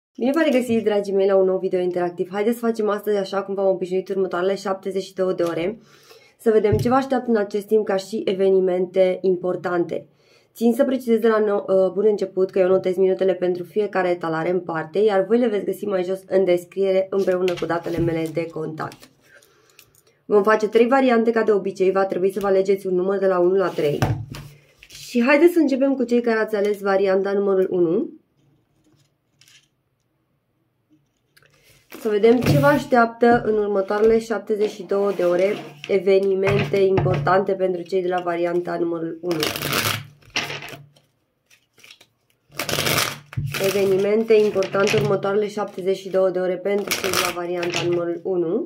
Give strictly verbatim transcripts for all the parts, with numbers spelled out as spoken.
Bine v-am regăsit, dragii mei, la un nou video interactiv. Haideți să facem astăzi, așa cum v-am obișnuit, următoarele șaptezeci și două de ore. Să vedem ce vă așteaptă în acest timp ca și evenimente importante. Țin să precizez de la no uh, bun început că eu notez minutele pentru fiecare etalare în parte, iar voi le veți găsi mai jos în descriere împreună cu datele mele de contact. Vom face trei variante ca de obicei, va trebui să vă alegeți un număr de la unu la trei. Și haideți să începem cu cei care ați ales varianta numărul unu. Să vedem ce vă așteaptă în următoarele șaptezeci și două de ore, evenimente importante pentru cei de la varianta numărul unu. Evenimente importante următoarele șaptezeci și două de ore pentru cei de la varianta numărul unu.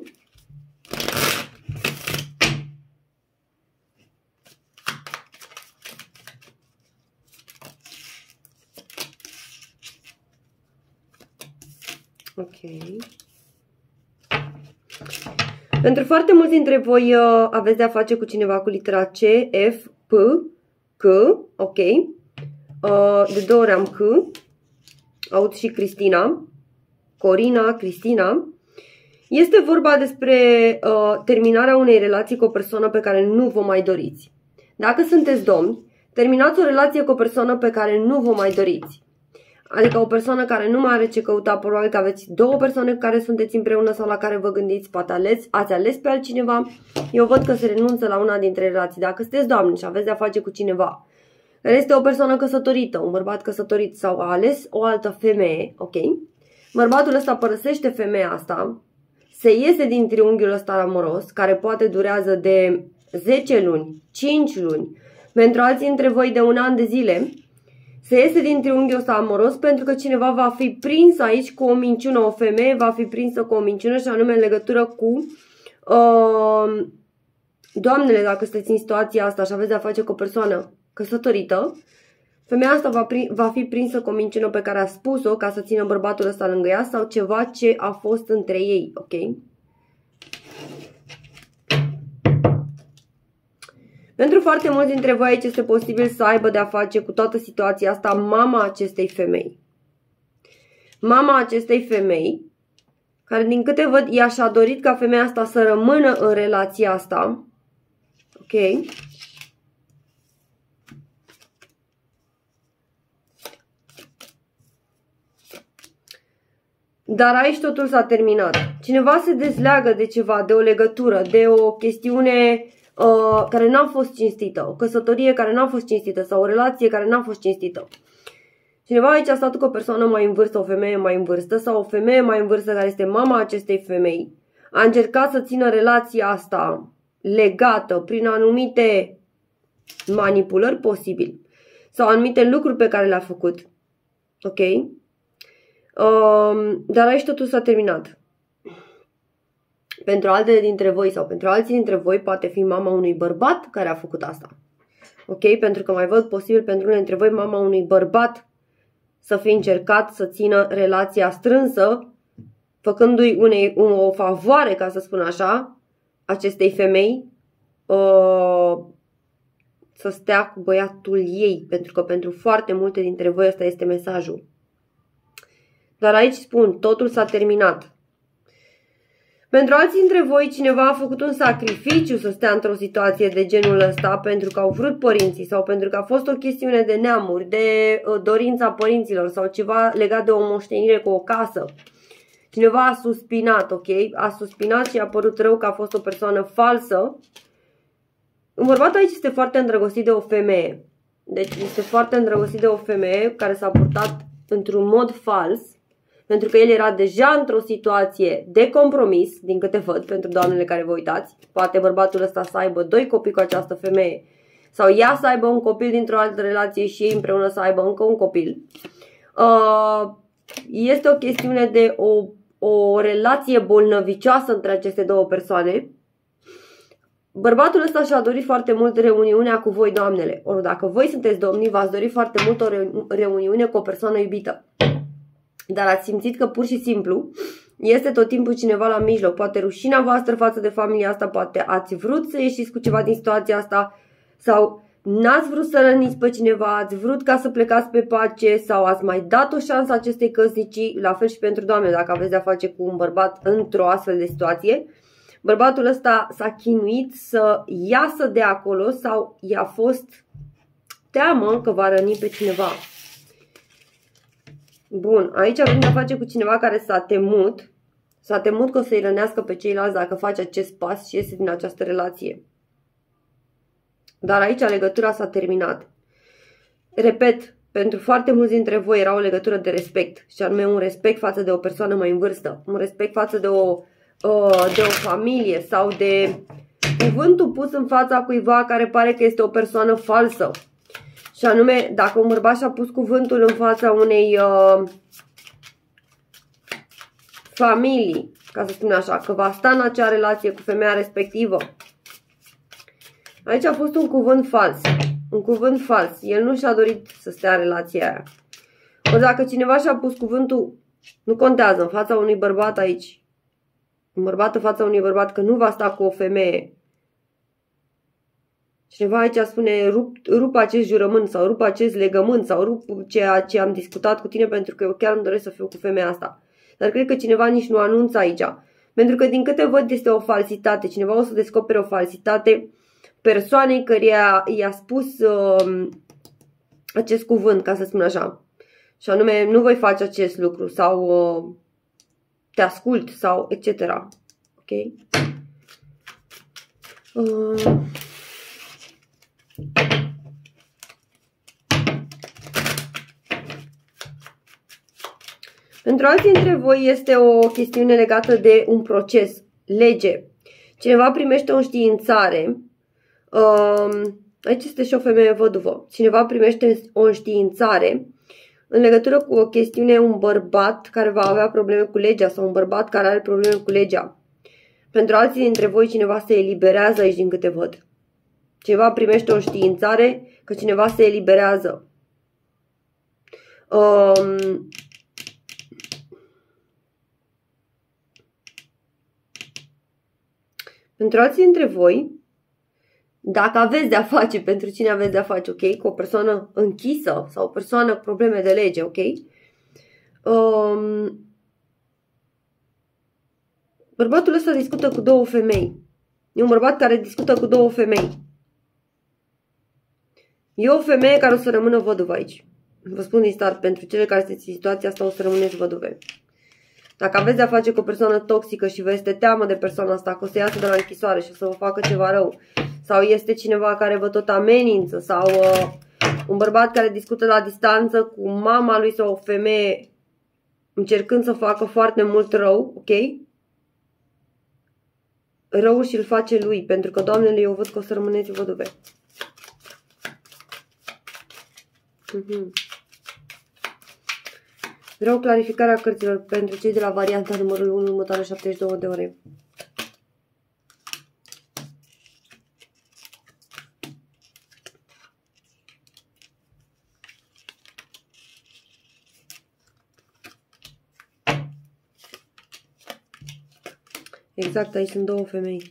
Ok. Pentru foarte mulți dintre voi uh, aveți de-a face cu cineva cu litera C, F, P, C, ok. Uh, de două ori am C. Aud și Cristina, Corina, Cristina. Este vorba despre uh, terminarea unei relații cu o persoană pe care nu vă mai doriți. Dacă sunteți domni, terminați o relație cu o persoană pe care nu vă mai doriți. Adică o persoană care nu mai are ce căuta, probabil că aveți două persoane cu care sunteți împreună sau la care vă gândiți, poate ales, ați ales pe altcineva. Eu văd că se renunță la una dintre relații. Dacă sunteți doamne și aveți de-a face cu cineva care este o persoană căsătorită, un bărbat căsătorit sau a ales o altă femeie, ok? Bărbatul ăsta părăsește femeia asta, se iese din triunghiul ăsta amoros, care poate durează de zece luni, cinci luni, pentru alții între voi de un an de zile. Se iese din triunghiul ăsta amoros pentru că cineva va fi prins aici cu o minciună, o femeie va fi prinsă cu o minciună și anume în legătură cu uh, doamnele, dacă sunteți în situația asta și aveți de-a face cu o persoană căsătorită, femeia asta va, va fi prinsă cu o minciună pe care a spus-o ca să țină bărbatul ăsta lângă ea sau ceva ce a fost între ei, ok? Pentru foarte mulți dintre voi aici este posibil să aibă de-a face cu toată situația asta mama acestei femei. Mama acestei femei, care din câte văd, ea și-a dorit ca femeia asta să rămână în relația asta. Ok? Dar aici totul s-a terminat. Cineva se dezleagă de ceva, de o legătură, de o chestiune Uh, care n-a fost cinstită, o căsătorie care n-a fost cinstită sau o relație care n-a fost cinstită. Cineva aici a stat cu o persoană mai în vârstă, o femeie mai în vârstă sau o femeie mai în vârstă care este mama acestei femei. A încercat să țină relația asta legată prin anumite manipulări posibil sau anumite lucruri pe care le-a făcut. Ok? Uh, dar aici totul s-a terminat. Pentru alte dintre voi sau pentru alții dintre voi poate fi mama unui bărbat care a făcut asta. Ok? Pentru că mai văd posibil pentru unele dintre voi mama unui bărbat să fie încercat să țină relația strânsă, făcându-i unei o favoare, ca să spun așa, acestei femei uh, să stea cu băiatul ei. Pentru că pentru foarte multe dintre voi ăsta este mesajul. Dar aici spun, totul s-a terminat. Pentru alții dintre voi, cineva a făcut un sacrificiu să stea într-o situație de genul ăsta pentru că au vrut părinții sau pentru că a fost o chestiune de neamuri, de uh, dorința părinților sau ceva legat de o moștenire cu o casă. Cineva a suspinat, ok? A suspinat și a părut rău că a fost o persoană falsă. Un bărbat aici este foarte îndrăgostit de o femeie. Deci este foarte îndrăgostit de o femeie care s-a purtat într-un mod fals. Pentru că el era deja într-o situație de compromis, din câte văd, pentru doamnele care vă uitați. Poate bărbatul ăsta să aibă doi copii cu această femeie. Sau ea să aibă un copil dintr-o altă relație și ei împreună să aibă încă un copil. Este o chestiune de o, o relație bolnăvicioasă între aceste două persoane. Bărbatul ăsta și-a dorit foarte mult reuniunea cu voi, doamnele. Ori dacă voi sunteți domnii, v-ați dorit foarte mult o reuniune cu o persoană iubită. Dar ați simțit că pur și simplu este tot timpul cineva la mijloc. Poate rușinea voastră față de familia asta, poate ați vrut să ieșiți cu ceva din situația asta sau n-ați vrut să răniți pe cineva, ați vrut ca să plecați pe pace sau ați mai dat o șansă acestei căsnicii, la fel și pentru doamne, dacă aveți de-a face cu un bărbat într-o astfel de situație. Bărbatul ăsta s-a chinuit să iasă de acolo sau i-a fost teamă că va răni pe cineva. Bun, aici avem de-a face cu cineva care s-a temut, s-a temut că o să-i rănească pe ceilalți dacă face acest pas și iese din această relație. Dar aici legătura s-a terminat. Repet, pentru foarte mulți dintre voi era o legătură de respect, și anume un respect față de o persoană mai în vârstă, un respect față de o, de o familie sau de cuvântul pus în fața cuiva care pare că este o persoană falsă. Și anume, dacă un bărbat și-a pus cuvântul în fața unei uh, familii, ca să spun așa, că va sta în acea relație cu femeia respectivă, aici a fost un cuvânt fals. Un cuvânt fals. El nu și-a dorit să stea în relația aia. Ori dacă cineva și-a pus cuvântul, nu contează, în fața unui bărbat aici, un bărbat în fața unui bărbat că nu va sta cu o femeie, cineva aici spune rup, rup acest jurământ sau rup acest legământ sau rup ceea ce am discutat cu tine pentru că eu chiar îmi doresc să fiu cu femeia asta. Dar cred că cineva nici nu anunță aici. Pentru că din câte văd este o falsitate. Cineva o să descopere o falsitate persoanei căreia i-a spus uh, acest cuvânt, ca să spun așa. Și anume, nu voi face acest lucru sau uh, te ascult sau et cetera. Ok? Uh... Pentru alții dintre voi este o chestiune legată de un proces, lege. Cineva primește o înștiințare. Um, aici este și o femeie văduvă. Cineva primește o înștiințare în legătură cu o chestiune, un bărbat care va avea probleme cu legea sau un bărbat care are probleme cu legea. Pentru alții dintre voi cineva se eliberează aici din câte văd. Cineva primește o științare că cineva se eliberează. Um, pentru alții dintre voi, dacă aveți de-a face, pentru cine aveți de-a face, ok, cu o persoană închisă sau o persoană cu probleme de lege, ok, um, bărbatul ăsta discută cu două femei. E un bărbat care discută cu două femei. E o femeie care o să rămână văduvă aici. Vă spun din start, pentru cele care sunteți în situația asta o să rămâneți văduve. Dacă aveți de-a face cu o persoană toxică și vă este teamă de persoana asta, că o să iasă de la închisoare și o să vă facă ceva rău, sau este cineva care vă tot amenință, sau uh, un bărbat care discută la distanță cu mama lui sau o femeie încercând să facă foarte mult rău, ok? Răul și-l face lui, pentru că, doamnele, eu văd că o să rămâneți văduve. Mhm. Vreau clarificarea cărților pentru cei de la varianta numărul unu, următoarele șaptezeci și două de ore. Exact, aici sunt două femei.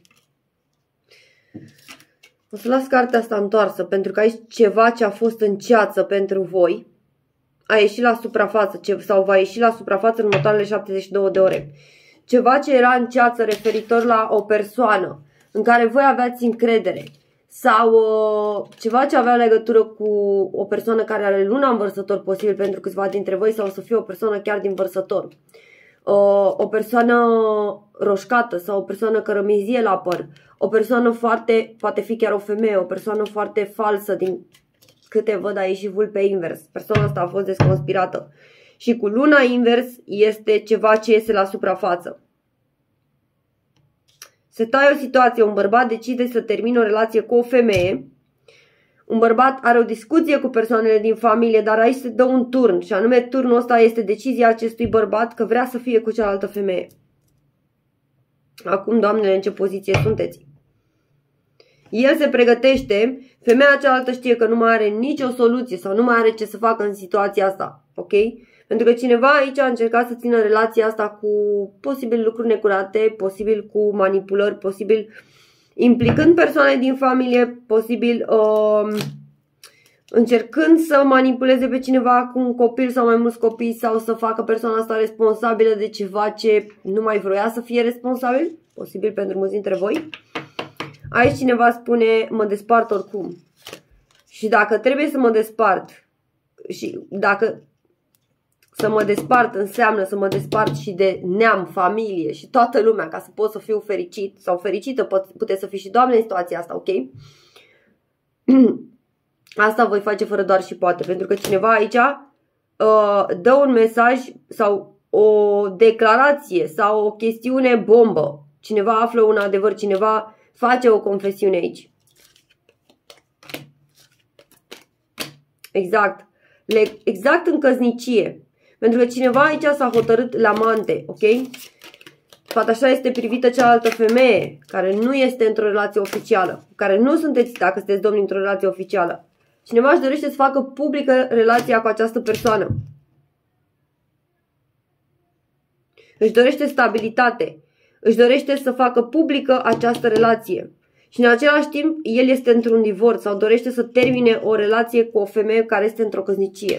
O să las cartea asta întoarsă, pentru că aici ceva ce a fost în ceață pentru voi a ieșit la suprafață, ce, sau va ieși la suprafață în următoarele șaptezeci și două de ore. Ceva ce era în ceață referitor la o persoană în care voi aveați încredere, sau uh, ceva ce avea legătură cu o persoană care are luna în Vărsător, posibil pentru câțiva dintre voi, sau să fie o persoană chiar din Vărsător. Uh, o persoană roșcată sau o persoană cărămizie la păr, o persoană foarte, poate fi chiar o femeie, o persoană foarte falsă, din câte văd aici și vulpe invers. Persoana asta a fost desconspirată. Și cu luna invers este ceva ce iese la suprafață. Se taie o situație, un bărbat decide să termine o relație cu o femeie, un bărbat are o discuție cu persoanele din familie, dar aici se dă un turn și anume turnul ăsta este decizia acestui bărbat că vrea să fie cu cealaltă femeie. Acum, doamnele, în ce poziție sunteți? El se pregătește, femeia cealaltă știe că nu mai are nicio soluție sau nu mai are ce să facă în situația asta, ok? Pentru că cineva aici a încercat să țină relația asta cu posibil lucruri necurate, posibil cu manipulări, posibil implicând persoane din familie, posibil uh, încercând să manipuleze pe cineva cu un copil sau mai mulți copii sau să facă persoana asta responsabilă de ceva ce nu mai vroia să fie responsabil, posibil pentru mulți dintre voi. Aici cineva spune, mă despart oricum. Și dacă trebuie să mă despart, și dacă să mă despart înseamnă să mă despart și de neam, familie și toată lumea ca să pot să fiu fericit sau fericită, puteți să fiți și Doamne în situația asta, ok? Asta voi face fără doar și poate, pentru că cineva aici uh, dă un mesaj sau o declarație sau o chestiune bombă. Cineva află un adevăr, cineva face o confesiune aici. Exact. Exact în căsnicie. Pentru că cineva aici s-a hotărât la amante, ok? Poate așa este privită cealaltă femeie care nu este într-o relație oficială, care nu sunteți, dacă sunteți domni, într-o relație oficială. Cineva își dorește să facă publică relația cu această persoană. Își dorește stabilitate. Își dorește să facă publică această relație. Și în același timp, el este într-un divorț sau dorește să termine o relație cu o femeie care este într-o căsnicie.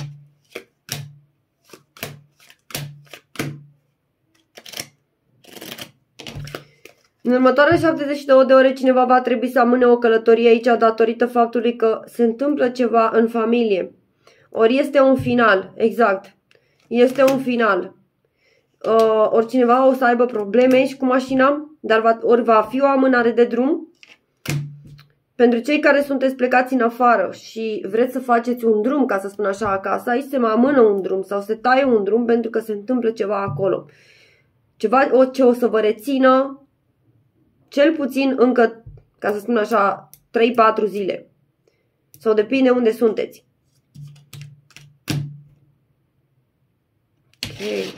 În următoarele șaptezeci și două de ore cineva va trebui să amâne o călătorie aici datorită faptului că se întâmplă ceva în familie. Ori este un final, exact. Este un final. Uh, ori cineva o să aibă probleme aici cu mașina, dar va, ori va fi o amânare de drum. Pentru cei care sunteți plecați în afară și vreți să faceți un drum, ca să spun așa, acasă, aici se mai amână un drum sau se taie un drum pentru că se întâmplă ceva acolo. Ceva o, ce o să vă rețină cel puțin încă, ca să spun așa, trei patru zile. Sau depinde unde sunteți. Ok.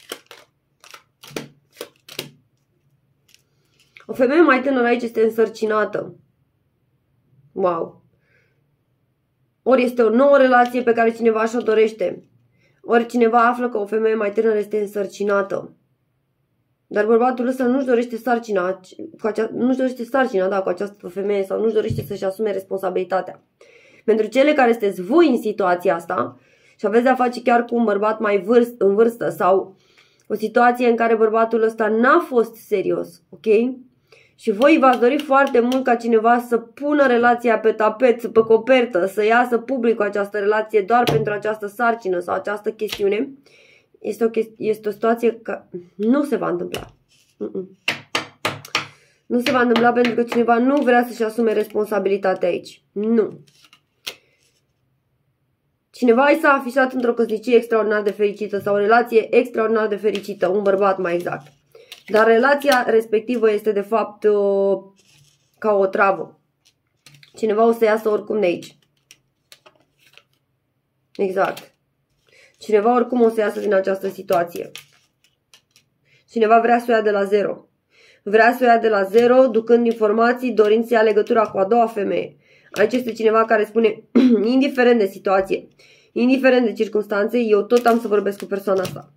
O femeie mai tânără aici este însărcinată. Wow. Ori este o nouă relație pe care cineva și-o dorește. Ori cineva află că o femeie mai tânără este însărcinată. Dar bărbatul ăsta nu-și dorește sarcina, nu-și dorește sarcina, da, cu această femeie sau nu-și dorește să-și asume responsabilitatea. Pentru cele care sunteți voi în situația asta și aveți de-a face chiar cu un bărbat mai vârst, în vârstă sau o situație în care bărbatul ăsta n-a fost serios, ok? Și voi v-ați dori foarte mult ca cineva să pună relația pe tapet, pe copertă, să iasă public cu această relație doar pentru această sarcină sau această chestiune. Este o, este o situație că nu se va întâmpla. Mm -mm. Nu se va întâmpla pentru că cineva nu vrea să-și asume responsabilitatea aici. Nu. Cineva aici s-a afișat într-o căsnicie extraordinar de fericită sau o relație extraordinar de fericită, un bărbat mai exact. Dar relația respectivă este de fapt ca o travă. Cineva o să iasă oricum de aici. Exact. Cineva oricum o să iasă din această situație. Cineva vrea să o ia de la zero. Vrea să o ia de la zero, ducând informații, dorind să ia legătura cu a doua femeie. Aici este cineva care spune, indiferent de situație, indiferent de circunstanțe, eu tot am să vorbesc cu persoana asta.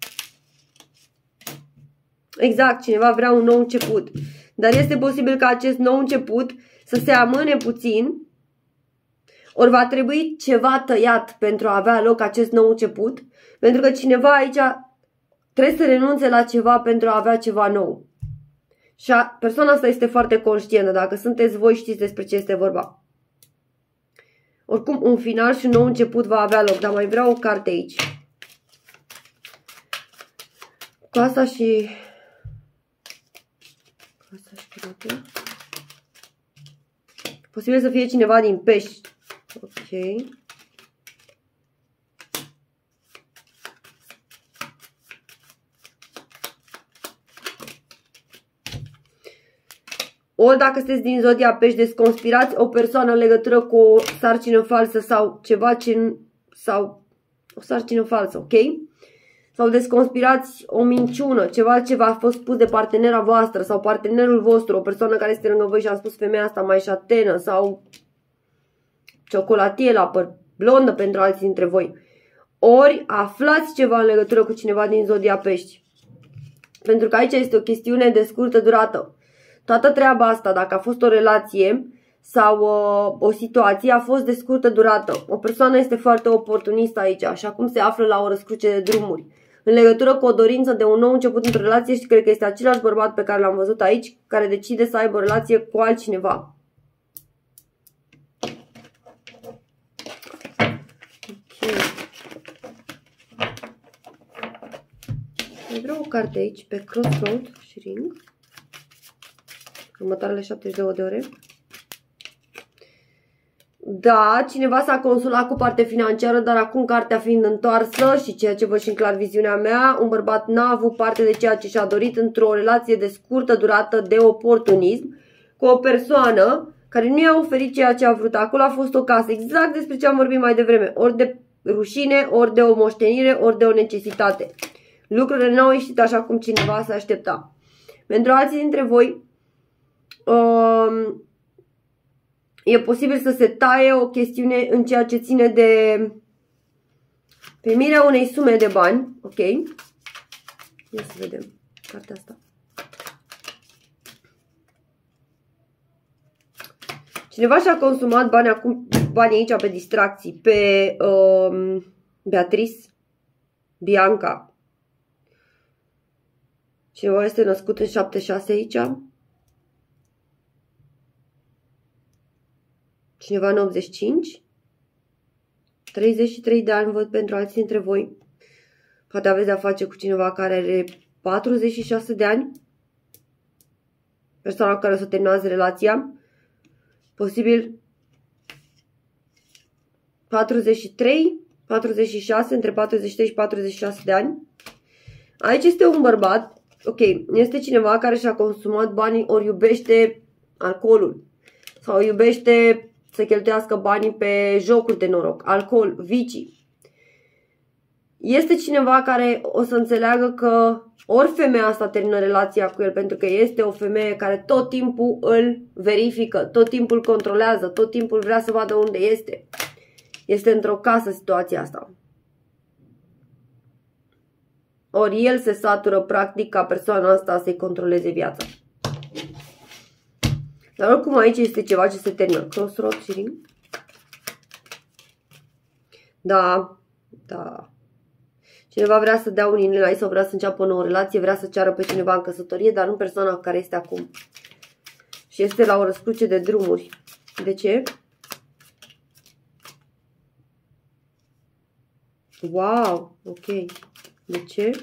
Exact, cineva vrea un nou început. Dar este posibil ca acest nou început să se amâne puțin. Ori va trebui ceva tăiat pentru a avea loc acest nou început. Pentru că cineva aici trebuie să renunțe la ceva pentru a avea ceva nou. Și a, persoana asta este foarte conștientă. Dacă sunteți voi, știți despre ce este vorba. Oricum, un final și un nou început va avea loc. Dar mai vreau o carte aici. Cu asta și... Cu asta și carte. Posibil să fie cineva din pești. Ok. Ori dacă sunteți din zodia pești, desconspirați o persoană în legătură cu o sarcină falsă sau ceva ce... sau o sarcină falsă, ok? Sau desconspirați o minciună, ceva ce v-a fost spus de partenera voastră sau partenerul vostru, o persoană care este lângă voi și a spus femeia asta mai șatenă sau ciocolatie la păr, blondă pentru alții dintre voi. Ori aflați ceva în legătură cu cineva din zodia pești. Pentru că aici este o chestiune de scurtă durată. Toată treaba asta, dacă a fost o relație, sau uh, o situație a fost de scurtă durată. O persoană este foarte oportunistă aici și acum se află la o răscruce de drumuri. În legătură cu o dorință de un nou început într-o relație și cred că este același bărbat pe care l-am văzut aici, care decide să aibă o relație cu altcineva. Mai vreau o carte aici pe Crossroad și Ring. Următoarele șaptezeci și două de ore. Da, cineva s-a consulat cu parte financiară, dar acum cartea fiind întoarsă și ceea ce văd și în clar viziunea mea, un bărbat n-a avut parte de ceea ce și-a dorit într-o relație de scurtă durată de oportunism cu o persoană care nu i-a oferit ceea ce a vrut. Acolo a fost o casă, exact despre ce am vorbit mai devreme, ori de rușine, ori de o moștenire, ori de o necesitate. Lucrurile n-au ieșit așa cum cineva se aștepta. Pentru alții dintre voi, um, e posibil să se taie o chestiune în ceea ce ține de primirea unei sume de bani. Ok? Ia să vedem cartea asta. Cineva și-a consumat bani acum, bani aici pe distracții, pe um, Beatrice, Bianca. Cineva este născut în șaptezeci și șase aici. Cineva în optzeci și cinci. treizeci și trei de ani văd pentru alții dintre voi. Poate aveți de-a face cu cineva care are patruzeci și șase de ani. Persoana cu care o să terminați relația. Posibil patruzeci și trei, patruzeci și șase, între patruzeci și trei și patruzeci și șase de ani. Aici este un bărbat. Ok, este cineva care și-a consumat banii, ori iubește alcoolul. Sau iubește să cheltuiască banii pe jocuri de noroc, alcool, vicii. Este cineva care o să înțeleagă că ori femeia asta termină relația cu el pentru că este o femeie care tot timpul îl verifică, tot timpul îl controlează, tot timpul vrea să vadă unde este. Este într-o casă situația asta. Ori el se satură practic ca persoana asta să-i controleze viața. Dar oricum aici este ceva ce se termină. Crossroad și Ring. Da, da. Cineva vrea să dea un inelai sau vrea să înceapă o nouă relație, vrea să ceară pe cineva în căsătorie, dar nu persoana cu care este acum. Și este la o răscruce de drumuri. De ce? Wow, ok. De ce?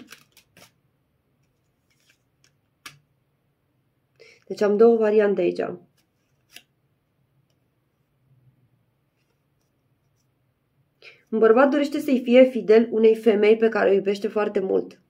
Deci am două variante aici. Un bărbat dorește să-i fie fidel unei femei pe care o iubește foarte mult.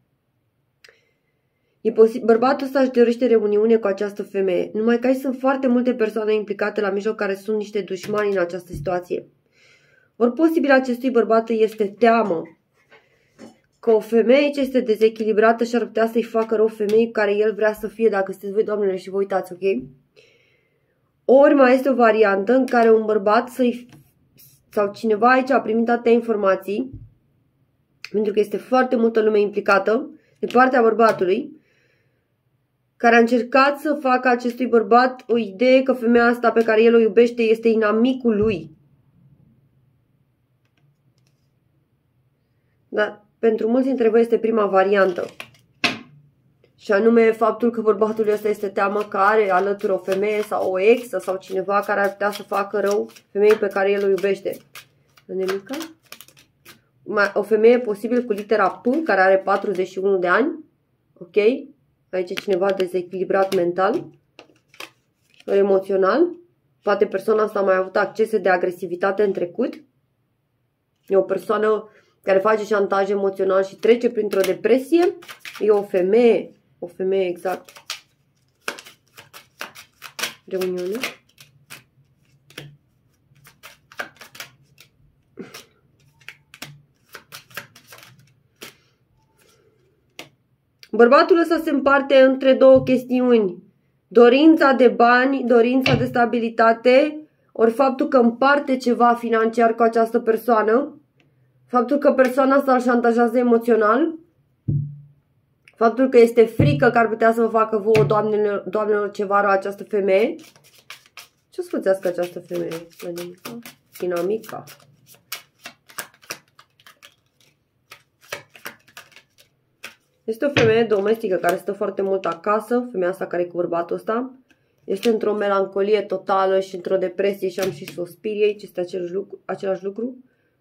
E Bărbatul ăsta își dorește reuniune cu această femeie. Numai că aici sunt foarte multe persoane implicate la mijloc care sunt niște dușmani în această situație. Ori posibil acestui bărbat îi este teamă că o femeie ce este dezechilibrată și ar putea să-i facă rău femeii cu care el vrea să fie, dacă sunteți voi, doamnele, și vă uitați, ok? Ori mai este o variantă în care un bărbat să-i sau cineva aici a primit atâtea informații, pentru că este foarte multă lume implicată, de partea bărbatului, care a încercat să facă acestui bărbat o idee că femeia asta pe care el o iubește este inamicul lui. Dar pentru mulți dintre voi este prima variantă. Și anume faptul că bărbatul ăsta este teamă că are alături o femeie sau o exă sau cineva care ar putea să facă rău femeii pe care el o iubește. Nemica? O femeie posibil cu litera P, care are patruzeci și unu de ani. Ok? Aici e cineva dezechilibrat mental, emoțional. Poate persoana asta a mai avut accese de agresivitate în trecut. E o persoană care face șantaj emoțional și trece printr-o depresie. E o femeie. O femeie, exact. Reuniune. Bărbatul ăsta se împarte între două chestiuni. Dorința de bani, dorința de stabilitate, ori faptul că împarte ceva financiar cu această persoană, faptul că persoana asta îl șantajează emoțional, faptul că este frică că ar putea să vă facă vouă, doamnelor, doamnelor, ceva rău această femeie. Ce o să fățească această femeie? Dinamica. Dinamica. Este o femeie domestică care stă foarte mult acasă. Femeia asta care e cu bărbatul ăsta. Este într-o melancolie totală și într-o depresie și am și sospiriei. Ce este același lucru, același lucru.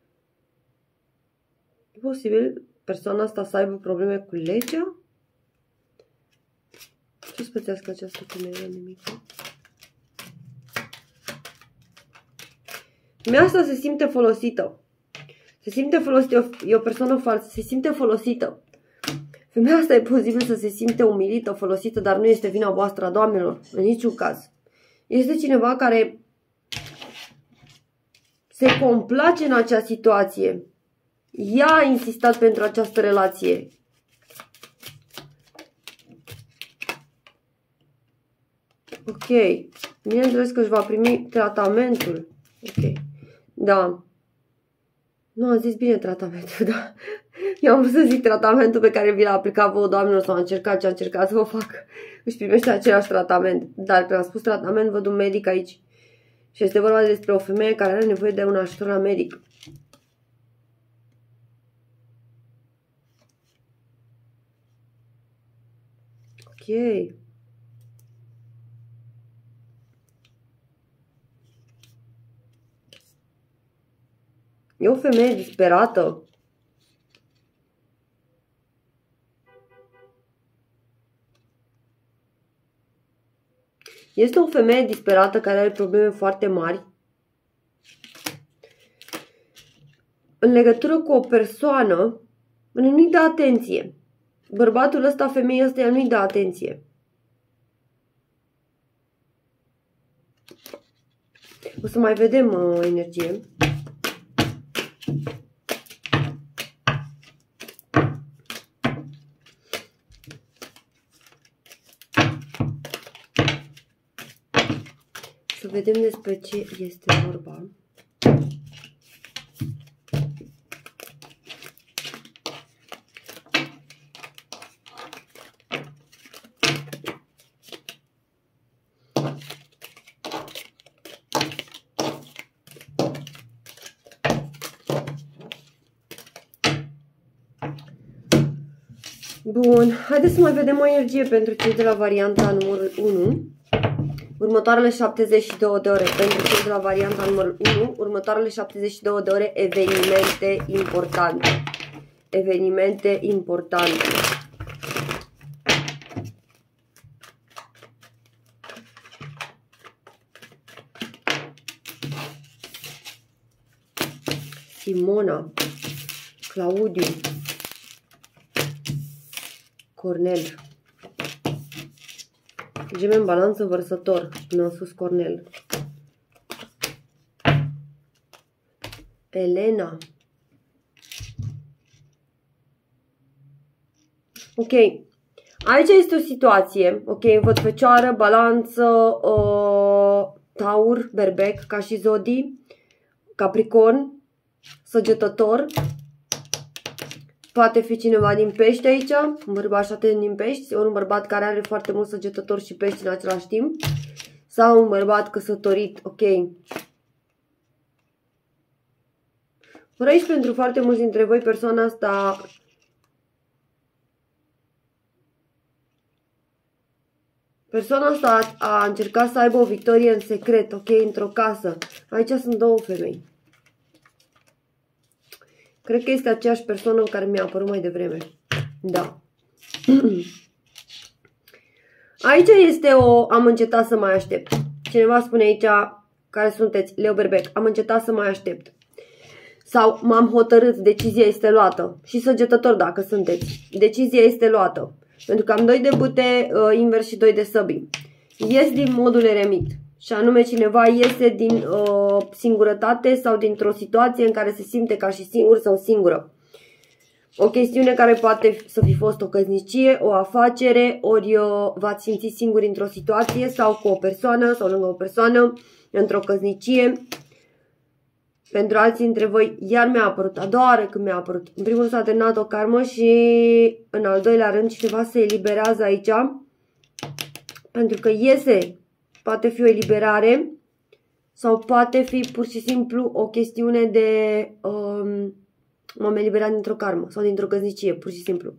E posibil persoana asta să aibă probleme cu legea? Ce să pățească această femeie? Nimic. Femeia asta se simte folosită. Se simte folosită. E o persoană falsă. Se simte folosită. Femeia asta e posibil să se simte umilită, folosită, dar nu este vina voastră, doamnelor, în niciun caz. Este cineva care se complace în acea situație. Ea a insistat pentru această relație. Ok. Bineînțeles că își va primi tratamentul. Ok. Da. Nu am zis bine tratamentul, da. Eu am vrut să zic tratamentul pe care vi l-a aplicat vouă, doamnelor, sau am încercat ce am încercat să vă fac. Își primește același tratament. Dar când am spus tratament, văd un medic aici. Și este vorba despre o femeie care are nevoie de un ajutor la medic. Ok. E o femeie disperată. Este o femeie disperată care are probleme foarte mari în legătură cu o persoană, nu-i dă atenție. Bărbatul ăsta, femeia asta, ea nu-i dă atenție. O să mai vedem uh, energie. Să vedem despre ce este vorba. Bun, haideți să mai vedem o energie pentru cei de la varianta numărul unu. Următoarele șaptezeci și două de ore pentru cei de la varianta numărul unu. Următoarele șaptezeci și două de ore evenimente importante. Evenimente importante. Simona, Claudiu, Cornel. Gemeni în balanță, vărsător. Până sus Cornel. Elena. Ok. Aici este o situație. Ok, văd Fecioară, Balanță, uh, Taur, Berbec, ca și Zodii, Capricorn, Săgetător. Poate fi cineva din Pești aici, un bărbat și atent din Pești, ori un bărbat care are foarte mult Săgetător și Pești în același timp, sau un bărbat căsătorit, ok. Ori aici pentru foarte mulți dintre voi persoana asta persoana asta a, a încercat să aibă o victorie în secret, ok, într-o casă. Aici sunt două femei. Cred că este aceeași persoană care mi-a apărut mai devreme. Da. Aici este o... Am încetat să mai aștept. Cineva spune aici, care sunteți, Leu Berbec, am încetat să mai aștept. Sau m-am hotărât, decizia este luată. Și Săgetător dacă sunteți. Decizia este luată. Pentru că am doi de bute uh, invers și doi de săbii. Ies din modul eremit. Și anume cineva iese din uh, singurătate sau dintr-o situație în care se simte ca și singur sau singură. O chestiune care poate să fi fost o căsnicie, o afacere, ori uh, v-ați simțit singuri într-o situație sau cu o persoană sau lângă o persoană, într-o căsnicie. Pentru alții dintre voi iar mi-a apărut, a doua oară când mi-a apărut. În primul rând s-a terminat o karmă și în al doilea rând cineva se eliberează aici. Pentru că iese, poate fi o eliberare sau poate fi pur și simplu o chestiune de um, m-am eliberat dintr-o karmă sau dintr-o căsnicie, pur și simplu.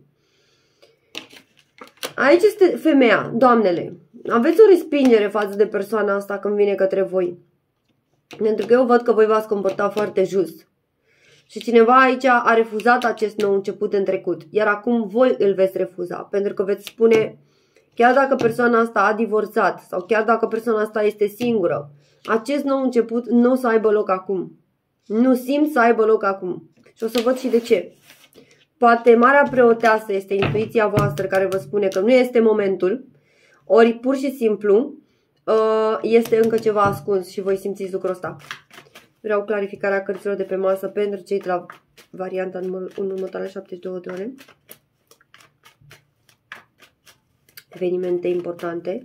Aici este femeia, doamnele. Aveți o respingere față de persoana asta când vine către voi. Pentru că eu văd că voi v-ați comportat foarte just. Și cineva aici a refuzat acest nou început în trecut. Iar acum voi îl veți refuza. Pentru că veți spune, chiar dacă persoana asta a divorțat sau chiar dacă persoana asta este singură, acest nou început nu o să aibă loc acum. Nu simt să aibă loc acum. Și o să văd și de ce. Poate Marea Preoteasă este intuiția voastră care vă spune că nu este momentul. Ori pur și simplu este încă ceva ascuns și voi simțiți lucrul ăsta. Vreau clarificarea cărților de pe masă pentru cei de la varianta numărul unu, următoarele șaptezeci și două de ore. Evenimente importante.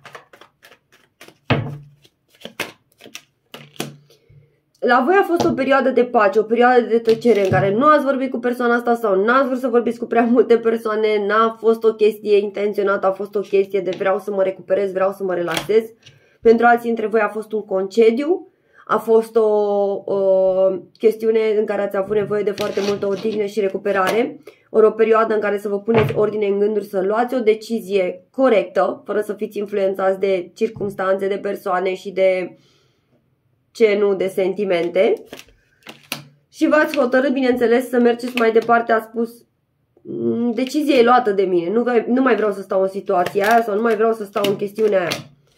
La voi a fost o perioadă de pace, o perioadă de tăcere în care nu ați vorbit cu persoana asta sau n-ați vrut să vorbiți cu prea multe persoane, n-a fost o chestie intenționată, a fost o chestie de vreau să mă recuperez, vreau să mă relaxez. Pentru alții dintre voi a fost un concediu, a fost o, o chestiune în care ați avut nevoie de foarte multă odihnă și recuperare, ori o perioadă în care să vă puneți ordine în gânduri, să luați o decizie corectă, fără să fiți influențați de circumstanțe, de persoane și de ce nu, de sentimente. Și v-ați hotărât, bineînțeles, să mergeți mai departe. Ați spus, decizia e luată de mine, nu, nu mai vreau să stau în situația aia sau nu mai vreau să stau în chestiunea aia.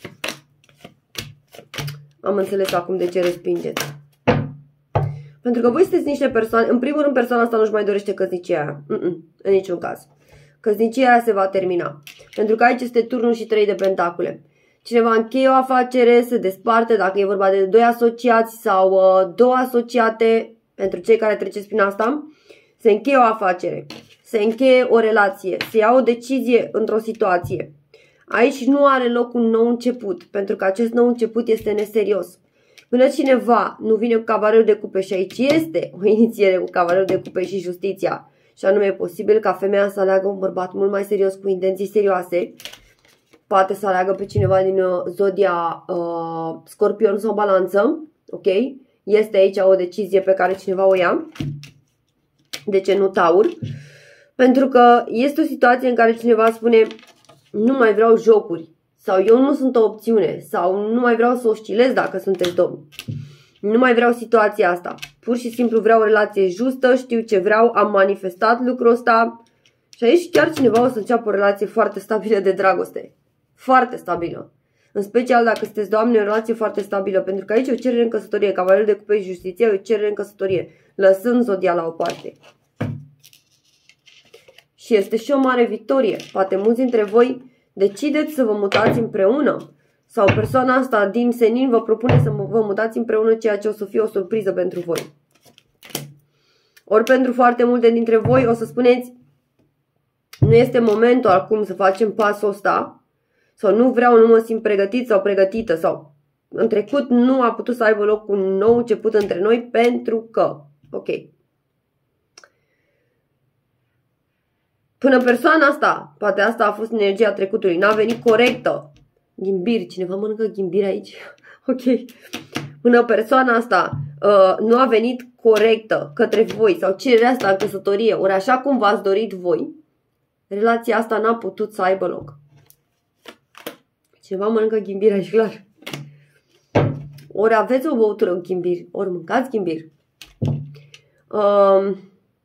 Am înțeles acum de ce respingeți. Pentru că voi sunteți niște persoane, în primul rând persoana asta nu-și mai dorește căsnicia aia. Mm -mm, în niciun caz. Căsnicia aia se va termina. Pentru că aici este turnul și trei de pentacule. Cineva încheie o afacere, se desparte, dacă e vorba de doi asociați sau uh, două asociate, pentru cei care treceți prin asta, se încheie o afacere, se încheie o relație, se ia o decizie într-o situație. Aici nu are loc un nou început, pentru că acest nou început este neserios. Până cineva nu vine cu cavalerul de cupe și aici este o inițiere cu cavalerul de cupe și justiția, și anume e posibil ca femeia să aleagă un bărbat mult mai serios cu intenții serioase, poate să aleagă pe cineva din uh, zodia uh, Scorpion sau Balanță, ok? Este aici o decizie pe care cineva o ia. De ce nu Taur? Pentru că este o situație în care cineva spune, nu mai vreau jocuri, sau eu nu sunt o opțiune, sau nu mai vreau să oscilez dacă sunteți domni. Nu mai vreau situația asta. Pur și simplu vreau o relație justă, știu ce vreau, am manifestat lucrul ăsta. Și aici chiar cineva o să înceapă o relație foarte stabilă de dragoste. Foarte stabilă. În special dacă sunteți doamne, o relație foarte stabilă. Pentru că aici e o cerere în căsătorie. Cavalerul de cupe și justiție, o cerere în căsătorie. Lăsând zodia la o parte. Și este și o mare victorie. Poate mulți dintre voi decideți să vă mutați împreună. Sau persoana asta din senin vă propune să vă mutați împreună, ceea ce o să fie o surpriză pentru voi. Ori pentru foarte multe dintre voi o să spuneți, nu este momentul acum să facem pasul ăsta. Sau nu vreau, nu mă simt pregătit sau pregătită. Sau în trecut nu a putut să aibă loc un nou început între noi pentru că. Ok. Până persoana asta, poate asta a fost energia trecutului, n-a venit corectă. Ghimbir, cineva mănâncă ghimbir aici? Ok. Până persoana asta uh, nu a venit corectă către voi sau cererea asta în căsătorie, ori așa cum v-ați dorit voi, relația asta n-a putut să aibă loc. Cineva mănâncă ghimbir aici, clar. Ori aveți o băutură cu ghimbir, ori mâncați ghimbir. Um,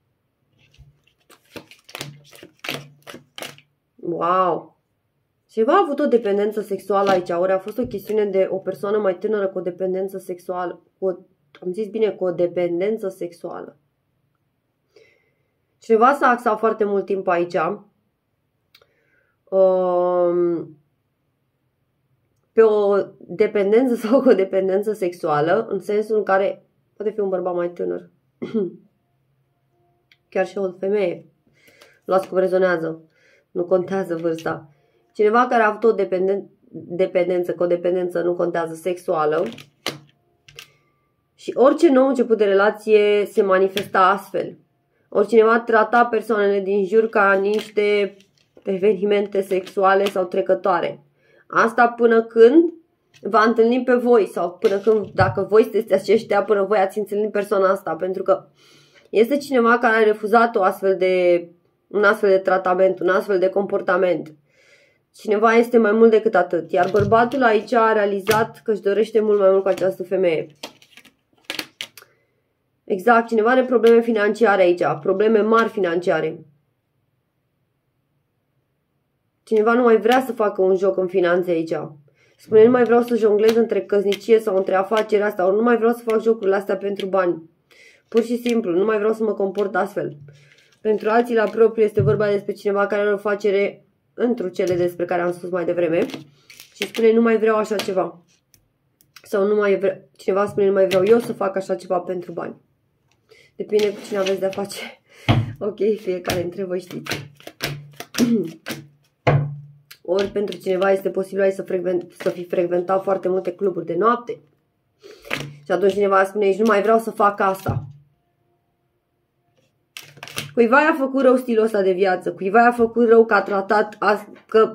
wow! Cineva a avut o dependență sexuală aici, ori a fost o chestiune de o persoană mai tânără cu o dependență sexuală. Cu o, am zis bine, cu o dependență sexuală. Cineva s-a axat foarte mult timp aici. Um, pe o dependență sau o dependență sexuală, în sensul în care poate fi un bărbat mai tânăr. Chiar și o femeie. Luați cum rezonează. Nu contează vârsta. Cineva care a avut o dependen dependență, că o dependență nu contează, sexuală. Și orice nou început de relație se manifesta astfel. Ori cineva trata persoanele din jur ca niște evenimente sexuale sau trecătoare. Asta până când va întâlni pe voi sau până când, dacă voi sunteți aceștia, până voi ați întâlnit persoana asta, pentru că este cineva care a refuzat o astfel de, un astfel de tratament, un astfel de comportament. Cineva este mai mult decât atât, iar bărbatul aici a realizat că își dorește mult mai mult cu această femeie. Exact, cineva are probleme financiare aici, probleme mari financiare. Cineva nu mai vrea să facă un joc în finanțe aici. Spune, nu mai vreau să jonglez între căsnicie sau între afaceri astea, ori nu mai vreau să fac jocurile astea pentru bani. Pur și simplu, nu mai vreau să mă comport astfel. Pentru alții la propriu este vorba despre cineva care are o afacere într-o cele despre care am spus mai devreme și spune, nu mai vreau așa ceva. Sau nu mai vre... cineva spune, nu mai vreau eu să fac așa ceva pentru bani. Depinde cu cine aveți de-a face. Ok, fiecare dintre voi știți. Ori pentru cineva este posibil să, frecvent, să fi frecventat foarte multe cluburi de noapte. Și atunci cineva spune, aici nu mai vreau să fac asta. Cuiva i-a făcut rău stilul ăsta de viață. Cuiva i-a făcut rău că a tratat, că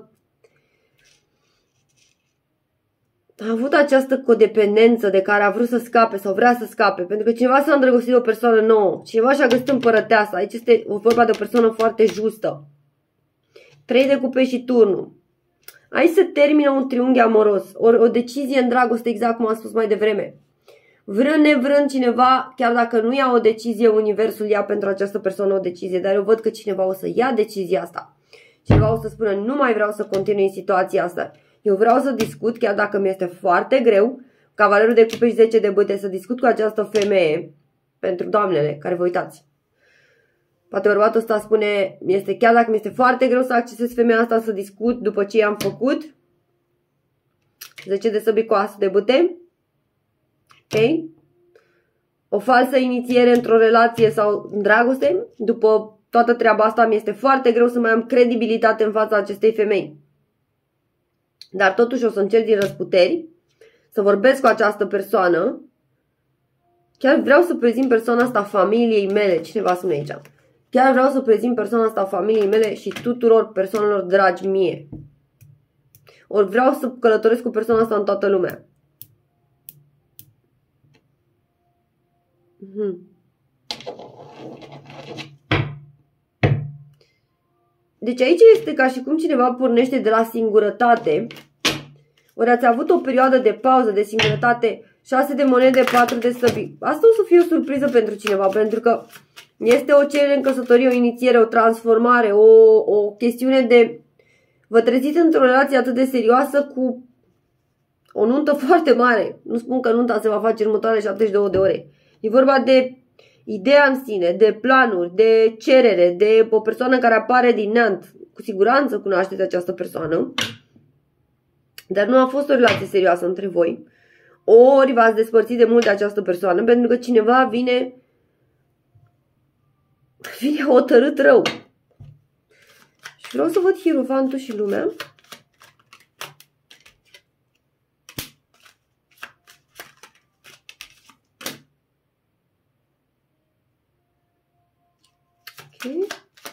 a avut această codependență de care a vrut să scape sau vrea să scape. Pentru că cineva s-a îndrăgostit de o persoană nouă. Cineva și-a găsit împărăteasa. Aici este vorba de o persoană foarte justă. Trei de cupe și turnul. Aici se termină un triunghi amoros. O, o decizie în dragoste, exact cum am spus mai devreme. Vrând nevrând cineva, chiar dacă nu ia o decizie, universul ia pentru această persoană o decizie. Dar eu văd că cineva o să ia decizia asta. Cineva o să spună, nu mai vreau să continui în situația asta. Eu vreau să discut, chiar dacă mi este foarte greu, cavalerul de cupe și zece de bâte, să discut cu această femeie, pentru doamnele care vă uitați. Poate bărbatul ăsta spune, este, chiar dacă mi este foarte greu să accesez femeia asta, să discut după ce i-am făcut. zece de săbi cu as de bâte. Ok? O falsă inițiere într-o relație sau în dragoste. După toată treaba asta, mi este foarte greu să mai am credibilitate în fața acestei femei. Dar totuși o să încerc din răsputeri să vorbesc cu această persoană. Chiar vreau să prezint persoana asta familiei mele. Cineva spune aici. Chiar vreau să prezint persoana asta familiei mele și tuturor persoanelor dragi mie. Ori vreau să călătoresc cu persoana asta în toată lumea. Hmm. Deci aici este ca și cum cineva pornește de la singurătate. Ori ați avut o perioadă de pauză, de singurătate, șase de monede, patru de săbi. Asta o să fie o surpriză pentru cineva, pentru că este o cerere în căsătorie, o inițiere, o transformare, o, o chestiune de... Vă treziți într-o relație atât de serioasă cu o nuntă foarte mare. Nu spun că nunta se va face în următoarele șaptezeci și două de ore. E vorba de ideea în sine, de planuri, de cerere, de o persoană care apare din neant. Cu siguranță cunoașteți această persoană. Dar nu a fost o relație serioasă între voi. Ori v-ați despărțit de mult de această persoană pentru că cineva vine... Vine hotărât rău. Și vreau să văd Hierofantul și lumea. Ok.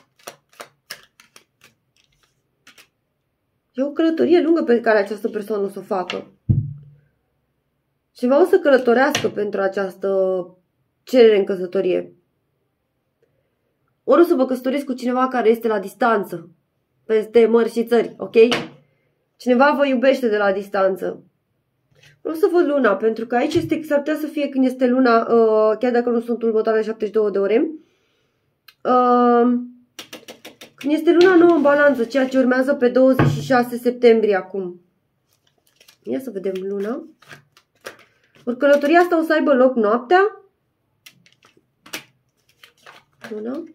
E o călătorie lungă pe care această persoană o să o facă. Cineva o să călătorească pentru această cerere în căsătorie. Ori o să vă căsătoriți cu cineva care este la distanță, peste mări și țări, ok? Cineva vă iubește de la distanță. Vreau să văd luna, pentru că aici este, s-ar putea să fie când este luna, uh, chiar dacă nu sunt următoarele șaptezeci și două de ore. Uh, când este luna nouă în balanță, ceea ce urmează pe douăzeci și șase septembrie acum. Ia să vedem luna. Ori călătoria asta o să aibă loc noaptea. Luna.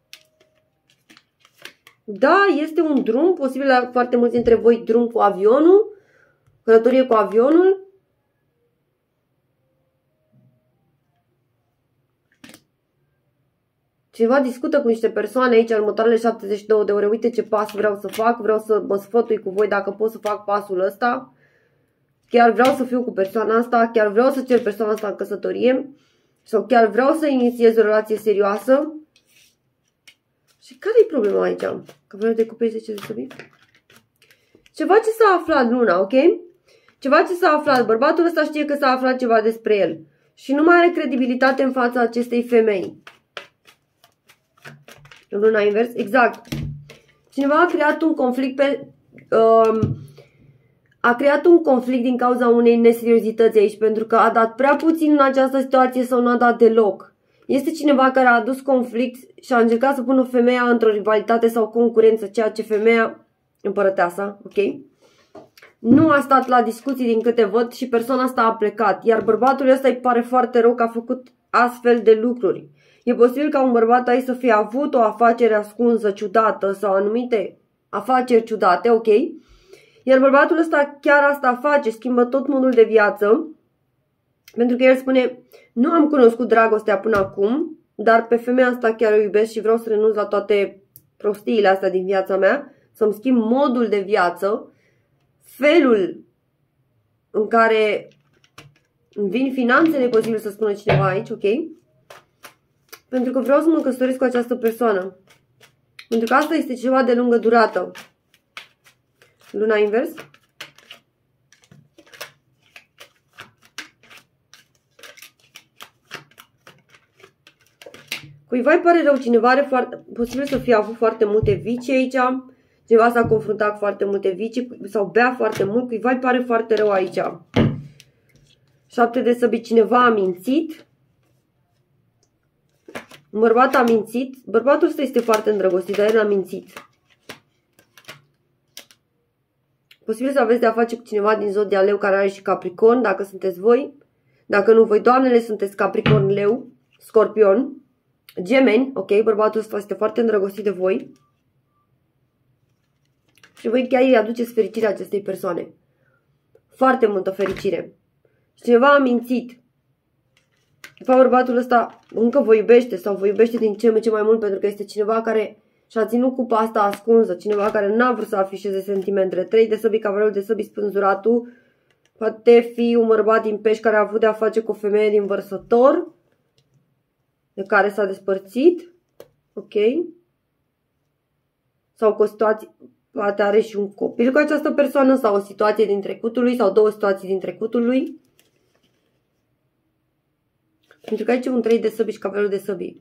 Da, este un drum, posibil la foarte mulți dintre voi drum cu avionul, călătorie cu avionul. Cineva discută cu niște persoane aici în următoarele șaptezeci și două de ore. Uite ce pas vreau să fac, vreau să mă sfătui cu voi dacă pot să fac pasul ăsta. Chiar vreau să fiu cu persoana asta, chiar vreau să cer persoana asta în căsătorie. Sau chiar vreau să inițiez o relație serioasă. Și care e problema aici? Că vreau de cupe zece de săbii. Ceva ce s-a aflat luna, ok? Ceva ce s-a aflat. Bărbatul ăsta știe că s-a aflat ceva despre el. Și nu mai are credibilitate în fața acestei femei. Luna invers. Exact. Cineva a creat un conflict pe... Um, a creat un conflict din cauza unei neseriozități aici. Pentru că a dat prea puțin în această situație sau nu a dat deloc. Este cineva care a adus conflict și a încercat să pună femeia într-o rivalitate sau concurență, ceea ce femeia, împărăteasa, ok? Nu a stat la discuții din câte văd și persoana asta a plecat. Iar bărbatul ăsta îi pare foarte rău că a făcut astfel de lucruri. E posibil ca un bărbat aici să fie avut o afacere ascunsă, ciudată sau anumite afaceri ciudate, ok? Iar bărbatul ăsta chiar asta face, schimbă tot modul de viață. Pentru că el spune, nu am cunoscut dragostea până acum, dar pe femeia asta chiar o iubesc și vreau să renunț la toate prostiile astea din viața mea, să-mi schimb modul de viață, felul în care îmi vin finanțele, e posibil să spună cineva aici, ok? Pentru că vreau să mă căsătoresc cu această persoană. Pentru că asta este ceva de lungă durată. Luna invers. Cuiva îi pare rău, cineva are foarte, posibil să fie avut foarte multe vicii aici, cineva s-a confruntat cu foarte multe vicii sau bea foarte mult, cuiva îi pare foarte rău aici. Șapte de săbi, cineva a mințit, un bărbat a mințit, bărbatul ăsta este foarte îndrăgostit, dar el a mințit. Posibil să aveți de a face cu cineva din zodia leu care are și capricorn, dacă sunteți voi, dacă nu voi, doamnele, sunteți capricorn, leu, scorpion, gemeni, ok, bărbatul ăsta este foarte îndrăgostit de voi. Și voi chiar îi aduceți fericirea acestei persoane. Foarte multă fericire. Și cineva a mințit. De fapt, bărbatul ăsta încă vă iubește sau vă iubește din ce în ce mai mult pentru că este cineva care și-a ținut cupa asta ascunsă. Cineva care n-a vrut să afișeze sentimentele. Trei de săbii, cavalerul de săbii, spânzuratul. Poate fi un bărbat din pești care a avut de a face cu o femeie din Vărsător, de care s-a despărțit. Ok. Sau cu o situație... Poate are și un copil cu această persoană sau o situație din trecutul lui sau două situații din trecutul lui. Pentru că aici e un trei de săbii și cavalerul de săbii.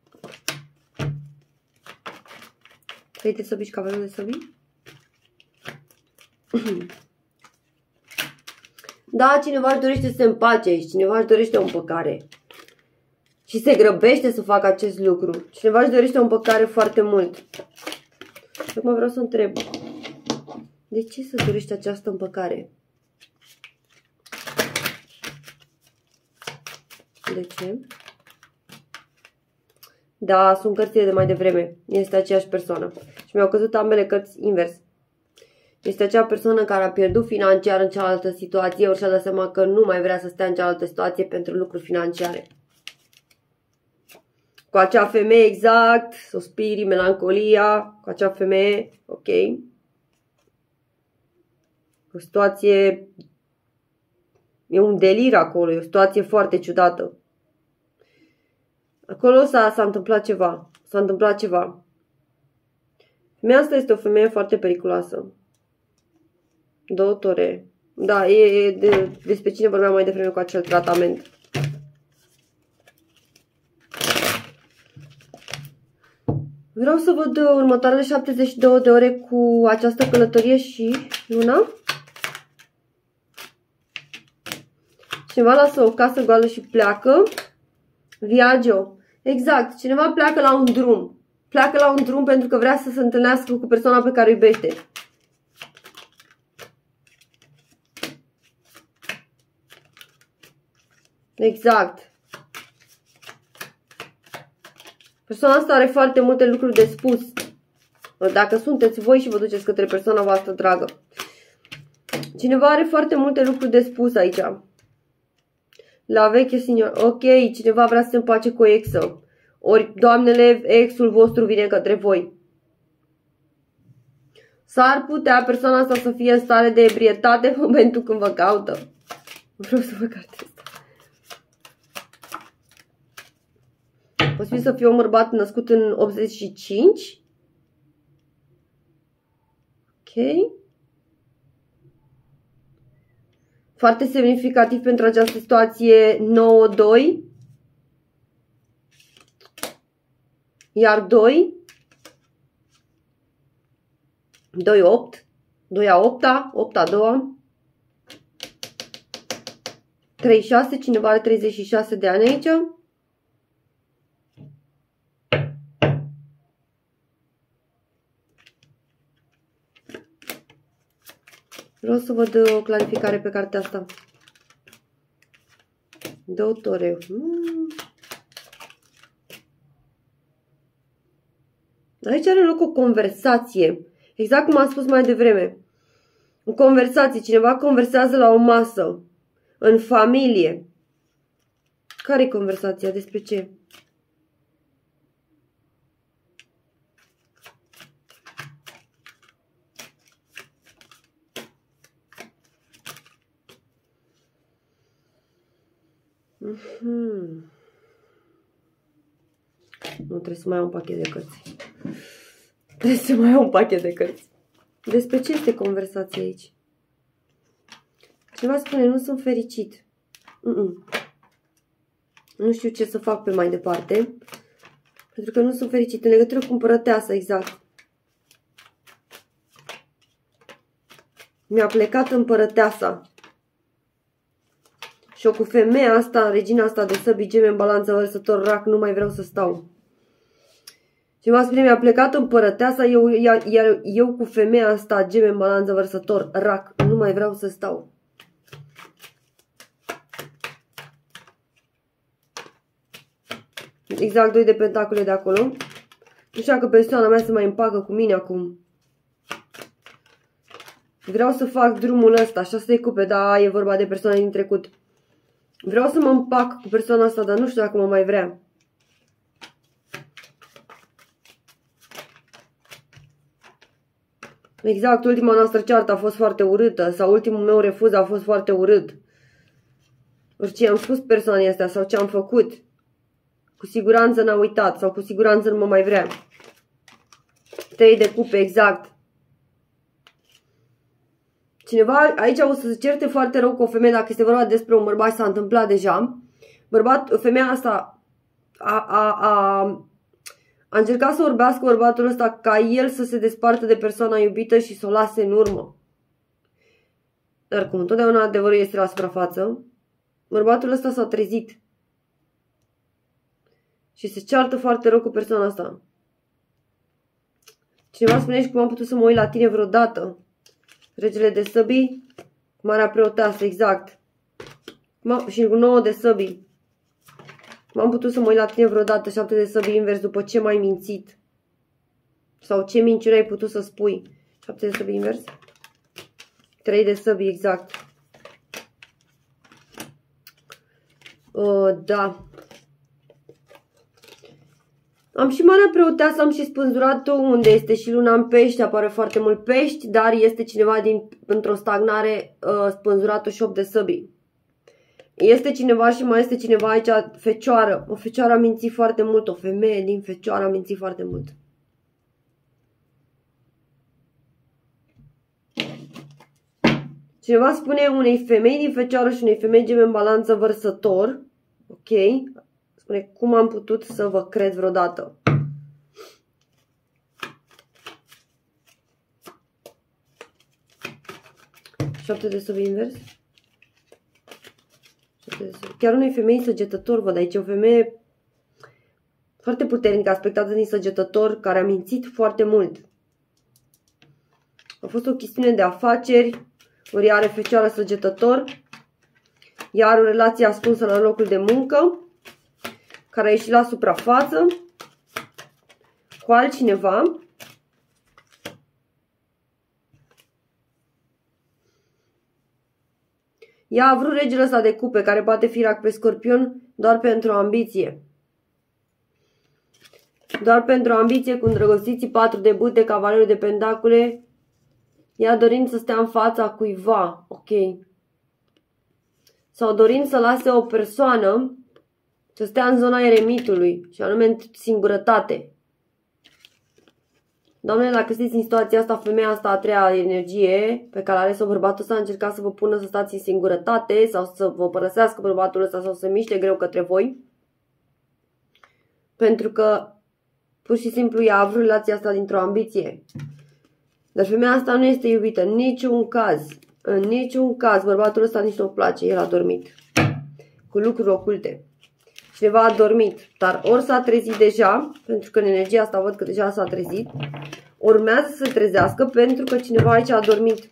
trei de săbii și cavalerul de săbii. Da, cineva își dorește să se împace aici. Cineva își dorește o împăcare. Și se grăbește să facă acest lucru. Cineva își dorește o împăcare foarte mult. Acum vreau să întreb. De ce să dorești această împăcare? De ce? Da, sunt cărțile de mai devreme. Este aceeași persoană. Și mi-au căzut ambele cărți invers. Este acea persoană care a pierdut financiar în cealaltă situație, ori și-a dat seama că nu mai vrea să stea în cealaltă situație pentru lucruri financiare. Cu acea femeie, exact, suspirii, melancolia, cu acea femeie, ok. O situație, e un delir acolo, e o situație foarte ciudată. Acolo s-a întâmplat ceva, s-a întâmplat ceva. Femeia asta este o femeie foarte periculoasă. Doctore, da, e, e de, despre cine vorbeam mai devreme cu acel tratament. Vreau să văd următoarele șaptezeci și două de ore cu această călătorie și luna. Cineva lasă o casă goală și pleacă. Viaggio. Exact. Cineva pleacă la un drum. Pleacă la un drum pentru că vrea să se întâlnească cu persoana pe care o iubește. Exact. Persoana asta are foarte multe lucruri de spus. Dacă sunteți voi și vă duceți către persoana voastră dragă. Cineva are foarte multe lucruri de spus aici. La veche signor. Ok, cineva vrea să se împace cu o exă. Ori, doamnele, exul vostru vine către voi. S-ar putea persoana asta să fie în stare de ebrietate în momentul când vă caută. Vreau să vă cartea asta. Posibil să fie un bărbat născut în optzeci și cinci. Ok. Foarte semnificativ pentru această situație nouă doi. Iar doi. doi opt. doi a opta. opt a doua. trei șase. Cineva are treizeci și șase de ani aici. Vreau să văd o clarificare pe cartea asta. Doctoreu. Hmm. Aici are loc o conversație. Exact cum am spus mai devreme. O conversație. Cineva conversează la o masă. În familie. Care e conversația? Despre ce? Hmm. Nu, trebuie să mai iau un pachet de cărți. Trebuie să mai iau un pachet de cărți. Despre ce este conversația aici? Cineva spune, nu sunt fericit. Mm -mm. Nu știu ce să fac pe mai departe. Pentru că nu sunt fericit. În legătură cu împărăteasa, exact. Mi-a plecat împărăteasa. Și eu cu femeia asta, regina asta de săbii, geme în balanță, vărsător, rac, nu mai vreau să stau. Cineva spune, mi-a plecat împărăteasa, eu, iar eu cu femeia asta, geme în balanță, vărsător, rac, nu mai vreau să stau. Exact, doi de pentacole de acolo. Nu știu dacă persoana mea se mai împacă cu mine acum. Vreau să fac drumul ăsta, șase de cupe, da, e vorba de persoane din trecut. Vreau să mă împac cu persoana asta, dar nu știu dacă mă mai vrea. Exact, ultima noastră ceartă a fost foarte urâtă. Sau ultimul meu refuz a fost foarte urât. Orice am spus persoanei astea sau ce am făcut. Cu siguranță n-a uitat sau cu siguranță nu mă mai vrea. Trei de cupe, exact. Cineva aici o să se certe foarte rău cu o femeie dacă este vorba despre un bărbat, s-a întâmplat deja. Bărbat, femeia asta a, a, a, a încercat să vorbească bărbatul ăsta ca el să se despartă de persoana iubită și să o lase în urmă. Dar cum întotdeauna adevărul este la suprafață, bărbatul ăsta s-a trezit. Și se ceartă foarte rău cu persoana asta. Cineva spune și cum am putut să mă uit la tine vreodată. Regele de săbii, Marea Preoteasă, exact. Și cu nouă de săbii. Cum am putut să mă uit la tine vreodată, șapte de săbii invers, după ce m-ai mințit. Sau ce minciună ai putut să spui. Șapte de săbii invers. Trei de săbii, exact. Uh, da. Am și Marea Preoteasă, am și Spânzuratul, unde este și luna în pești, apare foarte mult pești, dar este cineva din, într-o stagnare, uh, Spânzuratul și opt de săbii. Este cineva și mai este cineva aici, fecioară. O fecioară a mințit foarte mult, o femeie din fecioară a mințit foarte mult. Cineva spune unei femei din fecioară și unei femei geme în balanță vărsător. Ok. Spune, cum am putut să vă cred vreodată? Șapte de săbii invers. Chiar unei femei săgetător, văd aici, o femeie foarte puternică, aspectată din săgetător, care a mințit foarte mult. A fost o chestiune de afaceri, ori are fecioară săgetător, iar o relație ascunsă la locul de muncă, care a ieșit la suprafață, cu altcineva. Ea a vrut regele ăsta de cupe, care poate fi rac pe Scorpion, doar pentru ambiție. Doar pentru ambiție, cu îndrăgostiții, patru de bâte, cavalerul de pentacule. Ea dorind să stea în fața cuiva, ok. Sau dorind să lase o persoană să stea în zona eremitului, și anume în singurătate. Doamne, dacă sunteți în situația asta, femeia asta a treia energie pe care are-o bărbatul ăsta a încercat să vă pună să stați în singurătate sau să vă părăsească bărbatul ăsta sau să miște greu către voi. Pentru că pur și simplu ea a vrut relația asta dintr-o ambiție. Dar femeia asta nu este iubită în niciun caz. În niciun caz bărbatul ăsta nici nu-i place, el a dormit. Cu lucruri oculte. Cineva a dormit, dar ori s-a trezit deja, pentru că în energia asta văd că deja s-a trezit, urmează să se trezească pentru că cineva aici a dormit.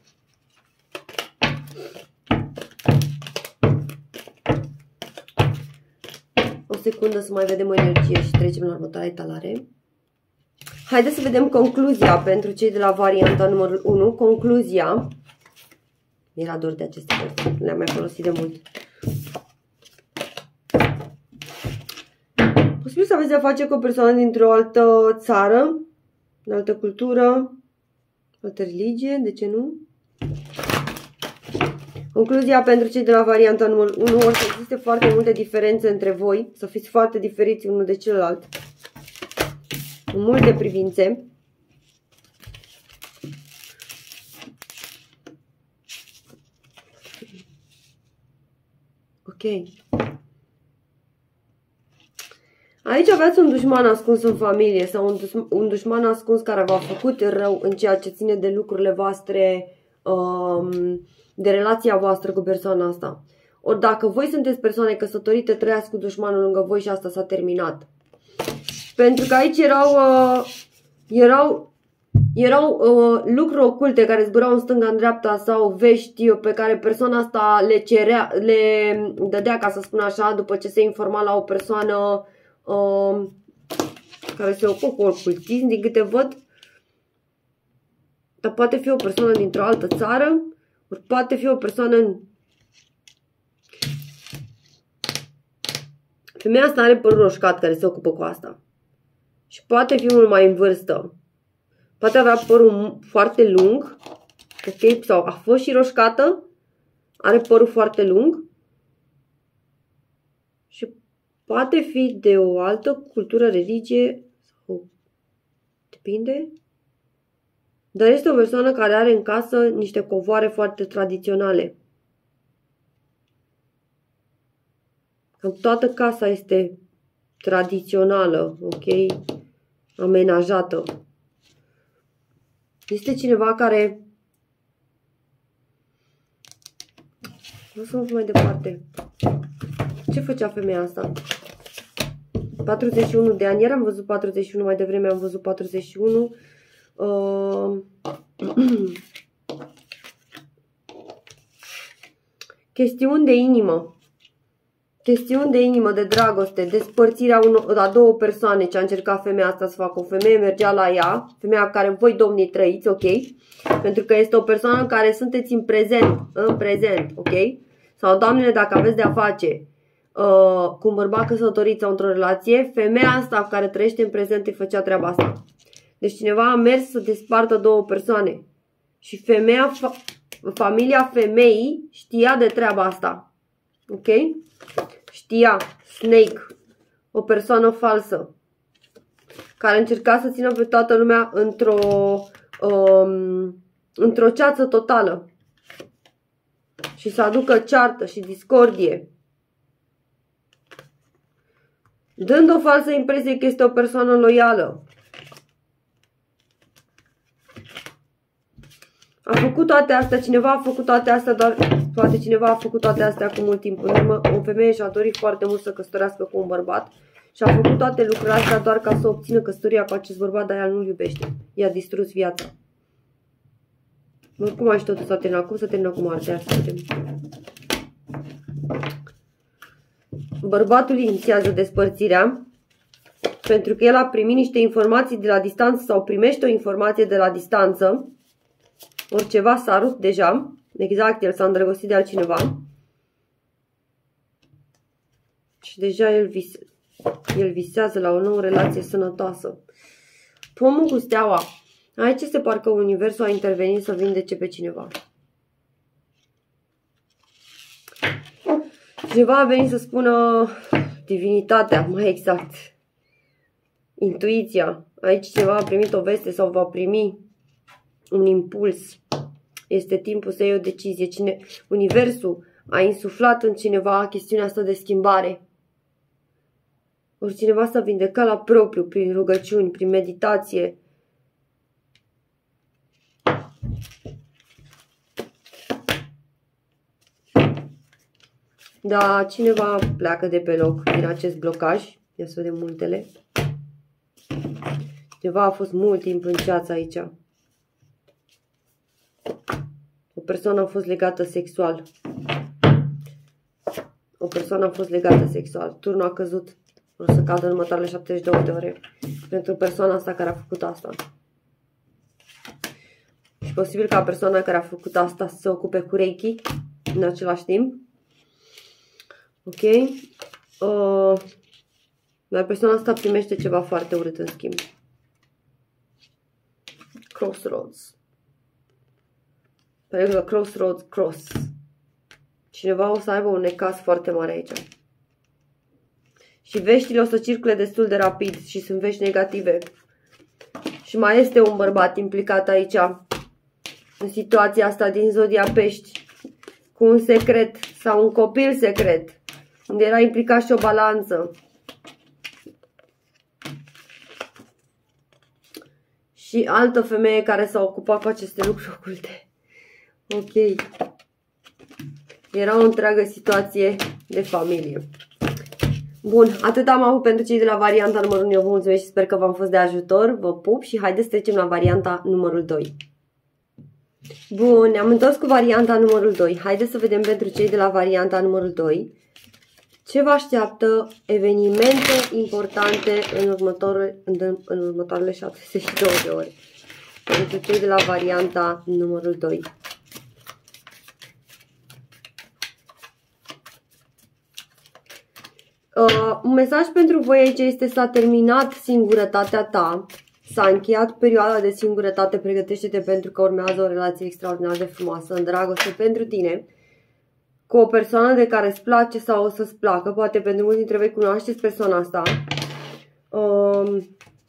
O secundă să mai vedem o energie și trecem la următoarea etalare. Haideți să vedem concluzia pentru cei de la varianta numărul unu. Concluzia. Mi-era dor de aceste cărți, le-am mai folosit de mult. Posibil să aveți de-a face cu o persoană dintr-o altă țară, în altă cultură, altă religie, de ce nu? Concluzia pentru cei de la varianta numărul unu, or să existe foarte multe diferențe între voi, să fiți foarte diferiți unul de celălalt, în multe privințe. Ok. Aici aveați un dușman ascuns în familie sau un, duș un dușman ascuns care v-a făcut rău în ceea ce ține de lucrurile voastre, um, de relația voastră cu persoana asta. Ori dacă voi sunteți persoane căsătorite, trăiați cu dușmanul lângă voi și asta s-a terminat. Pentru că aici erau, uh, erau, erau uh, lucruri oculte care zburau în stânga, în dreapta sau vești pe care persoana asta le, cerea, le dădea, ca să spun așa, după ce se informa la o persoană Uh, care se ocupă cu ocultism, din câte văd. Dar poate fi o persoană dintr-o altă țară, ori poate fi o persoană în... Femeia asta are părul roșcat care se ocupă cu asta. Și poate fi mult mai în vârstă. Poate avea părul foarte lung, ok, sau a fost și roșcată, are părul foarte lung și poate fi de o altă cultură, religie, sau depinde. Dar este o persoană care are în casă niște covoare foarte tradiționale. Cam toată casa este tradițională, ok? Amenajată. Este cineva care... Nu să mă mai departe. Ce făcea femeia asta? patruzeci și unu de ani. Iar am văzut patruzeci și unu, mai devreme am văzut patruzeci și unu. Uh... Chestiuni de inimă. Chestiuni de inimă, de dragoste, despărțirea unor, a două persoane, ce a încercat femeia asta să facă. O femeie mergea la ea, femeia care voi domnii trăiți, ok? Pentru că este o persoană în care sunteți în prezent, în prezent, ok? Sau, doamnele, dacă aveți de-a face uh, cu un bărbat căsătorit sau într-o relație, femeia asta care trăiește în prezent îi făcea treaba asta. Deci cineva a mers să despartă două persoane. Și femeia, fa familia femeii știa de treaba asta. Ok? Știa. Snake. O persoană falsă. Care încerca să țină pe toată lumea într-o um, într-o ceață totală. Și să aducă ceartă și discordie. Dând o falsă impresie că este o persoană loială. A făcut toate astea, cineva a făcut toate astea, doar poate cineva a făcut toate astea cu mult timp în urmă. O femeie și-a dorit foarte mult să căsătorească cu un bărbat și a făcut toate lucrurile astea doar ca să obțină căsătoria cu acest bărbat, dar ea nu-l iubește. I-a distrus viața. Cum aici totul s-a terminat? Cum să termină cu moartea? Să vedem. Bărbatul inițiază despărțirea pentru că el a primit niște informații de la distanță sau primește o informație de la distanță. Ori ceva s-a rupt deja. Exact, el s-a îndrăgostit de altcineva. Și deja el, vise, el visează la o nouă relație sănătoasă. Pomul cu steaua. Aici este parcă universul a intervenit să vindece pe cineva. Cineva a venit să spună divinitatea, mai exact. Intuiția. Aici cineva a primit o veste sau va primi un impuls. Este timpul să iei o decizie. Cine, Universul a insuflat în cineva chestiunea asta de schimbare. Ori cineva s-a vindecat la propriu, prin rugăciuni, prin meditație. Da, cineva pleacă de pe loc din acest blocaj. Ia să vedem multele. Cineva a fost mult timp în ceață aici. O persoană a fost legată sexual. O persoană a fost legată sexual. Turnul a căzut. O să cadă în următoarele șaptezeci și două de ore. Pentru persoana asta care a făcut asta. Și posibil ca persoana care a făcut asta să se ocupe cu Reiki în același timp. Ok. Uh, dar persoana asta primește ceva foarte urât în schimb. Crossroads. Pe lângă Crossroads, Cross. Cineva o să aibă un necaz foarte mare aici. Și veștile o să circule destul de rapid și sunt vești negative. Și mai este un bărbat implicat aici, în situația asta din zodia Pești, cu un secret sau un copil secret, unde era implicat și o balanță. Și altă femeie care s-a ocupat cu aceste lucruri oculte. Ok. Era o întreagă situație de familie. Bun, atât am avut pentru cei de la varianta numărul unu. Eu vă mulțumesc și sper că v-am fost de ajutor. Vă pup și haideți să trecem la varianta numărul doi. Bun, ne-am întors cu varianta numărul doi. Haideți să vedem pentru cei de la varianta numărul doi ce vă așteaptă evenimente importante în, următor, în, în următoarele șaptezeci și două de ore. Pentru cei de la varianta numărul doi. Uh, un mesaj pentru voi aici este: s-a terminat singurătatea ta, s-a încheiat perioada de singurătate, pregătește-te pentru că urmează o relație extraordinar de frumoasă în dragoste pentru tine, cu o persoană de care îți place sau o să-ți placă, poate pentru mulți dintre voi cunoașteți persoana asta. Uh,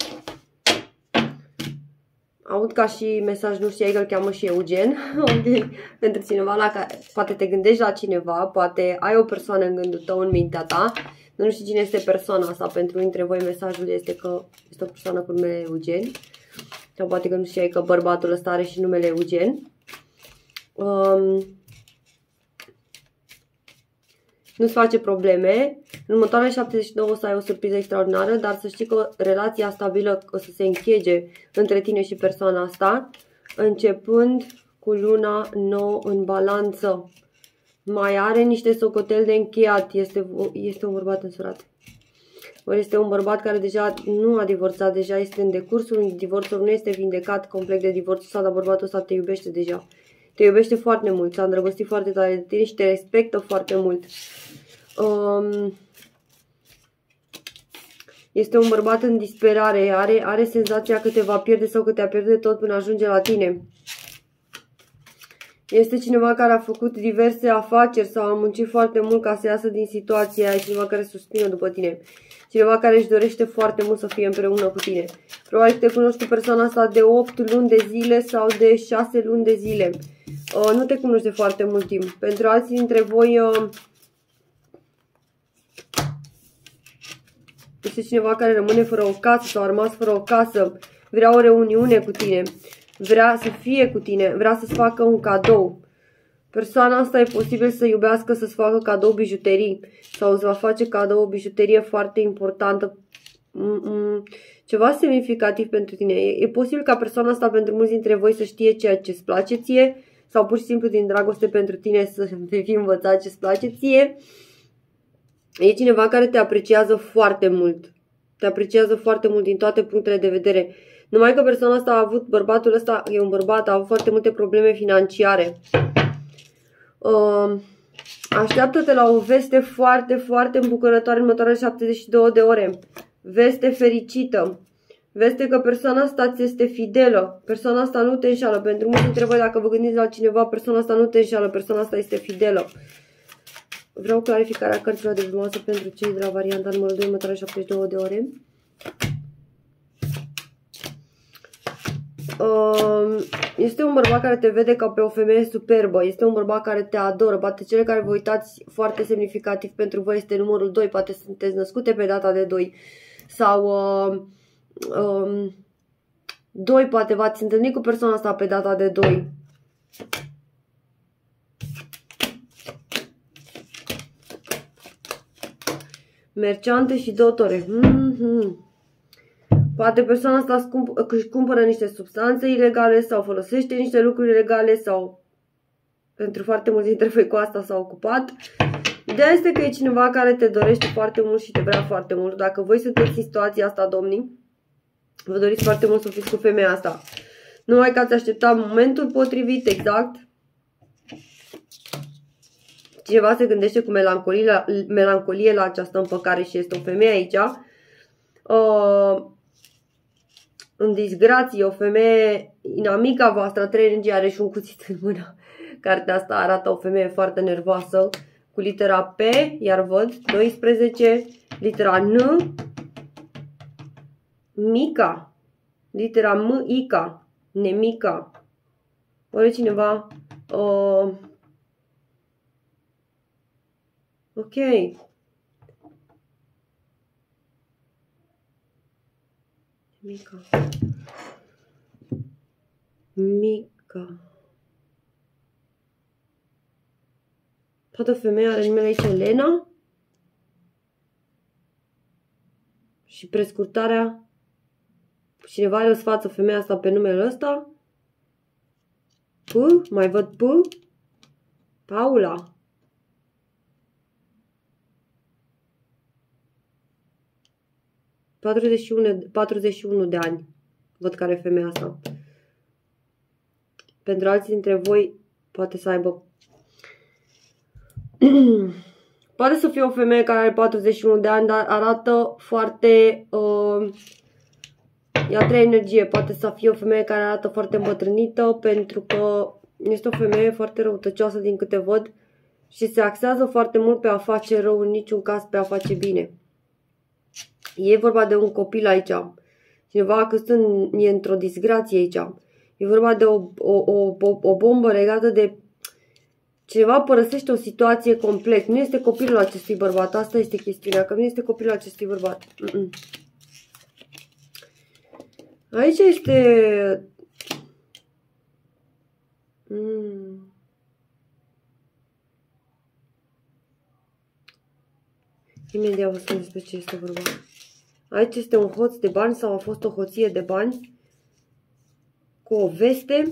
aud ca și mesaj, nu știai că îl cheamă și Eugen. Okay. Pentru cineva la care poate te gândești la cineva, poate ai o persoană în gândul tău, în mintea ta. Nu știu cine este persoana asta. Pentru unii dintre voi mesajul este că este o persoană cu numele Eugen. Sau poate că nu știai că bărbatul ăsta are și numele Eugen. Um, Nu-ți face probleme. În următoarele șaptezeci și două o să ai o surpriză extraordinară, dar să știi că relația stabilă o să se închege între tine și persoana asta, începând cu luna nouă în balanță. Mai are niște socoteli de încheiat. Este, este un bărbat însurat. Ori este un bărbat care deja nu a divorțat, deja este în decursul divorțului, nu este vindecat complet de divorțul ăsta, dar bărbatul ăsta te iubește deja. Te iubește foarte mult, s-a îndrăgostit foarte tare de tine și te respectă foarte mult. Um, este un bărbat în disperare, are, are senzația că te va pierde sau că te-a pierde tot până ajunge la tine. Este cineva care a făcut diverse afaceri sau a muncit foarte mult ca să iasă din situația aia, cineva care suspină după tine. Cineva care își dorește foarte mult să fie împreună cu tine. Probabil că te cunoști cu persoana asta de opt luni de zile sau de șase luni de zile. Uh, nu te cunoști de foarte mult timp. Pentru alții dintre voi uh, este cineva care rămâne fără o casă sau a rămas fără o casă. Vrea o reuniune cu tine. Vrea să fie cu tine. Vrea să-ți facă un cadou. Persoana asta e posibil să iubească să-ți facă cadou bijuterii. Sau îți va face cadou o bijuterie foarte importantă. Mm -mm. Ceva semnificativ pentru tine. E, e posibil ca persoana asta pentru mulți dintre voi să știe ceea ce îți place ție. Sau pur și simplu din dragoste pentru tine să fi învățat ce îți place ție. E cineva care te apreciază foarte mult. Te apreciază foarte mult din toate punctele de vedere. Numai că persoana asta a avut, bărbatul ăsta e un bărbat, a avut foarte multe probleme financiare. Uh, Așteaptă-te la o veste foarte, foarte îmbucurătoare în următoarele șaptezeci și două de ore. Veste fericită. Veste că persoana asta ți este fidelă. Persoana asta nu te înșală. Pentru mulți dintre voi, dacă vă gândiți la cineva, persoana asta nu te înșală. Persoana asta este fidelă. Vreau clarificarea cărților de frumoasă pentru cei de la varianta numărul doi, următoarele șaptezeci și două de ore. Este un bărbat care te vede ca pe o femeie superbă. Este un bărbat care te adoră. Poate cele care vă uitați foarte semnificativ pentru voi este numărul doi. Poate sunteți născute pe data de doi. Sau uh, um, doi, poate v-ați întâlnit cu persoana asta pe data de doi. Merceante și dotore. Mm-hmm. Poate persoana asta își cumpără niște substanțe ilegale sau folosește niște lucruri ilegale sau pentru foarte mulți dintre voi cu asta s-a ocupat. Ideea este că e cineva care te dorește foarte mult și te vrea foarte mult. Dacă voi sunteți în situația asta, domnii, vă doriți foarte mult să fiți cu femeia asta. Numai că ați așteptat momentul potrivit, exact. Cineva se gândește cu melancolie la, melancolie la această împăcare și este o femeie aici. Uh, în disgrație, o femeie inamica voastră, a trei energie, are și un cuțit în mână. Cartea asta arată o femeie foarte nervoasă, cu litera P, iar văd doisprezece, litera N, mica, litera M, ica, nemica. Oare cineva... Uh, ok. Mica. Mica. Toată femeia are numele aici Elena. Și prescurtarea. Cineva are o sfață femeia asta pe numele ăsta. P, mai văd P. Paula. patruzeci și unu, patruzeci și unu de ani. Văd care e femeia asta. Pentru alții dintre voi poate să aibă... Poate să fie o femeie care are patruzeci și unu de ani, dar arată foarte... Uh, ia trei energie. Poate să fie o femeie care arată foarte îmbătrânită, pentru că este o femeie foarte răutăcioasă din câte văd și se axează foarte mult pe a face rău, în niciun caz pe a face bine. E vorba de un copil aici. Cineva că în, e într-o disgrație aici. E vorba de o, o, o, o bombă legată de... Cineva părăsește o situație complet. Nu este copilul acestui bărbat. Asta este chestiunea, că nu este copilul acestui bărbat. Mm -mm. Aici este... Mm. Imediat vă spun despre ce este vorba. Aici este un hoț de bani sau a fost o hoție de bani cu o veste.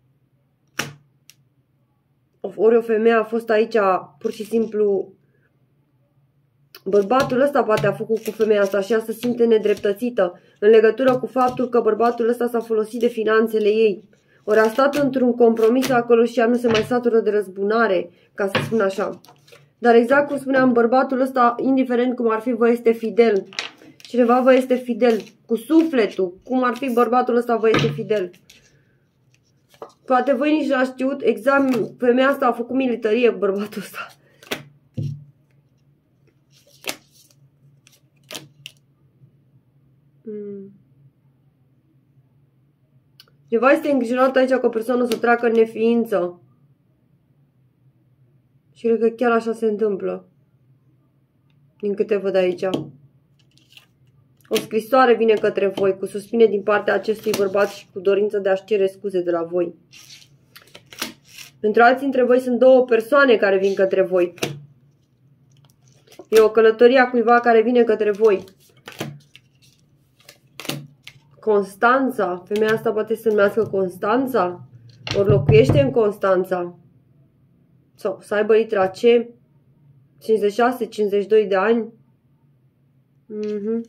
Ori o femeie a fost aici pur și simplu... Bărbatul ăsta poate a făcut cu femeia asta și ea se simte nedreptățită în legătură cu faptul că bărbatul ăsta s-a folosit de finanțele ei. Ori a stat într-un compromis acolo și ea nu se mai satură de răzbunare, ca să spun așa. Dar exact cum spuneam, bărbatul ăsta, indiferent cum ar fi, vă este fidel. Cineva vă este fidel cu sufletul. Cum ar fi, bărbatul ăsta vă este fidel. Poate voi nici n-ați știut exact. Femeia asta a făcut militarie cu bărbatul ăsta. Hmm. Cineva este îngrijorat aici că o persoană să treacă în neființă. Și cred că chiar așa se întâmplă. Din câte văd aici. O scrisoare vine către voi cu suspine din partea acestui bărbat și cu dorință de a-și cere scuze de la voi. Pentru alții dintre voi sunt două persoane care vin către voi. E o călătorie a cuiva care vine către voi. Constanța. Femeia asta poate să se numească Constanța. Ori locuiește în Constanța. Sau să aibă litera C. cincizeci și șase cincizeci și doi de ani. Mhm.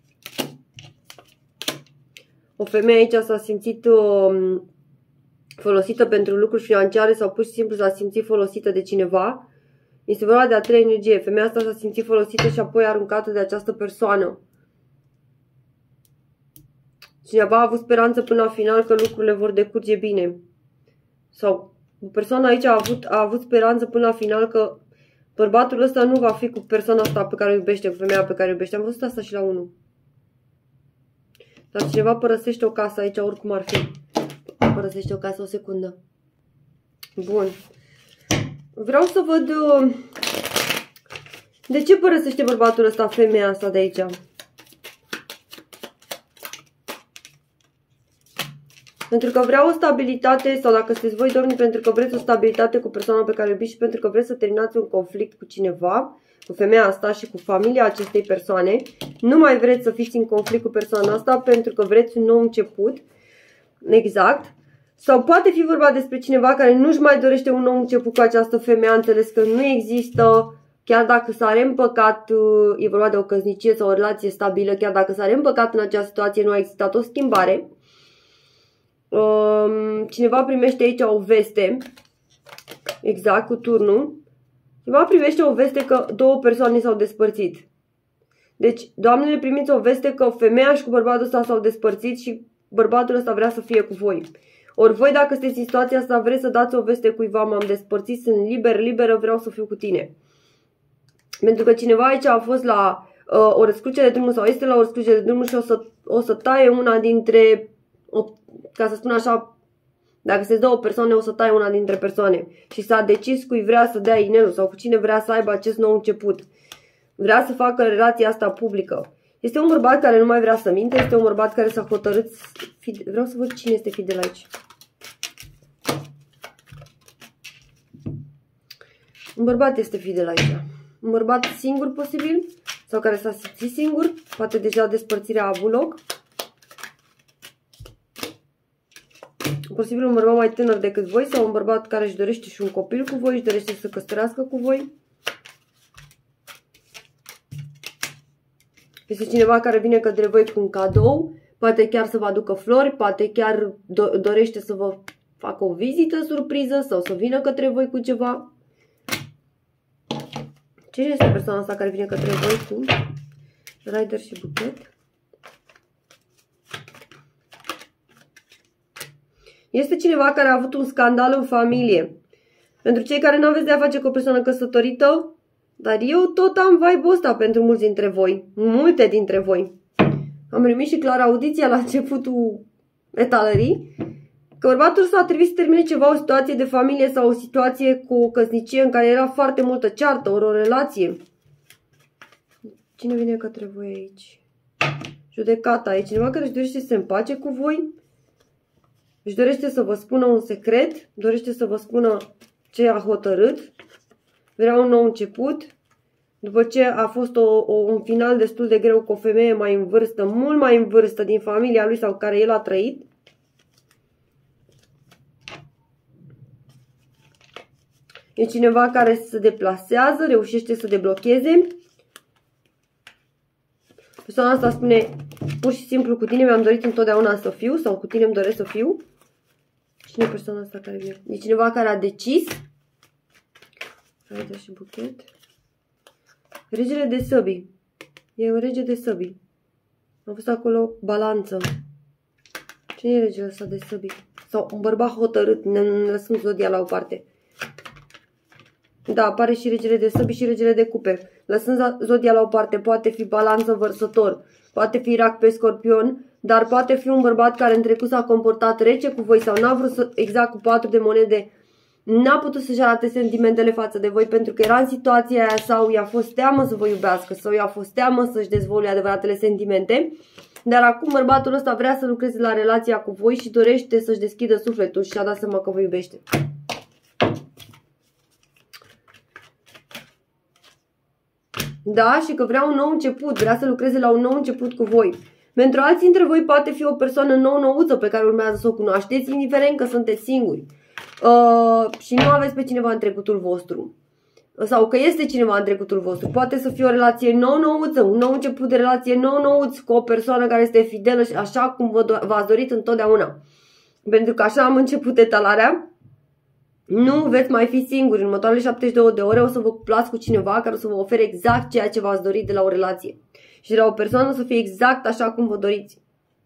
O femeie aici s-a simțit uh, folosită pentru lucruri financiare sau pur și simplu s-a simțit folosită de cineva. Este vorba de a treia energie. Femeia asta s-a simțit folosită și apoi aruncată de această persoană. Cineva a avut speranță până la final că lucrurile vor decurge bine. Sau o persoană aici a avut, a avut speranță până la final că bărbatul ăsta nu va fi cu persoana asta pe care o iubește, cu femeia pe care o iubește. Am văzut asta și la unul. Dar cineva părăsește o casă aici, oricum ar fi. Părăsește o casă o secundă. Bun. Vreau să văd uh, de ce părăsește bărbatul ăsta femeia asta de aici. Pentru că vreau o stabilitate, sau dacă sunteți voi, domnii, pentru că vreți o stabilitate cu persoana pe care o iubiți și pentru că vreți să terminați un conflict cu cineva, cu femeia asta și cu familia acestei persoane. Nu mai vreți să fiți în conflict cu persoana asta pentru că vreți un nou început. Exact. Sau poate fi vorba despre cineva care nu-și mai dorește un nou început cu această femeie, a înțeles că nu există, chiar dacă s-a reîmpăcat, e vorba de o căsnicie sau o relație stabilă, chiar dacă s-a reîmpăcat în această situație, nu a existat o schimbare. Cineva primește aici o veste, exact, cu turnul. Cineva primește o veste că două persoane s-au despărțit. Deci, doamnele, primiți o veste că femeia și cu bărbatul ăsta s-au despărțit și bărbatul ăsta vrea să fie cu voi. Ori voi, dacă sunteți în situația asta, vreți să dați o veste cuiva: m-am despărțit, sunt liber, liberă, vreau să fiu cu tine. Pentru că cineva aici a fost la uh, o răscruce de drumul sau este la o răscruce de drumul și o să, o să taie una dintre, o, ca să spun așa, dacă se dă o persoană, o să taie una dintre persoane. Și s-a decis cui vrea să dea inelul sau cu cine vrea să aibă acest nou început. Vrea să facă relația asta publică. Este un bărbat care nu mai vrea să minte, este un bărbat care s-a hotărât. Vreau să văd cine este fidel aici. Un bărbat este fidel aici. Un bărbat singur posibil sau care s-a simțit singur. Poate deja despărțirea a avut loc. Posibil un bărbat mai tânăr decât voi sau un bărbat care își dorește și un copil cu voi, își dorește să căsătorească cu voi. Este cineva care vine către voi cu un cadou, poate chiar să vă aducă flori, poate chiar do dorește să vă facă o vizită surpriză sau să vină către voi cu ceva. Cine este persoana asta care vine către voi cu Rider și buchet? Este cineva care a avut un scandal în familie. Pentru cei care nu aveți de a face cu o persoană căsătorită, dar eu tot am vibe-ul ăsta pentru mulți dintre voi. Multe dintre voi. Am primit și clar audiția la începutul etalării că bărbatul ăsta a trebuit să termine ceva, o situație de familie sau o situație cu o căsnicie în care era foarte multă ceartă, ori o relație. Cine vine către voi aici? Judecata. E cineva care își dorește să se împace cu voi? Își dorește să vă spună un secret? Dorește să vă spună ce a hotărât? Vrea un nou început? După ce a fost o, o, un final destul de greu cu o femeie mai în vârstă, mult mai în vârstă din familia lui sau care el a trăit? E cineva care se deplasează, reușește să deblocheze. Persoana asta spune pur și simplu: cu tine mi-am dorit întotdeauna să fiu, sau cu tine îmi doresc să fiu. Cine e persoana asta care vine? E cineva care a decis. Haide și buchet. Regele de săbii. E un rege de săbii. A fost acolo balanță. Cine e regele ăsta de săbii? Sau un bărbat hotărât. Ne lăsăm zodia la o parte. Da, apare și regele de săbii și regele de cupe. Lăsând zodia la o parte, poate fi balanță vărsător, poate fi rac pe scorpion, dar poate fi un bărbat care în trecut s-a comportat rece cu voi sau n-a vrut să, exact cu patru de monede, n-a putut să-și arate sentimentele față de voi pentru că era în situația aia sau i-a fost teamă să vă iubească sau i-a fost teamă să-și dezvolte adevăratele sentimente. Dar acum bărbatul ăsta vrea să lucreze la relația cu voi și dorește să-și deschidă sufletul și și-a dat seama că vă iubește. Da, și că vrea un nou început, vrea să lucreze la un nou început cu voi. Pentru alții dintre voi poate fi o persoană nou-nouță pe care urmează să o cunoașteți, indiferent că sunteți singuri. Uh, și nu aveți pe cineva în trecutul vostru. Sau că este cineva în trecutul vostru. Poate să fie o relație nou-nouță, un nou început de relație nou-nouț cu o persoană care este fidelă și așa cum v-ați dorit întotdeauna. Pentru că așa am început etalarea. Nu veți mai fi singuri. În următoarele șaptezeci și două de ore o să vă cuplați cu cineva care o să vă ofere exact ceea ce v-ați dorit de la o relație. Și de la o persoană o să fie exact așa cum vă doriți.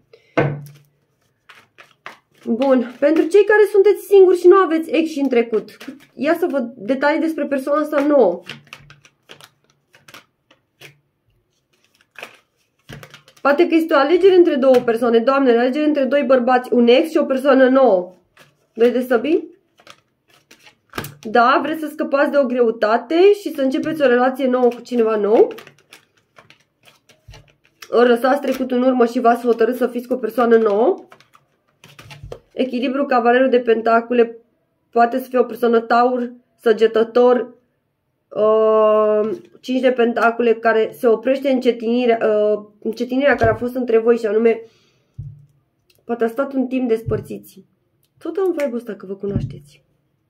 Bun. Pentru cei care sunteți singuri și nu aveți ex și în trecut, ia să vă detalii despre persoana asta nouă. Poate că este o alegere între două persoane. Doamne, o alegere între doi bărbați, un ex și o persoană nouă. Doi de săbii? Da, vreți să scăpați de o greutate și să începeți o relație nouă cu cineva nou? Ori lăsați trecutul în urmă și v-ați hotărât să fiți cu o persoană nouă? Echilibru, cavalerul de pentacule, poate să fie o persoană taur, săgetător, uh, cinci de pentacule, care se oprește încetinirea, uh, încetinirea care a fost între voi și anume, poate a stat un timp despărțiți. Tot am vibe-ul ăsta că vă cunoașteți.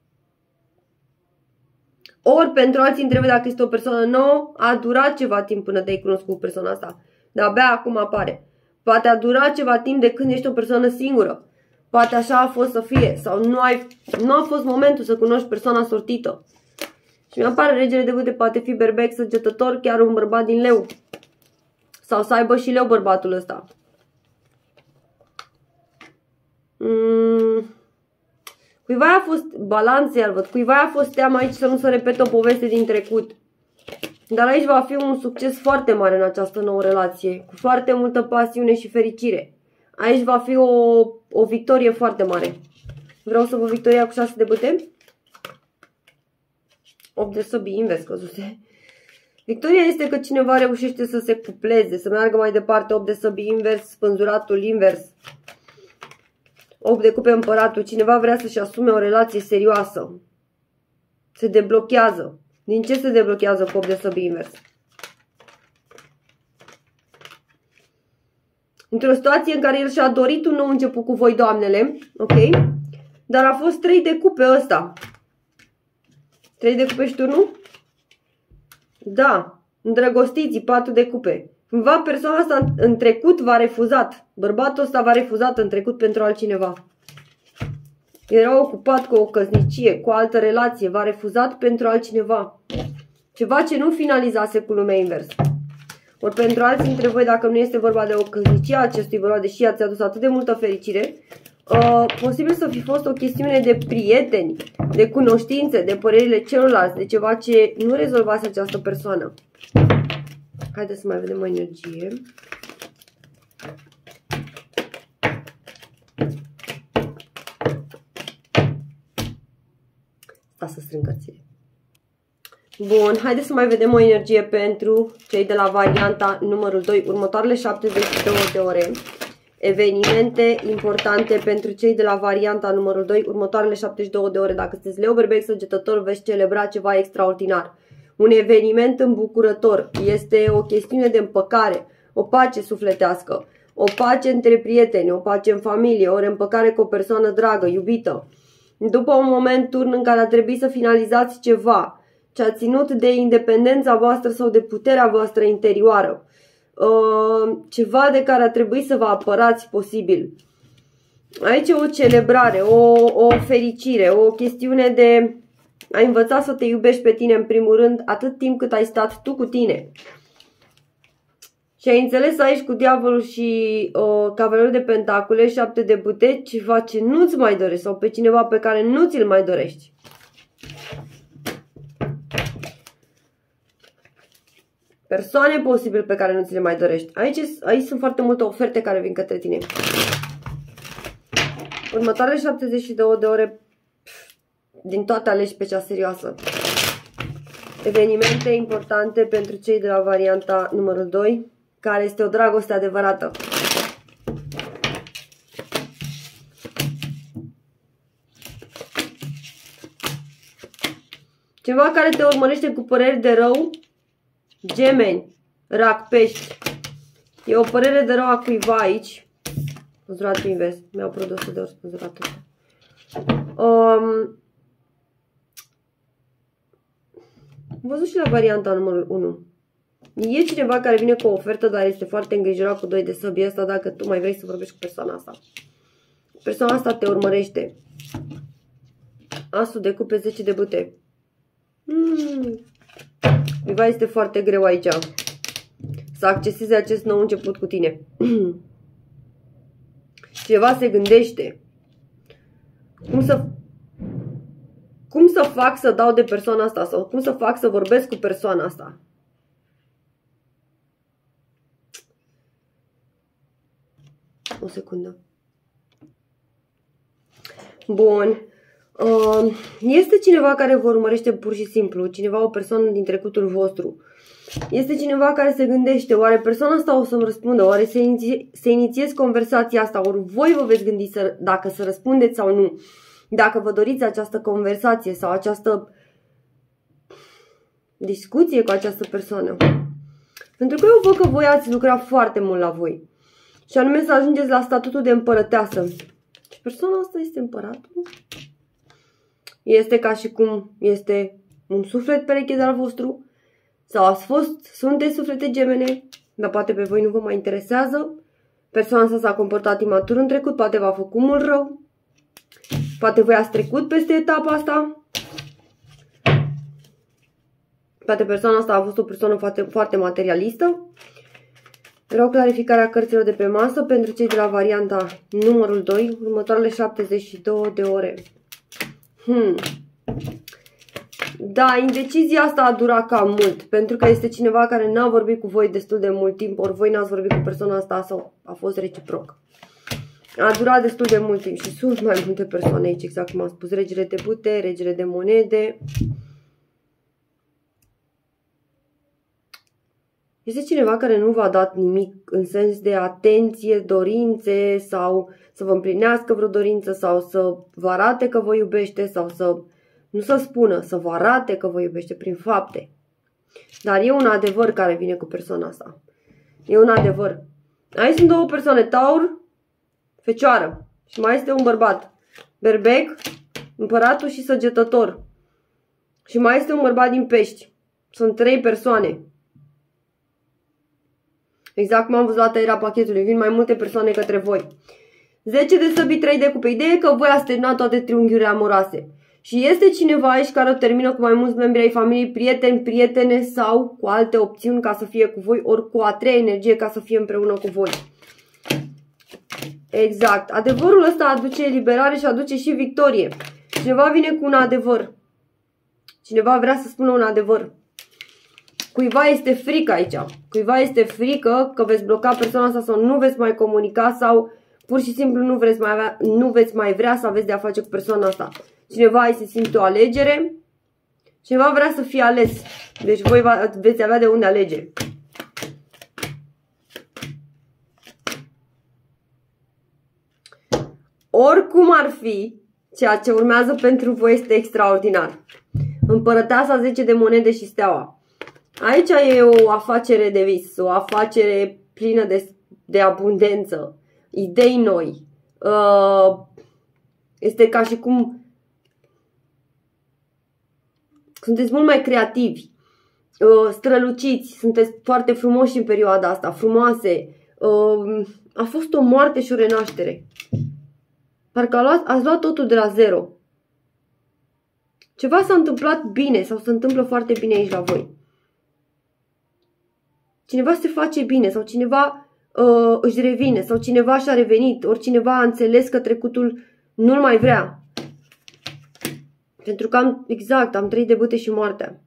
Ori pentru alții întrebe dacă este o persoană nouă, a durat ceva timp până te-ai cunoscut cu persoana asta. Dar abia acum apare. Poate a durat ceva timp de când ești o persoană singură. Poate așa a fost să fie. Sau nu, ai, nu a fost momentul să cunoști persoana sortită. Și mi-apare regele de vâte, poate fi berbec, săgetător, chiar un bărbat din leu. Sau să aibă și leu bărbatul ăsta. Mm. Cuiva a fost balanță, iar văd. Cuiva a fost teamă aici să nu se repete o poveste din trecut. Dar aici va fi un succes foarte mare în această nouă relație. Cu foarte multă pasiune și fericire. Aici va fi o, o victorie foarte mare. Vreau să vă victoria cu șase de bâte. opt de săbii, invers căzuse. Victoria este că cineva reușește să se cupleze, să meargă mai departe. opt de săbii invers, spânzuratul invers. opt de cupe, împăratul. Cineva vrea să-și asume o relație serioasă. Se deblochează. Din ce se deblochează cu opt de săbii invers? Într-o situație în care el și-a dorit un nou început cu voi, doamnele. Ok? Dar a fost trei de cupe ăsta. trei de cupe și turnul? Da. Îndrăgostiții, patru de cupe. Cumva persoana asta în trecut v-a refuzat. Bărbatul ăsta v-a refuzat în trecut pentru altcineva. Era ocupat cu o căsnicie, cu o altă relație. V-a refuzat pentru altcineva. Ceva ce nu finalizase cu lumea invers. Ori pentru alții dintre voi, dacă nu este vorba de o căsnicie a acestui bărbat, deși ați adus atât de multă fericire, uh, posibil să fi fost o chestiune de prieteni, de cunoștințe, de părerile celorlalți, de ceva ce nu rezolvase această persoană. Haideți să mai vedem o energie. Sta să strâng cărțile. Bun, haideți să mai vedem o energie pentru cei de la varianta numărul doi. Următoarele șaptezeci și două de ore. Evenimente importante pentru cei de la varianta numărul doi. Următoarele șaptezeci și două de ore. Dacă sunteți leu, berbec, săgetător, veți celebra ceva extraordinar. Un eveniment îmbucurător. Este o chestiune de împăcare. O pace sufletească. O pace între prieteni. O pace în familie. O reîmpăcare cu o persoană dragă, iubită. După un moment turn în care a trebuit să finalizați ceva ce a ținut de independența voastră sau de puterea voastră interioară. Uh, ceva de care a trebuit să vă apărați posibil. Aici e o celebrare, o, o fericire, o chestiune de a învăța să te iubești pe tine în primul rând atât timp cât ai stat tu cu tine. Și ai înțeles aici cu diavolul și uh, cavalerul de pentacule, șapte de bâte, ceva ce nu-ți mai dorești sau pe cineva pe care nu ți-l mai dorești. Persoane posibil pe care nu ți le mai dorești. Aici, aici sunt foarte multe oferte care vin către tine. Următoarele șaptezeci și două de ore, pf, din toate alegi pe cea serioasă. Evenimente importante pentru cei de la varianta numărul doi, care este o dragoste adevărată. Ceva care te urmărește cu păreri de rău. Gemeni, rac, pești. E o părere de rău a cuiva aici. Spânzuratul invers. Mi-au produs de ori spânzuratul ăsta. Um, am văzut și la varianta numărul unu. E cineva care vine cu o ofertă, dar este foarte îngrijorat cu doi de săbii asta dacă tu mai vrei să vorbești cu persoana asta. Persoana asta te urmărește. Asul de cupe, zece de bâte. Hmm. Cuiva este foarte greu aici să acceseze acest nou început cu tine. Ceva se gândește. Cum să, cum să fac să dau de persoana asta sau cum să fac să vorbesc cu persoana asta. O secundă. Bun. Uh, este cineva care vă urmărește pur și simplu, cineva, o persoană din trecutul vostru. Este cineva care se gândește, oare persoana asta o să-mi răspundă, oare se, iniție, se inițiez conversația asta, ori voi vă veți gândi să, dacă să răspundeți sau nu. Dacă vă doriți această conversație sau această discuție cu această persoană. Pentru că eu văd că voi ați lucrat foarte mult la voi. Și anume să ajungeți la statutul de împărăteasă. Și persoana asta este împăratul? Este ca și cum este un suflet pereche de al vostru. Sau ați fost, sunteți suflete gemene, dar poate pe voi nu vă mai interesează. Persoana asta s-a comportat imatur în trecut, poate v-a făcut mult rău. Poate voi ați trecut peste etapa asta. Poate persoana asta a fost o persoană foarte, foarte materialistă. Vreau clarificarea cărților de pe masă pentru cei de la varianta numărul doi, următoarele șaptezeci și două de ore. Hmm. Da, indecizia asta a durat cam mult, pentru că este cineva care n-a vorbit cu voi destul de mult timp, ori voi n-ați vorbit cu persoana asta sau a fost reciproc. A durat destul de mult timp și sunt mai multe persoane aici, exact cum am spus, regele de bute, regele de monede. Este cineva care nu v-a dat nimic în sens de atenție, dorințe sau să vă împlinească vreo dorință sau să vă arate că vă iubește sau să, nu să spună, să vă arate că vă iubește prin fapte. Dar e un adevăr care vine cu persoana asta. E un adevăr. Aici sunt două persoane, Taur, Fecioară și mai este un bărbat, Berbec, Împăratul și Săgetător. Și mai este un bărbat din Pești. Sunt trei persoane. Exact cum am văzut la tăierea pachetului. Vin mai multe persoane către voi. zece de săbii, trei de cupe. Ideea e că voi ați terminat toate triunghiurile amoroase. Și este cineva aici care o termină cu mai mulți membri ai familiei, prieteni, prietene sau cu alte opțiuni ca să fie cu voi, ori cu a treia energie ca să fie împreună cu voi. Exact. Adevărul ăsta aduce eliberare și aduce și victorie. Cineva vine cu un adevăr. Cineva vrea să spună un adevăr. Cuiva este frică aici. Cuiva este frică că veți bloca persoana asta sau nu veți mai comunica sau pur și simplu nu veți mai, avea, nu veți mai vrea să aveți de a face cu persoana asta. Cineva aici se simte o alegere. Cineva vrea să fie ales. Deci voi veți avea de unde alege. Oricum ar fi, ceea ce urmează pentru voi este extraordinar. Împărăteasa, zece de monede și steaua. Aici e o afacere de vis, o afacere plină de, de abundență, idei noi. Este ca și cum sunteți mult mai creativi, străluciți, sunteți foarte frumoși în perioada asta, frumoase. A fost o moarte și o renaștere. Parcă ați luat totul de la zero. Ceva s-a întâmplat bine sau se întâmplă foarte bine aici la voi. Cineva se face bine sau cineva uh, își revine sau cineva și-a revenit, ori cineva a înțeles că trecutul nu-l mai vrea. Pentru că am, exact, am trăit de bâte și moartea.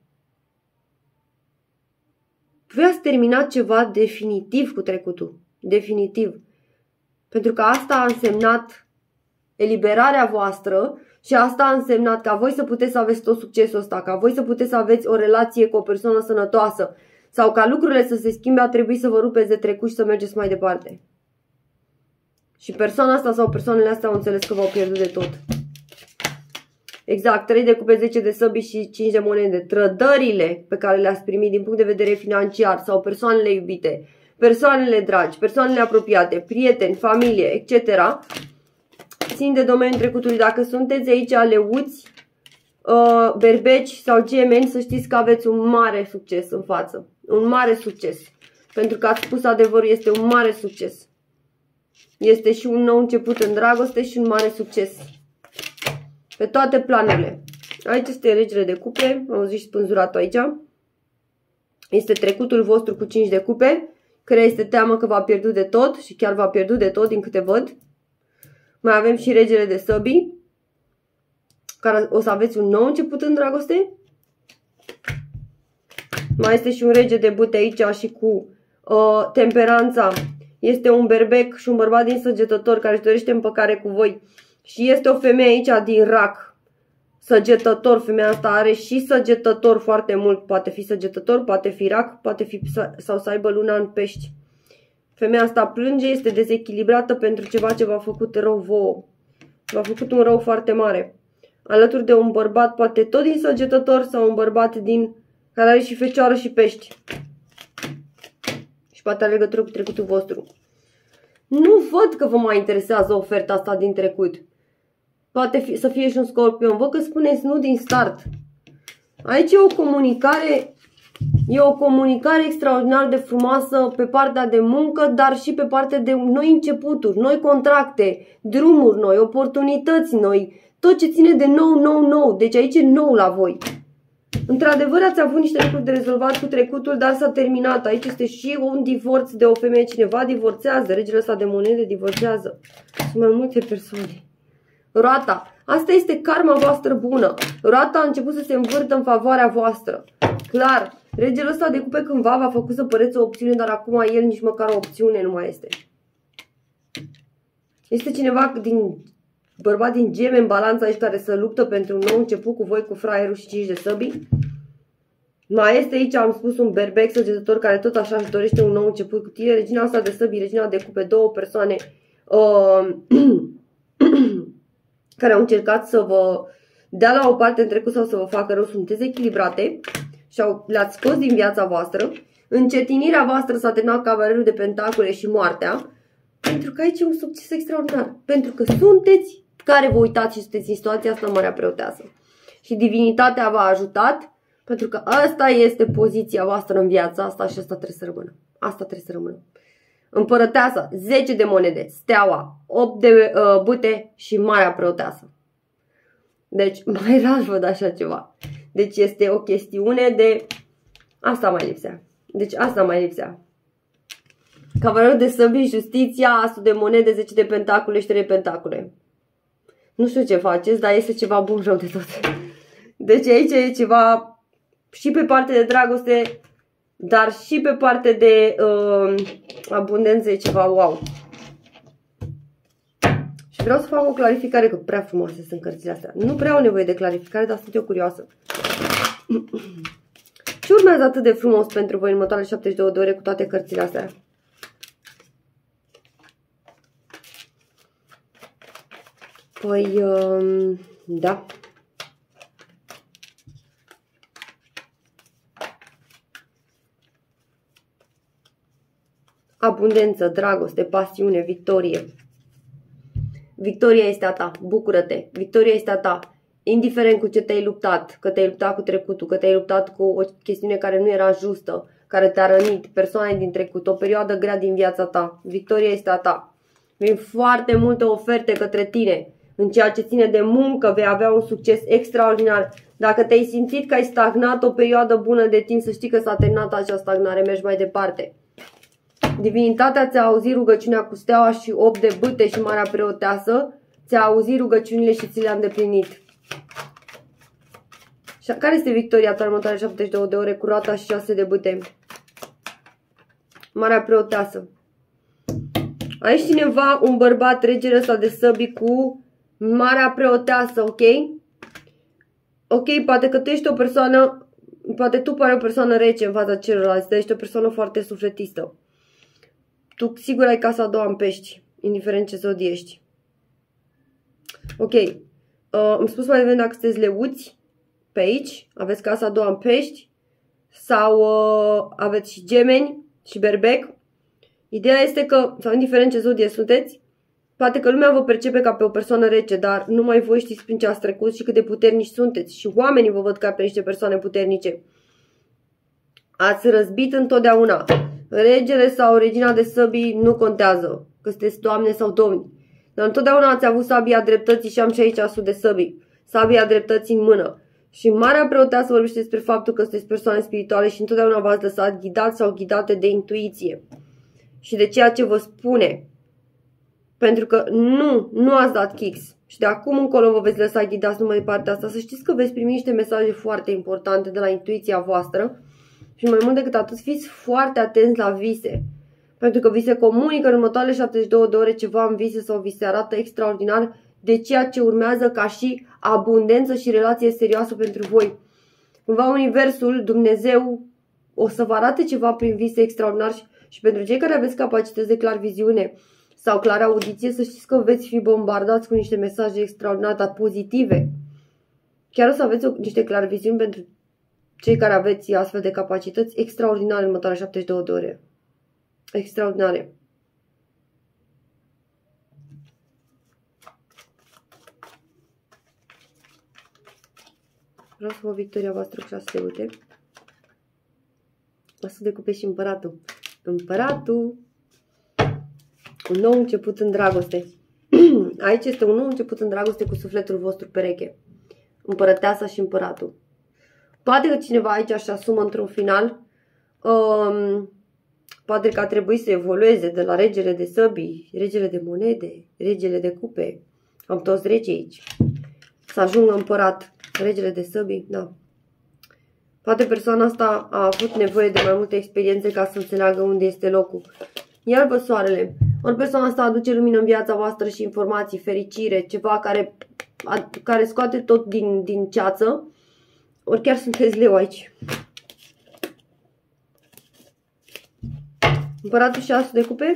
Voi ați terminat ceva definitiv cu trecutul. Definitiv. Pentru că asta a însemnat eliberarea voastră și asta a însemnat ca voi să puteți să aveți tot succesul ăsta, ca voi să puteți să aveți o relație cu o persoană sănătoasă sau ca lucrurile să se schimbe, a trebuit să vă rupeți de trecut și să mergeți mai departe. Și persoana asta sau persoanele astea au înțeles că v-au pierdut de tot. Exact, trei de cupe, zece de săbii și cinci de monede. Trădările pe care le-ați primit din punct de vedere financiar sau persoanele iubite, persoanele dragi, persoanele apropiate, prieteni, familie, et cetera țin de domeniul trecutului. Dacă sunteți aici leuți, uh, berbeci sau gemeni, să știți că aveți un mare succes în față. Un mare succes. Pentru că ați spus adevărul, este un mare succes. Este și un nou început în dragoste și un mare succes. Pe toate planurile. Aici este regele de cupe. Am auzit și spânzuratul aici. Este trecutul vostru cu cinci de cupe. Care este teamă că v-a pierdut de tot. Și chiar v-a pierdut de tot din câte văd. Mai avem și regele de săbii. Care o să aveți un nou început în dragoste. Mai este și un rege de bute aici și cu uh, temperanța este un berbec și un bărbat din Săgetător care își dorește împăcare cu voi. Și este o femeie aici din Rac. Săgetător, femeia asta are și Săgetător foarte mult. Poate fi Săgetător, poate fi Rac, poate fi sau să aibă luna în Pești. Femeia asta plânge, este dezechilibrată pentru ceva ce v-a făcut rău vouă. V-a făcut un rău foarte mare. Alături de un bărbat, poate tot din Săgetător sau un bărbat din care are și Fecioară și Pești. Și poate are legătură cu trecutul vostru. Nu văd că vă mai interesează oferta asta din trecut. Poate fi, să fie și un Scorpion. Văd că spuneți nu din start. Aici e o comunicare, e o comunicare extraordinar de frumoasă pe partea de muncă, dar și pe partea de noi începuturi, noi contracte, drumuri noi, oportunități noi, tot ce ține de nou, nou, nou. Deci aici e nou la voi. Într-adevăr ați avut niște lucruri de rezolvat cu trecutul, dar s-a terminat. Aici este și un divorț de o femeie, cineva divorțează, regele ăsta de monede divorțează. Sunt mai multe persoane. Roata. Asta este karma voastră bună. Roata a început să se învârtă în favoarea voastră. Clar, regele ăsta de cupe cândva v-a făcut să păreți o opțiune, dar acum el nici măcar o opțiune nu mai este. Este cineva din bărbat din Geme în balanță aici care să luptă pentru un nou început cu voi, cu fraierul și cinci de săbii. Mai este aici, am spus, un berbec Săgetător care tot așa își dorește un nou început cu tine. Regina asta de săbii, regina de cupe, două persoane uh, care au încercat să vă dea la o parte în trecut sau să vă facă rău, sunt dezechilibrate și le-ați scos din viața voastră. Încetinirea voastră s-a terminat Cavalerul de Pentacole și moartea. Pentru că aici e un succes extraordinar. Pentru că sunteți care vă uitați și sunteți în situația asta, Marea Preoteasă. Și divinitatea v-a ajutat, pentru că asta este poziția voastră în viața asta și asta trebuie să rămână. Asta trebuie să rămână. Împărăteasa, zece de monede, steaua, opt de uh, bâte și Marea Preoteasă. Deci mai rar văd așa ceva. Deci este o chestiune de... Asta mai lipsea. Deci asta mai lipsea. Cavalerul de săbii, justiția, asul de monede, zece de pentacole și trei de pentacole. Nu știu ce faceți, dar este ceva bun rău de tot. Deci aici e ceva și pe partea de dragoste, dar și pe partea de uh, abundență e ceva wow. Și vreau să fac o clarificare, că prea frumoase sunt cărțile astea. Nu prea au nevoie de clarificare, dar sunt eu curioasă. Ce urmează atât de frumos pentru voi în următoarele șaptezeci și două de ore cu toate cărțile astea? Păi, um, da. Abundență, dragoste, pasiune, victorie. Victoria este a ta, bucură-te. Victoria este a ta. Indiferent cu ce te-ai luptat, că te-ai luptat cu trecutul, că te-ai luptat cu o chestiune care nu era justă, care te-a rănit, persoane din trecut, o perioadă grea din viața ta. Victoria este a ta. Vin foarte multe oferte către tine. În ceea ce ține de muncă vei avea un succes extraordinar. Dacă te-ai simțit că ai stagnat o perioadă bună de timp, să știi că s-a terminat acea stagnare, mergi mai departe. Divinitatea ți-a auzit rugăciunea cu steaua și opt de bâte și Marea Preoteasă. Ți-a auzit rugăciunile și ți le-a îndeplinit. Care este victoria ta în următoarele șaptezeci și două de ore cu roata și șase de bâte? Marea Preoteasă. Aici cineva, un bărbat, regele ăsta de săbii cu Marea Preoteasă, ok? Ok, poate că tu ești o persoană, poate tu pare o persoană rece în fața celorlalți, dar ești o persoană foarte sufletistă. Tu sigur ai casa a doua în Pești, indiferent ce zodie ești. Ok, uh, am spus mai devreme dacă sunteți leuți pe aici, aveți casa a doua în Pești sau uh, aveți și Gemeni și Berbec. Ideea este că, sau indiferent ce zodie sunteți, poate că lumea vă percepe ca pe o persoană rece, dar numai voi știți prin ce ați trecut și cât de puternici sunteți. Și oamenii vă văd ca pe niște persoane puternice. Ați răzbit întotdeauna. Regele sau regina de săbii nu contează, că sunteți doamne sau domni. Dar întotdeauna ați avut sabia dreptății și am și aici asul de săbii. Sabia dreptății în mână. Și Marea Preoteasă vorbește despre faptul că sunteți persoane spirituale și întotdeauna v-ați lăsat ghidați sau ghidate de intuiție. Și de ceea ce vă spune. Pentru că nu, nu ați dat kicks. Și de acum încolo vă veți lăsa ghidați numai de partea asta. Să știți că veți primi niște mesaje foarte importante de la intuiția voastră. Și mai mult decât atât, fiți foarte atenți la vise. Pentru că vi se comunică în următoarele șaptezeci și două de ore ceva în vise sau vi se arată extraordinar de ceea ce urmează ca și abundență și relație serioasă pentru voi. Cumva Universul, Dumnezeu, o să vă arate ceva prin vise extraordinar și, și pentru cei care aveți capacități de clar viziune sau clar audiție, să știți că veți fi bombardați cu niște mesaje extraordinare, dar pozitive. Chiar o să aveți o, niște clar viziuni pentru cei care aveți astfel de capacități extraordinare în următoarele șaptezeci și două de ore. Extraordinare. Vreau să vă victoria voastră cu șase de ute. O să decupe și împăratul. Împăratul. Un nou început în dragoste. Aici este un nou început în dragoste cu sufletul vostru pereche. Împărăteasa și împăratul. Poate că cineva aici își asumă într-un final. Um, poate că a trebuit să evolueze de la regele de săbii, regele de monede, regele de cupe. Am toți regi aici. Să ajungă împărat. Regele de săbii, da. Poate persoana asta a avut nevoie de mai multe experiențe ca să înțeleagă unde este locul. Iarbă soarele. Ori persoana asta aduce lumină în viața voastră și informații, fericire, ceva care, a, care scoate tot din, din ceață. Ori chiar sunteți leu aici. Împăratul și asul de cupe.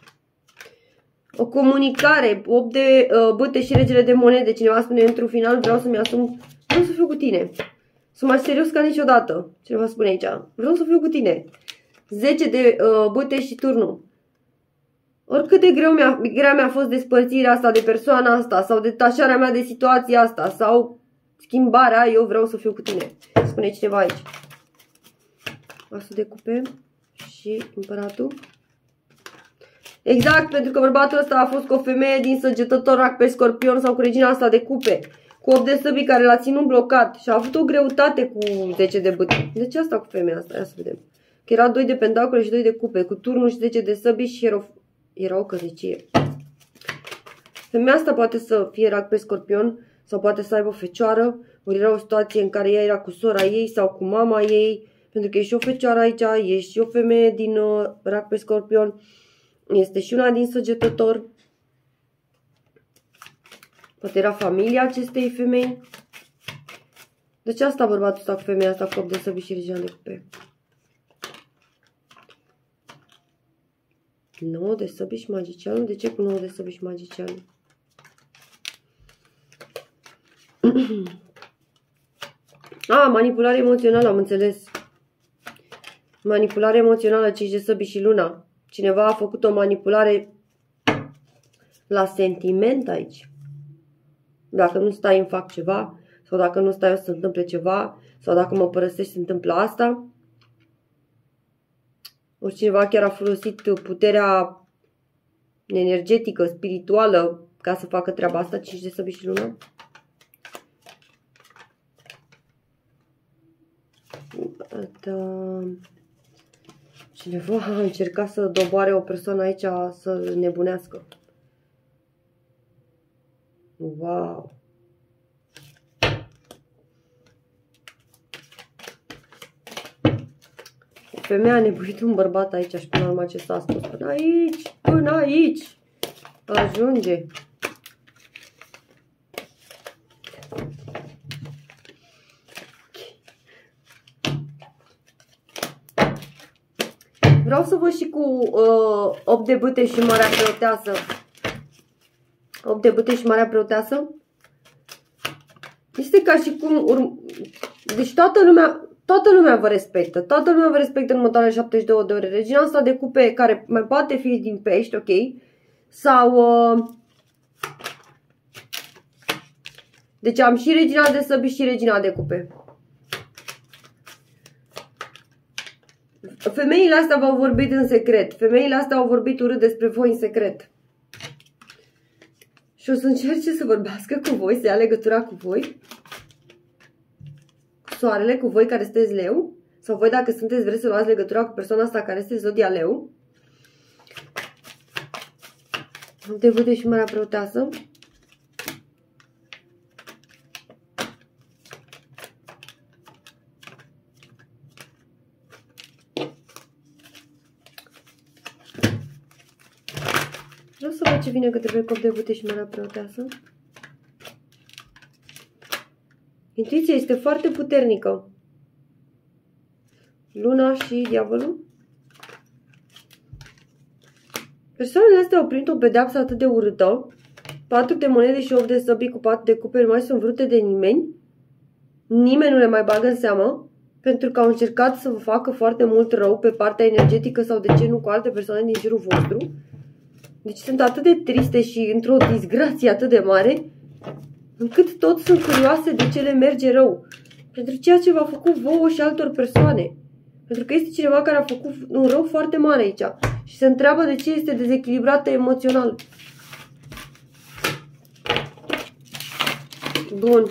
O comunicare, opt de uh, bâte și regele de monede. Cineva spune într-un final, vreau să-mi asum, vreau să fiu cu tine. Sunt mai serios ca niciodată. Cineva spune aici, vreau să fiu cu tine. zece de uh, bâte și turnul. Oricât de greu mi-a, grea mi-a fost despărțirea asta de persoana asta sau detașarea mea de situația asta sau schimbarea, eu vreau să fiu cu tine. Spune cineva aici. Asul de cupe și împăratul. Exact, pentru că bărbatul ăsta a fost cu o femeie din Săgetător, Rac pe Scorpion sau cu regina asta de cupe. Cu opt de săbii care l-a ținut blocat și a avut o greutate cu zece de bâte. De ce asta cu femeia asta? Ia să vedem. Că era doi de pentacole și doi de cupe, cu turnul și zece de săbii și era o, era o căsnicie. Femeia asta poate să fie Rac pe Scorpion sau poate să aibă o fecioară, ori era o situație în care ea era cu sora ei sau cu mama ei, pentru că e și o fecioară aici, e și o femeie din uh, Rac pe Scorpion. Este și una din Săgetător. Poate era familia acestei femei. De ce asta bărbatul ăsta cu femeia asta cu opt de săbii și regina de cupe? nouă de săbii și magicianul? De ce cu nouă de săbii și magicianul? A, manipulare emoțională, am înțeles. Manipulare emoțională, cinci de săbii și luna. Cineva a făcut o manipulare la sentiment aici. Dacă nu stai îmi fac ceva, sau dacă nu stai o să se întâmple ceva, sau dacă mă părăsești se întâmplă asta. Ori cineva chiar a folosit puterea energetică, spirituală, ca să facă treaba asta, cinci de săbii și lună. Da. Cineva a încercat să doboare o persoană aici să nebunească. Wow! O femeie a nebuit un bărbat aici și până la urmă ce s-a spus. Până aici, până aici. Ajunge. Vreau să văd și cu uh, opt de bâte și Marea Preoteasă. opt de bâte și Marea Preoteasă. Este ca și cum... Urm... Deci toată lumea, toată lumea vă respectă. Toată lumea vă respectă în următoarele șaptezeci și două de ore. Regina asta de cupe, care mai poate fi din pești, ok? Sau... Uh... Deci am și regina de săbi și regina de cupe. Femeile astea v-au vorbit în secret. Femeile astea au vorbit urât despre voi în secret. Și o să încerce să vorbească cu voi, să ia legătura cu voi. Cu soarele, cu voi care sunteți leu. Sau voi dacă sunteți vreți să luați legătura cu persoana asta care este zodia leu. De văde și Marea Preoteasă. Vreau să văd ce vine către voi cop de vâte și marea preoteasă. Intuiția este foarte puternică. Luna și diavolul. Persoanele astea au primit o pedeapsă atât de urâtă. Patru de monede și opt de săbii cu patru de cupe nu mai sunt vrute de nimeni. Nimeni nu le mai bagă în seamă. Pentru că au încercat să vă facă foarte mult rău pe partea energetică sau de ce nu cu alte persoane din jurul vostru. Deci sunt atât de triste și într-o disgrație atât de mare, încât toți sunt curioase de ce le merge rău. Pentru ceea ce v-a făcut vouă și altor persoane. Pentru că este cineva care a făcut un rău foarte mare aici. Și se întreabă de ce este dezechilibrată emoțional. Bun.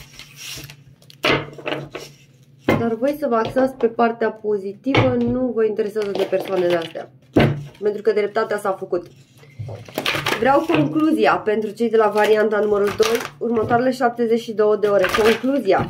Dar voi să vă axați pe partea pozitivă, nu vă interesează de persoanele astea. Pentru că dreptatea s-a făcut. Vreau concluzia pentru cei de la varianta numărul doi, următoarele șaptezeci și două de ore. Concluzia.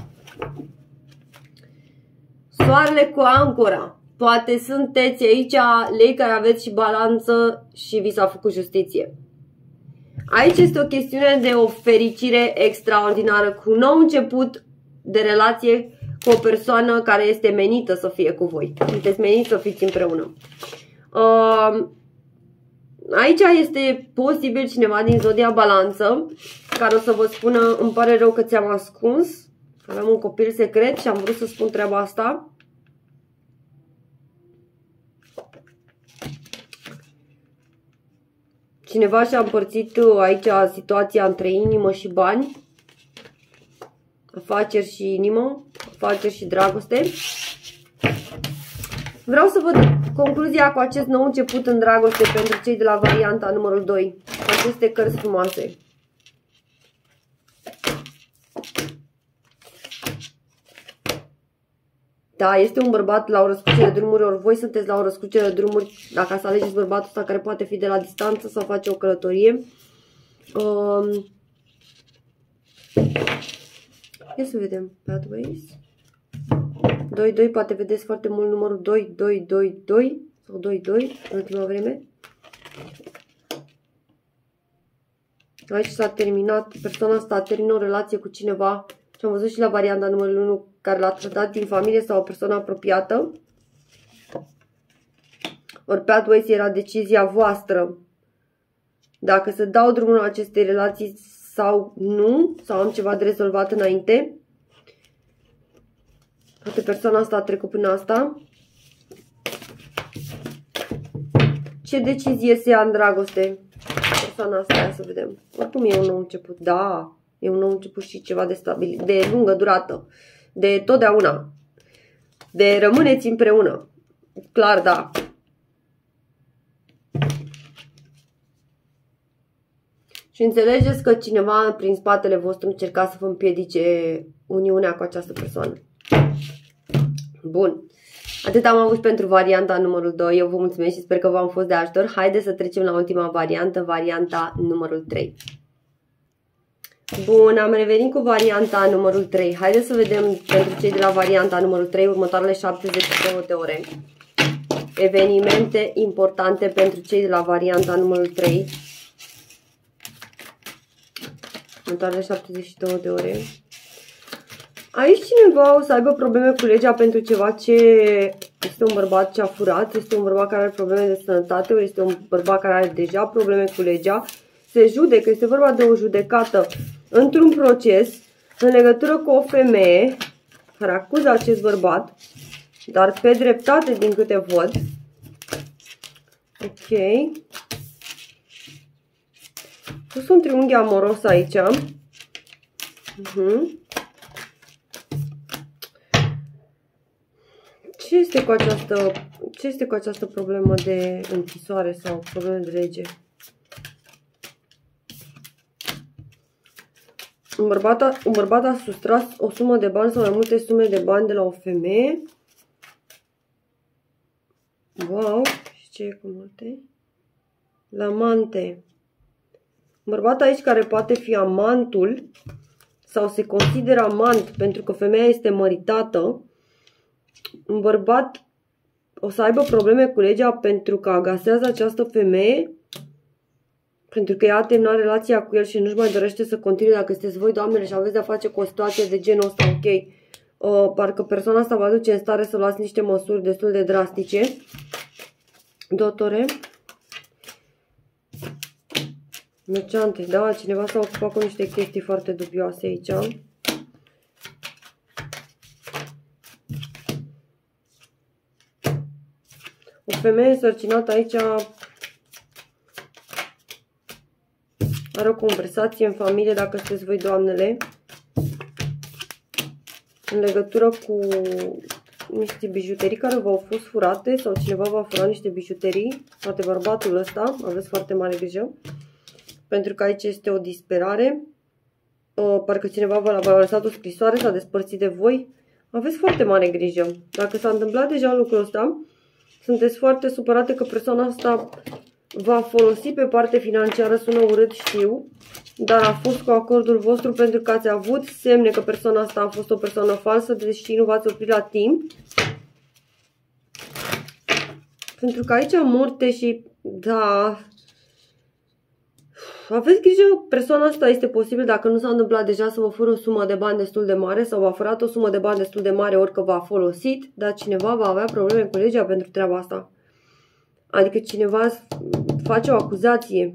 Soarele cu ancora. Poate sunteți aici lei care aveți și balanță și vi s-a făcut justiție. Aici este o chestiune de o fericire extraordinară, cu un nou început de relație cu o persoană care este menită să fie cu voi. Sunteți meniți să fiți împreună. Uh, aici este posibil cineva din zodia balanță care o să vă spună: îmi pare rău că ți-am ascuns, aveam un copil secret și am vrut să spun treaba asta. Cineva și-a împărțit aici situația între inimă și bani, afaceri și inimă, afaceri și dragoste. Vreau să văd concluzia cu acest nou început în dragoste pentru cei de la varianta numărul doi. Aceste cărți frumoase. Da, este un bărbat la o răscruce de drumuri, ori voi sunteți la o răscruce de drumuri, dacă să alegeți bărbatul ăsta care poate fi de la distanță sau face o călătorie. Um, ia să vedem. Pathways. doi doi, poate vedeți foarte mult numărul doi doi doi doi sau doi doi în ultima vreme. Aici s-a terminat, persoana asta a terminat o relație cu cineva și am văzut și la varianta numărul unu care l-a trădat din familie sau o persoană apropiată. Ori Pathways era decizia voastră dacă să dau drumul acestei relații sau nu, sau am ceva de rezolvat înainte. Poate persoana asta a trecut până asta. Ce decizie se ia în dragoste? Persoana asta, ia să vedem. Oricum e un nou început. Da, e un nou început și ceva de stabil, de lungă durată. De totdeauna. De rămâneți împreună. Clar, da. Și înțelegeți că cineva prin spatele vostru încerca să vă împiedice uniunea cu această persoană. Bun. Atât am avut pentru varianta numărul doi. Eu vă mulțumesc și sper că v-am fost de ajutor. Haideți să trecem la ultima variantă, varianta numărul trei. Bun, am revenit cu varianta numărul trei. Haideți să vedem pentru cei de la varianta numărul trei următoarele șaptezeci și două de ore. Evenimente importante pentru cei de la varianta numărul trei. Următoarele șaptezeci și două de ore. Aici cineva o să aibă probleme cu legea pentru ceva ce este un bărbat ce a furat, este un bărbat care are probleme de sănătate, ori este un bărbat care are deja probleme cu legea. Se judecă, este vorba de o judecată într-un proces în legătură cu o femeie care acuză acest bărbat, dar pe dreptate din câte văd. Ok. Pus un triunghi amoros aici. Uh-huh. Ce este cu această, ce este cu această problemă de închisoare sau problemă de lege? Un bărbat, a, un bărbat a sustras o sumă de bani sau mai multe sume de bani de la o femeie. Wow! Și ce e cu multe? La amante. Un bărbat aici care poate fi amantul sau se consideră amant pentru că femeia este măritată. Un bărbat o să aibă probleme cu legea pentru că agasează această femeie Pentru că ea a terminat relația cu el și nu-și mai dorește să continue. Dacă sunteți voi, doamnele, și aveți de-a face cu o situație de genul ăsta, ok, uh, parcă persoana asta vă duce în stare să luați niște măsuri destul de drastice. Doctore. Merceante, da, cineva s-a ocupat cu niște chestii foarte dubioase aici. O femeie însărcinată aici are o conversație în familie, dacă sunteți voi, doamnele, în legătură cu niște bijuterii care v-au fost furate sau cineva v-a furat niște bijuterii, poate bărbatul ăsta, aveți foarte mare grijă, pentru că aici este o disperare, uh, parcă cineva v-a lăsat o scrisoare, s-a despărțit de voi, aveți foarte mare grijă. Dacă s-a întâmplat deja lucrul ăsta, sunteți foarte supărate că persoana asta va folosi pe parte financiară, sună urât, știu, dar a fost cu acordul vostru pentru că ați avut semne că persoana asta a fost o persoană falsă, deși nu v-ați oprit la timp. Pentru că aici moarte și, da, aveți grijă, persoana asta este posibil, dacă nu s-a întâmplat deja, să vă fură o sumă de bani destul de mare sau v-a furat o sumă de bani destul de mare, ori că v-a folosit, dar cineva va avea probleme cu legea pentru treaba asta. Adică cineva face o acuzație.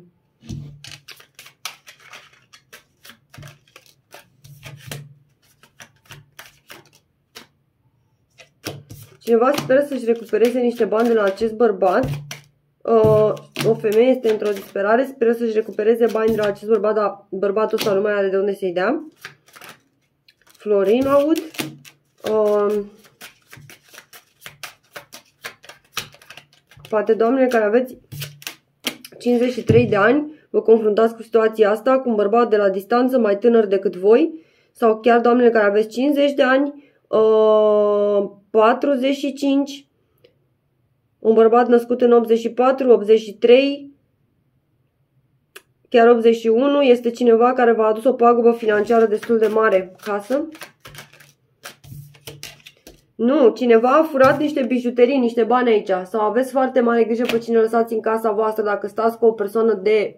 Cineva speră să-și recupereze niște bani de la acest bărbat. Uh, o femeie este într-o disperare, speră să-și recupereze bani de la acest bărbat, dar bărbatul ăsta nu mai are de unde să-i dea. Florin, aud. Uh, poate, doamnele care aveți cincizeci și trei de ani, vă confruntați cu situația asta, cu un bărbat de la distanță mai tânăr decât voi, sau chiar doamnele care aveți cincizeci de ani, uh, patruzeci și cinci, un bărbat născut în optzeci și patru, optzeci și trei, chiar optzeci și unu, este cineva care v-a adus o pagubă financiară destul de mare casă. Nu, cineva a furat niște bijuterii, niște bani aici. Sau aveți foarte mare grijă pe cine lăsați în casa voastră. Dacă stați cu o persoană de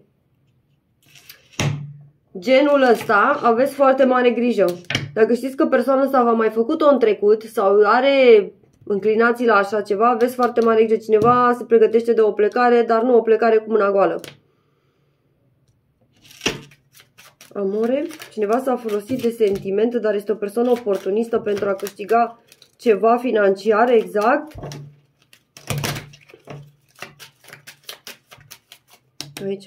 genul ăsta, aveți foarte mare grijă. Dacă știți că persoana asta v-a mai făcut-o în trecut sau are înclinații la așa ceva, aveți foarte mare grijă. Cineva se pregătește de o plecare, dar nu o plecare cu mâna goală. Amore, cineva s-a folosit de sentimente, dar este o persoană oportunistă pentru a câștiga ceva financiar, exact. Aici.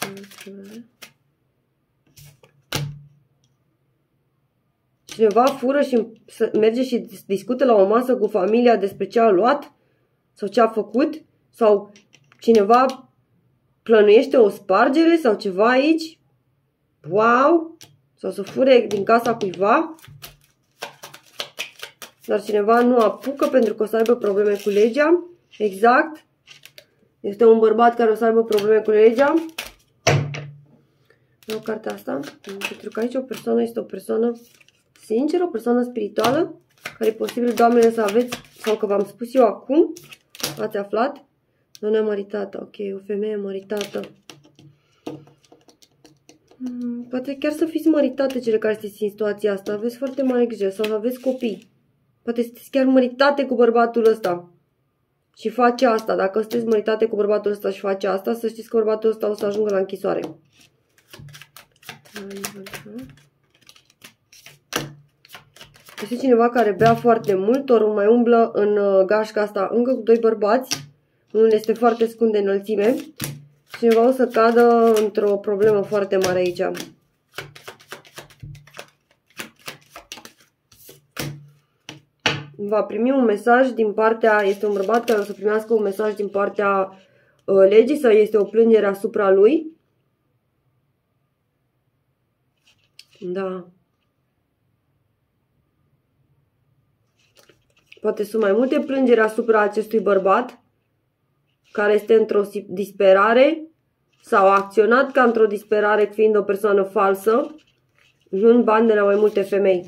Cineva fură și merge și discută la o masă cu familia despre ce a luat sau ce a făcut, sau cineva plănuiește o spargere sau ceva aici. Wow! Sau să fure din casa cuiva. Dar cineva nu apucă pentru că o să aibă probleme cu legea. Exact. Este un bărbat care o să aibă probleme cu legea. Vreau cartea asta. Pentru că aici o persoană este o persoană sinceră, o persoană spirituală, care e posibil, doamnele, să aveți, sau că v-am spus eu acum, ați aflat. Doamna măritată. Ok, o femeie măritată. Hmm, poate chiar să fiți măritate cele care sunteți în situația asta. Aveți foarte mare grijă sau aveți copii. Poate sunteți chiar măritate cu bărbatul ăsta și face asta. Dacă sunteți măritate cu bărbatul ăsta și face asta, să știți că bărbatul ăsta o să ajungă la închisoare. Este cineva care bea foarte mult, ori mai umblă în gașca asta încă cu doi bărbați. Unul este foarte scund de înălțime. Cineva o să cadă într-o problemă foarte mare aici. Va primi un mesaj din partea, este un bărbat care o să primească un mesaj din partea uh, legii sau este o plângere asupra lui. Da. Poate sunt mai multe plângeri asupra acestui bărbat care este într-o disperare sau a acționat ca într-o disperare fiind o persoană falsă, luând bani de la mai multe femei.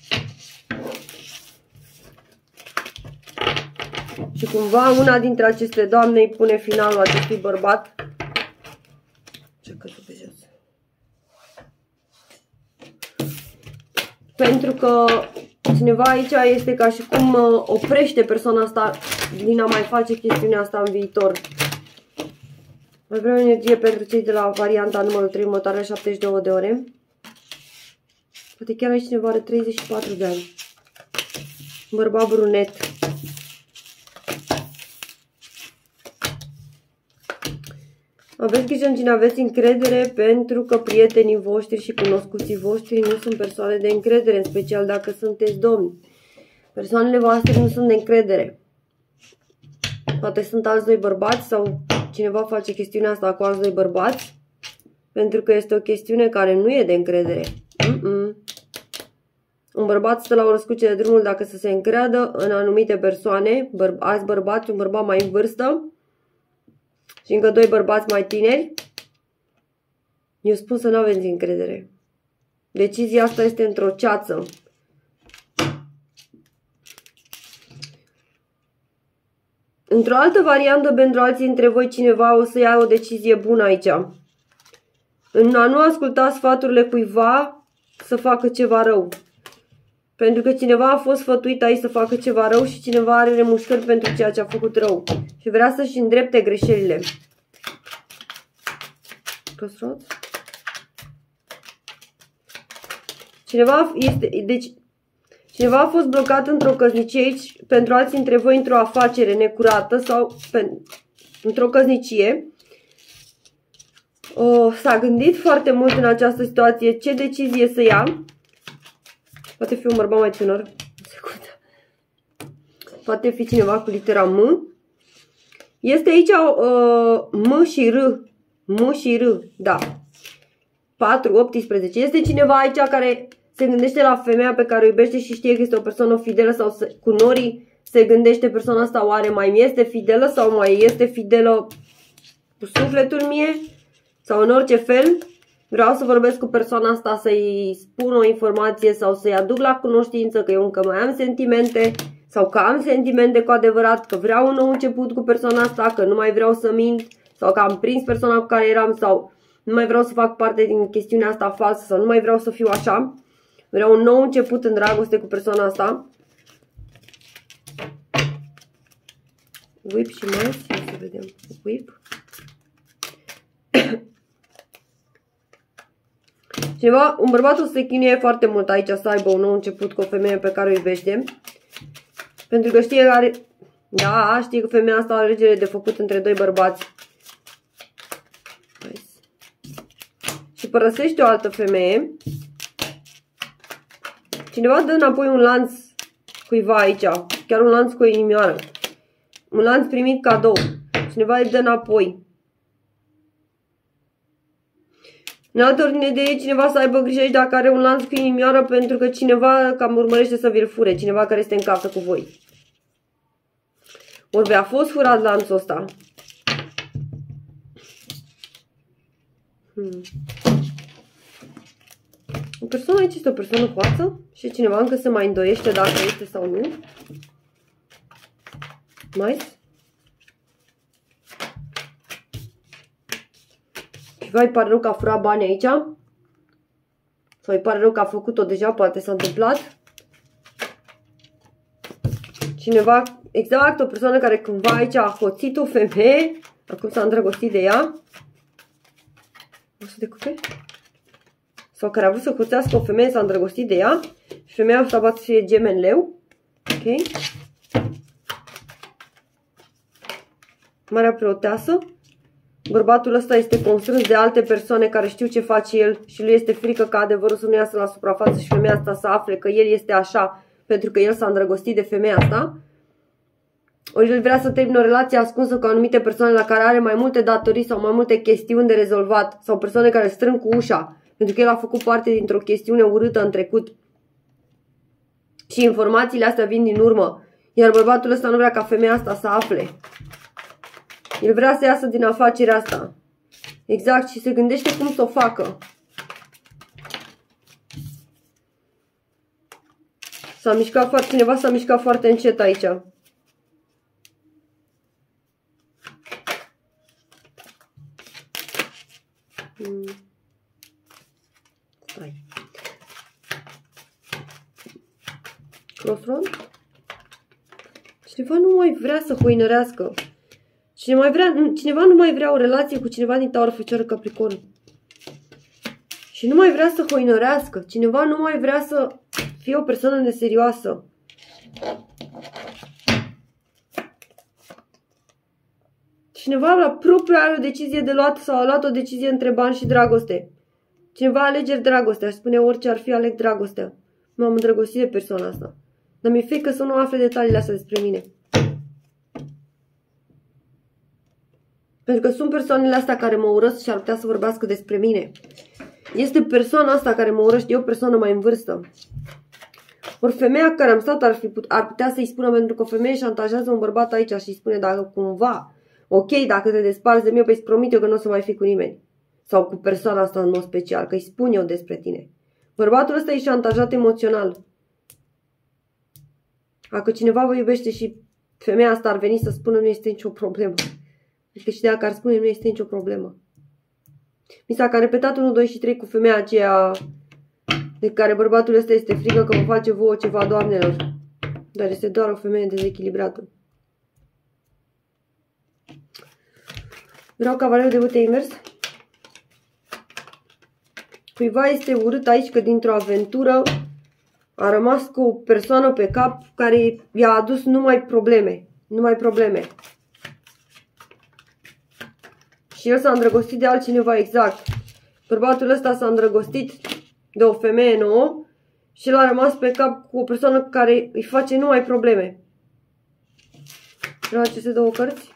Și cumva una dintre aceste doamne îi pune finalul acestui bărbat. Ce căzut. Pentru că cineva aici este ca și cum oprește persoana asta din a mai face chestiunea asta în viitor. Mai vreau energie pentru cei de la varianta numărul trei, următoarele șaptezeci și două de ore. Poate chiar aici cineva are treizeci și patru de ani. Bărbat brunet. Aveți grijă în cine aveți încredere, pentru că prietenii voștri și cunoscuții voștri nu sunt persoane de încredere, în special dacă sunteți domni. Persoanele voastre nu sunt de încredere. Poate sunt alți doi bărbați sau cineva face chestiunea asta cu alți doi bărbați, pentru că este o chestiune care nu e de încredere. Mm -mm. Un bărbat stă la o răscuce de drumul dacă să se încreadă în anumite persoane, băr alți bărbați, un bărbat mai în vârstă și încă doi bărbați mai tineri. Eu spun să nu aveți încredere. Decizia asta este într-o ceață. Într-o altă variantă, pentru alții dintre voi, cineva o să ia o decizie bună aici. În a nu asculta sfaturile cuiva să facă ceva rău. Pentru că cineva a fost sfătuit aici să facă ceva rău și cineva are remușcări pentru ceea ce a făcut rău. Și vrea să-și îndrepte greșelile. Crossroads? Cineva este... Deci... Cineva a fost blocat într-o căsnicie aici, pentru alții dintre voi într-o afacere necurată sau într-o căsnicie. S-a gândit foarte mult în această situație ce decizie să ia. Poate fi un bărbat mai tânăr. Poate fi cineva cu litera M. Este aici uh, M și R. M și R, da. patru, optsprezece. Este cineva aici care se gândește la femeia pe care o iubește și știe că este o persoană fidelă, sau se, cu norii se gândește persoana asta oare mai mi este fidelă sau mai este fidelă cu sufletul mie sau în orice fel. Vreau să vorbesc cu persoana asta, să-i spun o informație sau să-i aduc la cunoștință că eu încă mai am sentimente sau că am sentimente cu adevărat, că vreau un nou început cu persoana asta, că nu mai vreau să mint sau că am prins persoana cu care eram sau nu mai vreau să fac parte din chestiunea asta falsă sau nu mai vreau să fiu așa. Vreau un nou început în dragoste cu persoana asta. Whip și mai, să vedem. Whip. Cineva, un bărbat o să se chinuie foarte mult aici să aibă un nou început cu o femeie pe care o iubește. Pentru că știe că are... Da, știe că femeia asta are alegere de făcut între doi bărbați. Nice. Și părăsește o altă femeie. Cineva dă înapoi un lanț cuiva aici. Chiar un lanț cu o inimioară. Un lanț primit cadou. Cineva îi dă înapoi. În altă ordine de ei, cineva să aibă grijă aici dacă are un lanț cu inimioară, pentru că cineva cam urmărește să vi-l fure. Cineva care este în casă cu voi. Ori a fost furat lanțul ăsta. Hmm. O persoană aici este o persoană hoață și cineva încă se mai îndoiește dacă este sau nu. Mai? Cuiva îi pare rău că a furat bani aici. Sau îi pare rău că a făcut-o deja, poate s-a întâmplat. Cineva, exact, o persoană care cândva aici a hoțit o femeie, acum s-a îndrăgostit de ea. O să decupe? Sau care a vrut să hoțească o femeie, s-a îndrăgostit de ea. Și femeia asta poate să fie gemeni leu. Ok. Marea preoteasă. Bărbatul ăsta este constrâns de alte persoane care știu ce face el și lui este frică ca adevărul să nu iasă la suprafață și femeia asta să afle că el este așa pentru că el s-a îndrăgostit de femeia asta. Ori el vrea să termină o relație ascunsă cu anumite persoane la care are mai multe datorii sau mai multe chestiuni de rezolvat sau persoane care strâng cu ușa pentru că el a făcut parte dintr-o chestiune urâtă în trecut. Și informațiile astea vin din urmă. Iar bărbatul ăsta nu vrea ca femeia asta să afle. El vrea să iasă din afacerea asta. Exact, și se gândește cum să o facă. S-a mișcat foarte, cineva s-a mișcat foarte încet aici. Hmm. Stai. close front. Cineva nu mai vrea să hoinărească. Cineva, mai vrea, cineva nu mai vrea o relație cu cineva din Taur, Fecioară, Capricorn. Și nu mai vrea să hoinărească. Cineva nu mai vrea să fie o persoană neserioasă. Cineva la propriu are o decizie de luat sau a luat o decizie între bani și dragoste. Cineva alegeri dragostea. Aș spune orice ar fi, aleg dragostea. M-am îndrăgostit de persoana asta. Dar mi-e frică să nu afle detaliile astea despre mine. Pentru că sunt persoanele astea care mă urăsc și ar putea să vorbească despre mine. Este persoana asta care mă urăște, e o persoană mai în vârstă. Ori femeia care am stat ar, fi put ar putea să-i spună, pentru că o femeie șantajează un bărbat aici și îi spune dacă cumva, ok, dacă te desparți de mine, păi îți promit eu că nu o să mai fi cu nimeni. Sau cu persoana asta în mod special, că îi spun eu despre tine. Bărbatul ăsta e șantajat emoțional. Dacă cineva vă iubește și femeia asta ar veni să spună, nu este nicio problemă. Adică și dacă ar spune, nu este nicio problemă. Mi s-a repetat unu, doi și trei cu femeia aceea de care bărbatul ăsta este frică că vă face vouă ceva, doamnelor. Dar este doar o femeie dezechilibrată. Vreau cavalerul de bâte invers. Cuiva este urât aici că dintr-o aventură a rămas cu o persoană pe cap care i-a adus numai probleme. Numai probleme. Și el s-a îndrăgostit de altcineva, exact. Bărbatul ăsta s-a îndrăgostit de o femeie nouă și el a rămas pe cap cu o persoană care îi face numai probleme. Vreau aceste două cărți.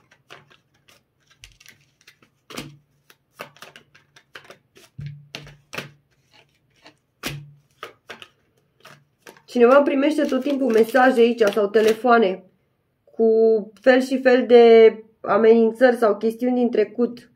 Cineva primește tot timpul mesaje aici sau telefoane cu fel și fel de amenințări sau chestiuni din trecut.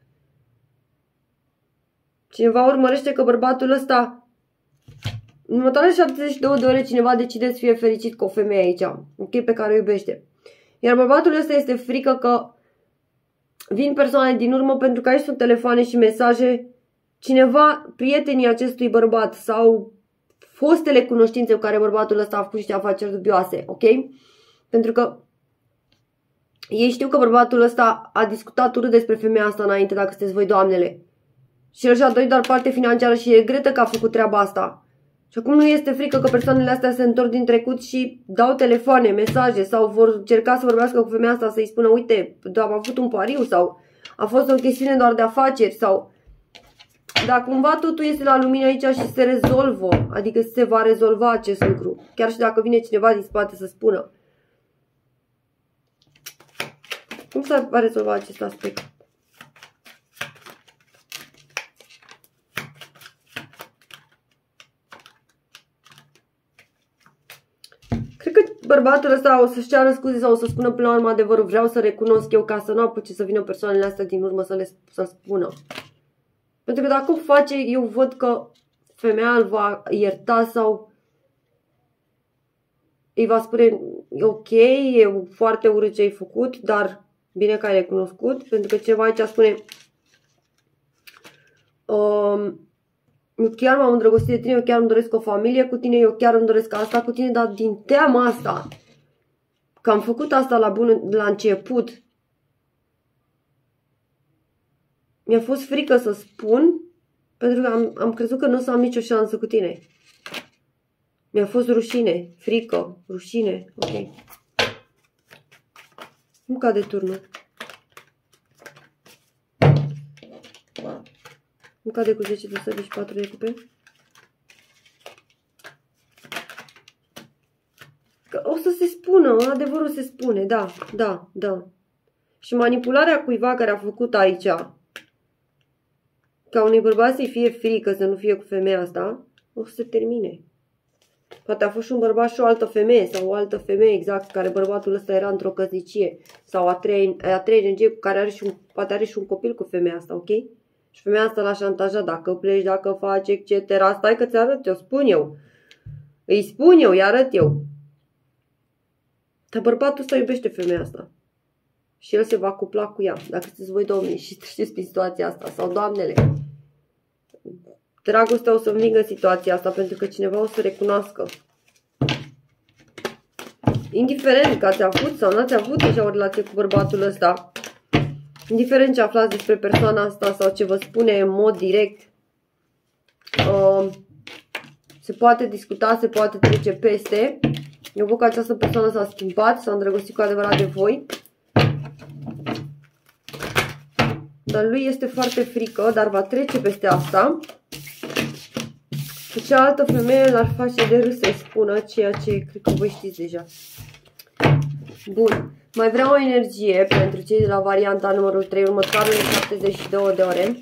Cineva urmărește că bărbatul ăsta, în următoarele șaptezeci și două de ore, cineva decide să fie fericit cu o femeie aici, ok, pe care o iubește. Iar bărbatul ăsta este frică că vin persoane din urmă, pentru că aici sunt telefoane și mesaje. Cineva, prietenii acestui bărbat sau fostele cunoștințe cu care bărbatul ăsta a făcut niște afaceri dubioase, ok? Pentru că ei știu că bărbatul ăsta a discutat urât despre femeia asta înainte, dacă sunteți voi, doamnele. Și el și-a dorit doar parte financiară și regretă că a făcut treaba asta. Și acum nu este frică că persoanele astea se întorc din trecut și dau telefoane, mesaje sau vor încerca să vorbească cu femeia asta, să-i spună, uite, am avut un pariu sau a fost o chestiune doar de afaceri sau... Dar cumva totul este la lumină aici și se rezolvă, adică se va rezolva acest lucru. Chiar și dacă vine cineva din spate să spună. Cum se va rezolva acest aspect? Cred că bărbatul ăsta o să-și ceară scuze sau o să spună până la urmă adevărul. Vreau să recunosc eu ca să nu apuce să vină persoanele astea din urmă să le să spună. Pentru că dacă o face, eu văd că femeia îl va ierta sau îi va spune ok, e foarte urât ce ai făcut, dar bine că ai recunoscut. Pentru că ceva aici spune um, eu chiar m-am îndrăgostit de tine, eu chiar îmi doresc o familie cu tine, eu chiar îmi doresc asta cu tine, dar din teama asta, că am făcut asta la bun la început, mi-a fost frică să spun, pentru că am, am crezut că nu o să am nicio șansă cu tine. Mi-a fost rușine, frică, rușine, ok. Nu cade turnul. Nu cade cu zece de sări și patru de cupe. Că o să se spună, adevărul se spune, da, da, da. Și manipularea cuiva care a făcut aici, ca unui bărbat să-i fie frică să nu fie cu femeia asta, o să se termine. Poate a fost și un bărbat și o altă femeie sau o altă femeie, exact, care bărbatul ăsta era într-o căsnicie sau a treia, a treia energie cu care are și un, poate are și un copil cu femeia asta, ok? Și femeia asta l-a șantajat, dacă pleci, dacă faci, et cetera. Stai că ți-arăt eu, spun eu. Îi spun eu, îi arăt eu. Dar bărbatul ăsta iubește femeia asta. Și el se va cupla cu ea. Dacă sunteți voi, domnii, și treceți prin situația asta, sau doamnele, dragostea o să învingă situația asta, pentru că cineva o să recunoască. indiferent că ați avut sau nu ați avut deja o relație cu bărbatul ăsta, indiferent ce aflați despre persoana asta sau ce vă spune în mod direct, uh, se poate discuta, se poate trece peste. Eu văd că această persoană s-a schimbat, s-a îndrăgostit cu adevărat de voi. Dar lui este foarte frică, dar va trece peste asta. Și cealaltă femeie l-ar face de râs să-i spună ceea ce cred că voi știți deja. Bun. Mai vreau o energie pentru cei de la varianta numărul trei, următoarele șaptezeci și două de ore.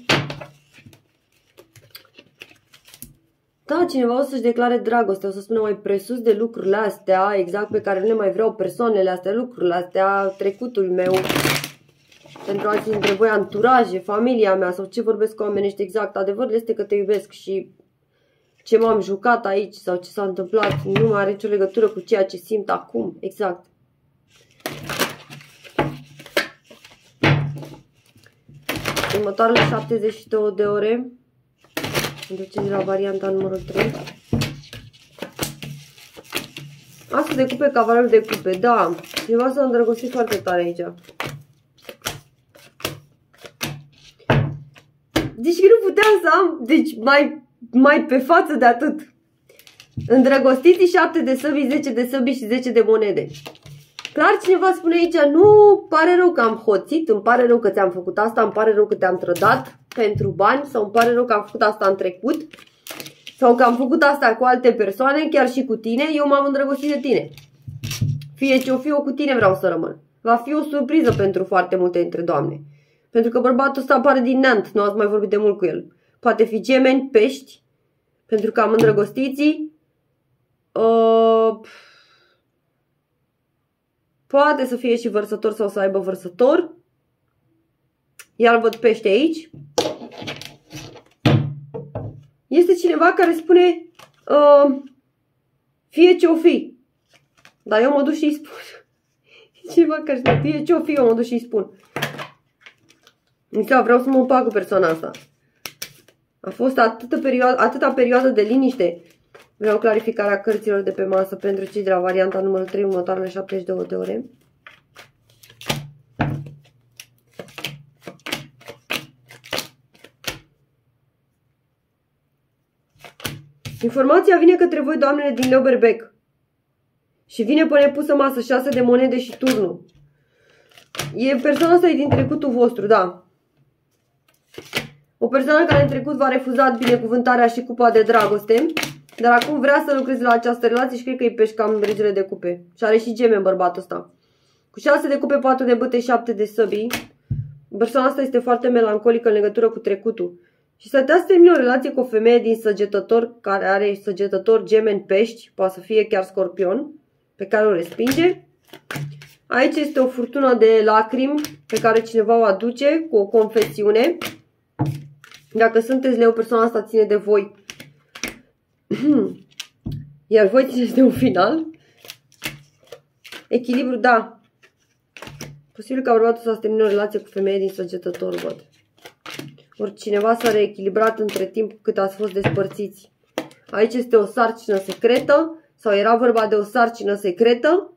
Da, cineva o să-și declare dragoste, o să spună mai presus de lucrurile astea, exact pe care nu le mai vreau, persoanele astea, lucrurile astea, trecutul meu. Pentru alții dintre voi, anturaje, familia mea sau ce vorbesc cu oamenii ăștia, exact. Adevărul este că te iubesc și ce m-am jucat aici sau ce s-a întâmplat nu mai are nicio legătură cu ceea ce simt acum, exact. Următoarele șaptezeci și două de ore. Pentru cei de la varianta numărul trei. Asta de cupe, cavalerul de cupe. Da, cineva s-a îndrăgostit foarte tare aici. Deci nu puteam să am, deci mai, mai pe față de atât. Îndrăgostiți, șapte de săbi, zece de săbi și zece de monede. Clar cineva spune aici, nu, pare rău că am hoțit, îmi pare rău că ți-am făcut asta, îmi pare rău că te-am trădat pentru bani sau îmi pare rău că am făcut asta în trecut sau că am făcut asta cu alte persoane, chiar și cu tine, eu m-am îndrăgostit de tine. Fie ce o fi, eu cu tine vreau să rămân. Va fi o surpriză pentru foarte multe dintre doamne. Pentru că bărbatul ăsta apare din neant, nu ați mai vorbit de mult cu el. Poate fi gemeni, pești, pentru că am îndrăgostiții. Uh, poate să fie și vărsător sau să aibă vărsător. Iar văd pește aici. Este cineva care spune uh, fie ce o fi. Dar eu mă duc și îi spun. Cineva care spune fie ce o fi, eu mă duc și îi spun. Mișa, vreau să mă împac cu persoana asta. A fost atâta perioadă, atâta perioadă de liniște. Vreau clarificarea cărților de pe masă pentru cei de la varianta numărul trei, următoarele șaptezeci și două de ore. Informația vine către voi, doamnele din Leuberbec. Și vine pe nepusă masă, șase de monede și turnul. E persoana asta e din trecutul vostru, da. O persoană care în trecut v-a refuzat binecuvântarea și cupa de dragoste, dar acum vrea să lucreze la această relație și cred că îi pești cam regele de cupe. Și are și geme în bărbatul ăsta. Cu șase de cupe, patru de bâte, șapte de săbii. Persoana asta este foarte melancolică în legătură cu trecutul. Și să te termine o relație cu o femeie din Săgetător, care are Săgetător, gemeni, pești, poate să fie chiar Scorpion, pe care o respinge. Aici este o furtună de lacrimi pe care cineva o aduce cu o confesiune. Dacă sunteți leu, persoana asta ține de voi. Iar voi țineți de un final. Echilibru, da. Posibil ca bărbatul să termine o relație cu femeie din Săgetător, văd. Ori cineva s-a reechilibrat între timp cât ați fost despărțiți. Aici este o sarcină secretă. Sau era vorba de o sarcină secretă.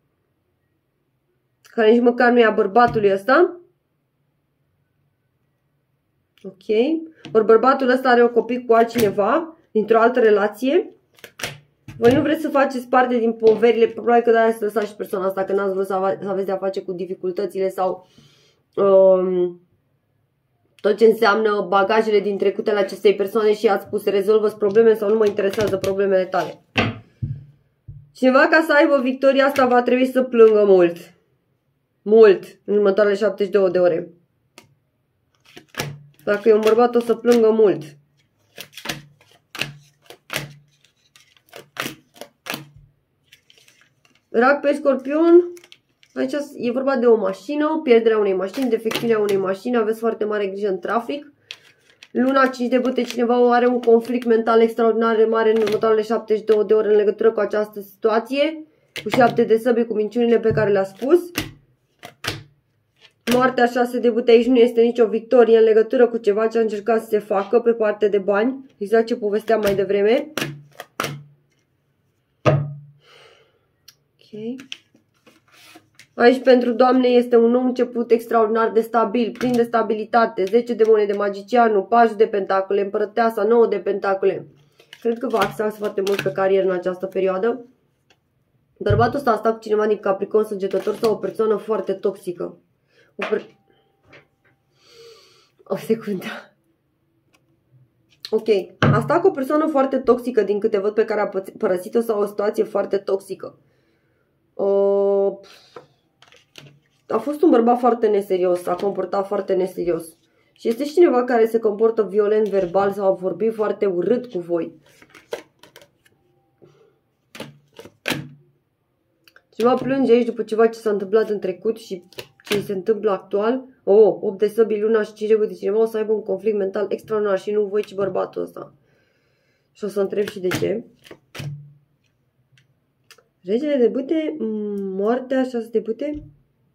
Care nici măcar nu e a bărbatului ăsta. Ok. Ori bărbatul ăsta are o copil cu altcineva. Dintr-o altă relație. Voi nu vreți să faceți parte din poverile. Probabil că de-aia să lăsați și persoana asta. Că n-ați vrut să aveți de-a face cu dificultățile. Sau um, tot ce înseamnă bagajele din trecutele acestei persoane. Și ați spus rezolvă-ți probleme. Sau nu mă interesează problemele tale. Cineva ca să aibă victoria asta va trebui să plângă mult. Mult. În următoarele șaptezeci și două de ore. Dacă e un bărbat o să plângă mult. Rac pe Scorpion. Aici e vorba de o mașină. Pierderea unei mașini. Defecțiunea unei mașini. Aveți foarte mare grijă în trafic. Luna cinci de bâte. Cineva are un conflict mental extraordinar de mare în următoarele șaptezeci și două de ore în legătură cu această situație. Cu șapte de săbi, cu minciunile pe care le-a spus. Moartea șase de bâte aici nu este nicio victorie în legătură cu ceva ce a încercat să se facă pe partea de bani. Exact ce povesteam mai devreme. Ok. Aici pentru doamne este un nou început extraordinar de stabil, plin de stabilitate, zece de monede, magicianul, pași de pentacole, împărăteasa, nouă de pentacole. Cred că vă axați foarte mult pe carieră în această perioadă. Bărbatul ăsta a stat cu cineva din Capricorn, săgetător sau o persoană foarte toxică. O, per... o secundă. Ok, a stat cu o persoană foarte toxică din câte văd pe care a părăsit-o sau o situație foarte toxică. Uh, a fost un bărbat foarte neserios, s-a comportat foarte neserios. Și este și cineva care se comportă violent verbal sau a vorbit foarte urât cu voi. Ceva plânge aici după ceva ce s-a întâmplat în trecut și ce se întâmplă actual. Oh, opt de săbii, luna și cinci de băuți. Cineva o să aibă un conflict mental extraordinar și nu voi, ci bărbatul ăsta. Și o să întreb și de ce. Regele de bâte, moartea, șase de bâte.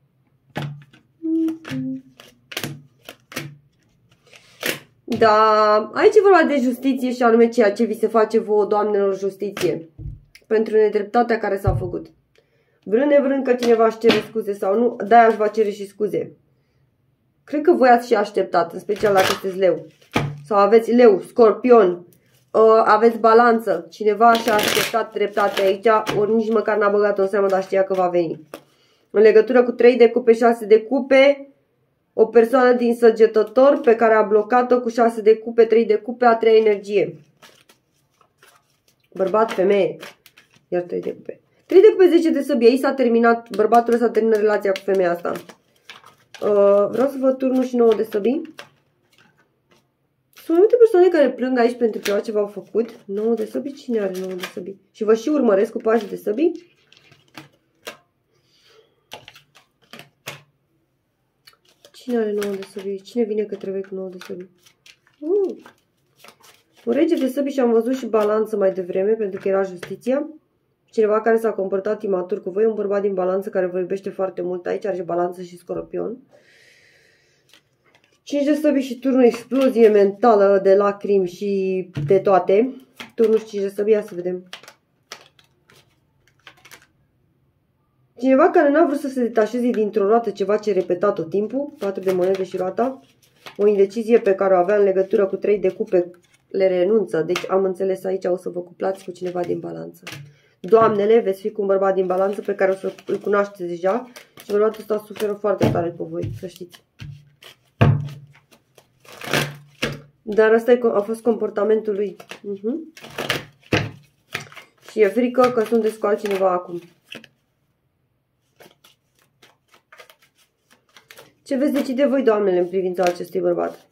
Da, aici e vorba de justiție și anume ceea ce vi se face vouă, doamnelor, justiție. Pentru nedreptatea care s-a făcut. Vrând nevrând că cineva își cere scuze sau nu, de-aia își va cere și scuze. Cred că voi ați și așteptat, în special dacă sunteți leu. Sau aveți leu, scorpion, aveți balanță. Cineva și-a așteptat dreptate aici, ori nici măcar n-a băgat-o în seamă, dar știa că va veni. În legătură cu trei de cupe, șase de cupe, o persoană din săgetător pe care a blocat-o cu șase de cupe, trei de cupe, a treia energie. Bărbat, femeie, iar trei de cupe. trei de cupe, zece de săbii. Aici s-a terminat, bărbatul ăsta termină relația cu femeia asta. Uh, vreau să văd turnul și nouă de săbii. Sunt multe persoane care plâng aici pentru ceva ce v-au făcut. nouă de săbii? Cine are nouă de săbii? Și vă și urmăresc cu pași de săbii. Cine are nouă de săbii? Cine vine către voi cu nouă de săbii? Uh. Un rege de săbii și am văzut și balanță mai devreme pentru că era justiția. Cineva care s-a comportat imatur cu voi, un bărbat din balanță care vă iubește foarte mult aici, are balanță și scorpion. cinci de săbii și turnul explozie mentală de lacrimi și de toate. Turnul și cinci de săbii, ia să vedem. Cineva care n-a vrut să se detașeze dintr-o roată ceva ce repeta tot timpul, patru de monede și roata. O indecizie pe care o avea în legătură cu trei de cupe, le renunță. Deci am înțeles aici, o să vă cuplați cu cineva din balanță. Doamnele, veți fi cu un bărbat din balanță pe care o să îl cunoașteți deja și bărbatul ăsta suferă foarte tare cu voi, să știți. Dar ăsta a fost comportamentul lui. Uh-huh. Și e frică că sunteți cu altcineva acum. Ce veți decide voi, doamnele, în privința acestui bărbat?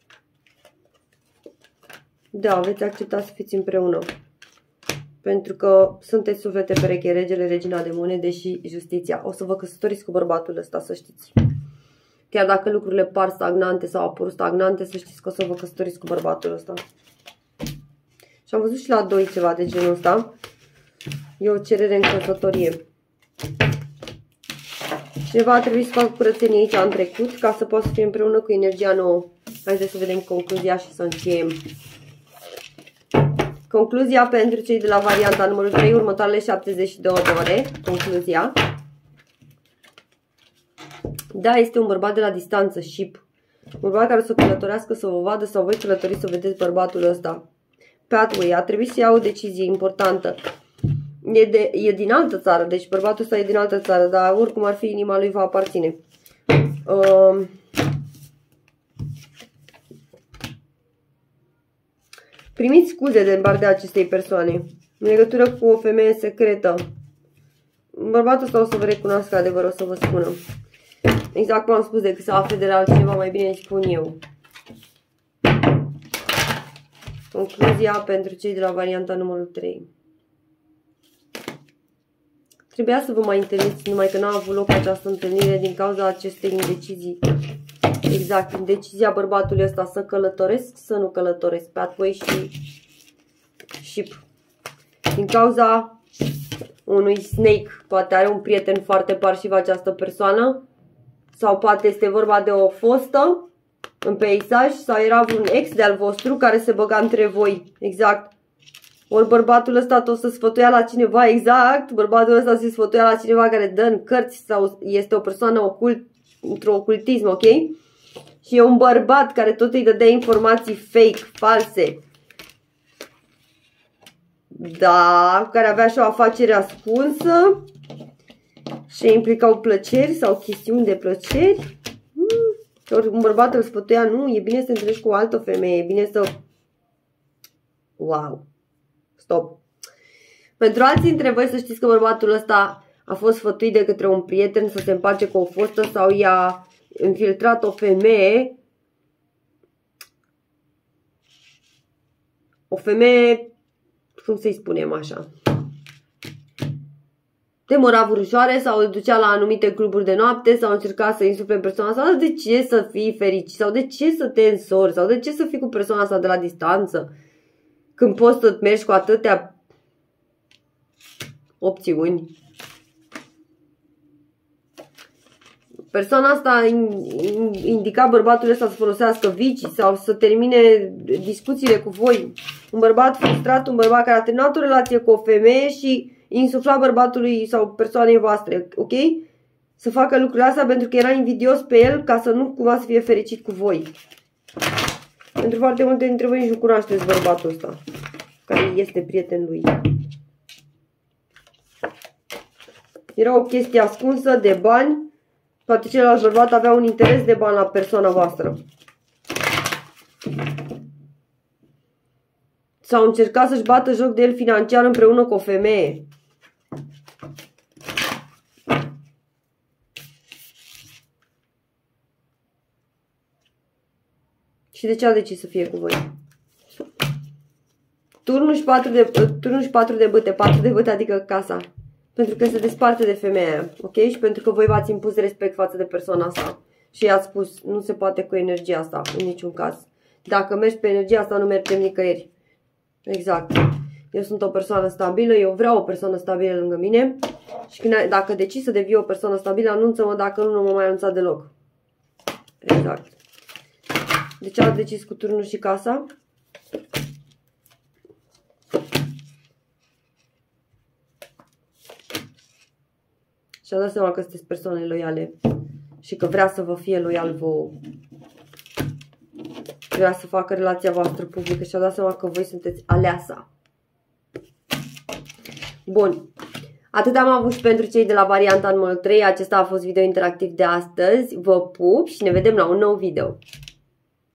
Da, veți accepta să fiți împreună. Pentru că sunteți suflete pereche, regele, regina de monede și justiția. O să vă căsătoriți cu bărbatul ăsta, să știți. Chiar dacă lucrurile par stagnante sau apărut stagnante, să știți că o să vă căsătoriți cu bărbatul ăsta. Și am văzut și la doi ceva de genul ăsta. E o cerere în căsătorie. Cineva a trebuit să facă curățenie aici în trecut ca să poată să fie împreună cu energia nouă. Haideți să vedem concluzia și să încheiem. Concluzia pentru cei de la varianta numărul trei, următoarele șaptezeci și două de ore. Concluzia. Da, este un bărbat de la distanță, ship. Un bărbat care o să călătorească, să vă vadă sau voi călătoriți să vedeți bărbatul ăsta. Pathway, a trebuit să ia o decizie importantă. E, de, e din altă țară, deci bărbatul ăsta e din altă țară, dar oricum ar fi, inima lui va aparține. Uh, primiți scuze de partea acestei persoane în legătură cu o femeie secretă. Bărbatul ăsta o să vă recunoască adevăr, o să vă spună. Exact cum am spus, decât să afle de la altcineva, mai bine spun eu. Concluzia pentru cei de la varianta numărul trei. Trebuia să vă mai întâlniți, numai că n-a avut loc această întâlnire din cauza acestei indecizii. Exact, indecizia bărbatului ăsta să călătoresc, să nu călătoresc. Pathway și ship. Din cauza unui snake. Poate are un prieten foarte parșiv această persoană. Sau poate este vorba de o fostă în peisaj. Sau era un ex de-al vostru care se băga între voi. Exact. Ori bărbatul ăsta tot să sfătuia la cineva, exact, bărbatul ăsta se sfătuia la cineva care dă în cărți sau este o persoană ocult, într-o ocultism, ok? Și e un bărbat care tot îi dădea informații fake, false. Da, care avea și o afacere ascunsă și implicau plăceri sau chestiuni de plăceri. Hmm. Ori un bărbat îl sfătuia, nu, e bine să te întâlnești cu o altă femeie, e bine să... Wow! Stop! Pentru alții dintre voi să știți că bărbatul ăsta a fost sfătuit de către un prieten să se împace cu o fostă sau i-a infiltrat o femeie. O femeie, cum să-i spunem așa, de moravurișoare sau îl ducea la anumite cluburi de noapte sau încerca să insufle persoana asta. De ce să fii fericit? Sau de ce să te însori? Sau de ce să fii cu persoana asta de la distanță? Când poți să mergi cu atâtea opțiuni. Persoana asta indica bărbatul ăsta să folosească vicii sau să termine discuțiile cu voi. Un bărbat frustrat, un bărbat care a terminat o relație cu o femeie și insufla bărbatului sau persoanei voastre, ok? Să facă lucrurile astea pentru că era invidios pe el ca să nu cumva să fie fericit cu voi. Pentru foarte multe dintre voi nici nu cunoașteți bărbatul ăsta care este prieten lui. Era o chestie ascunsă de bani. Poate celălalt bărbat avea un interes de bani la persoana voastră. Sau încerca să-și bată joc de el financiar împreună cu o femeie. Și de ce a decis să fie cu voi? Turnul și patru de, turnul și patru de bâte. Patru de bâte adică casa. Pentru că se desparte de femeia, ok? Și pentru că voi v-ați impus respect față de persoana asta. Și i-ați spus, nu se poate cu energia asta, în niciun caz. Dacă mergi pe energia asta, nu mergem nicăieri. Exact. Eu sunt o persoană stabilă, eu vreau o persoană stabilă lângă mine. Și când, dacă decizi să devii o persoană stabilă, anunță-mă, dacă nu, nu mă mai anunța deloc. Exact. De ce ați decis cu turnul și casa? Și-a dat seama că sunteți persoane loiale și că vrea să vă fie loial vouă. Vrea să facă relația voastră publică și-a dat seama că voi sunteți aleasa. Bun. Atât am avut și pentru cei de la varianta numărul trei. Acesta a fost video interactiv de astăzi. Vă pup și ne vedem la un nou video.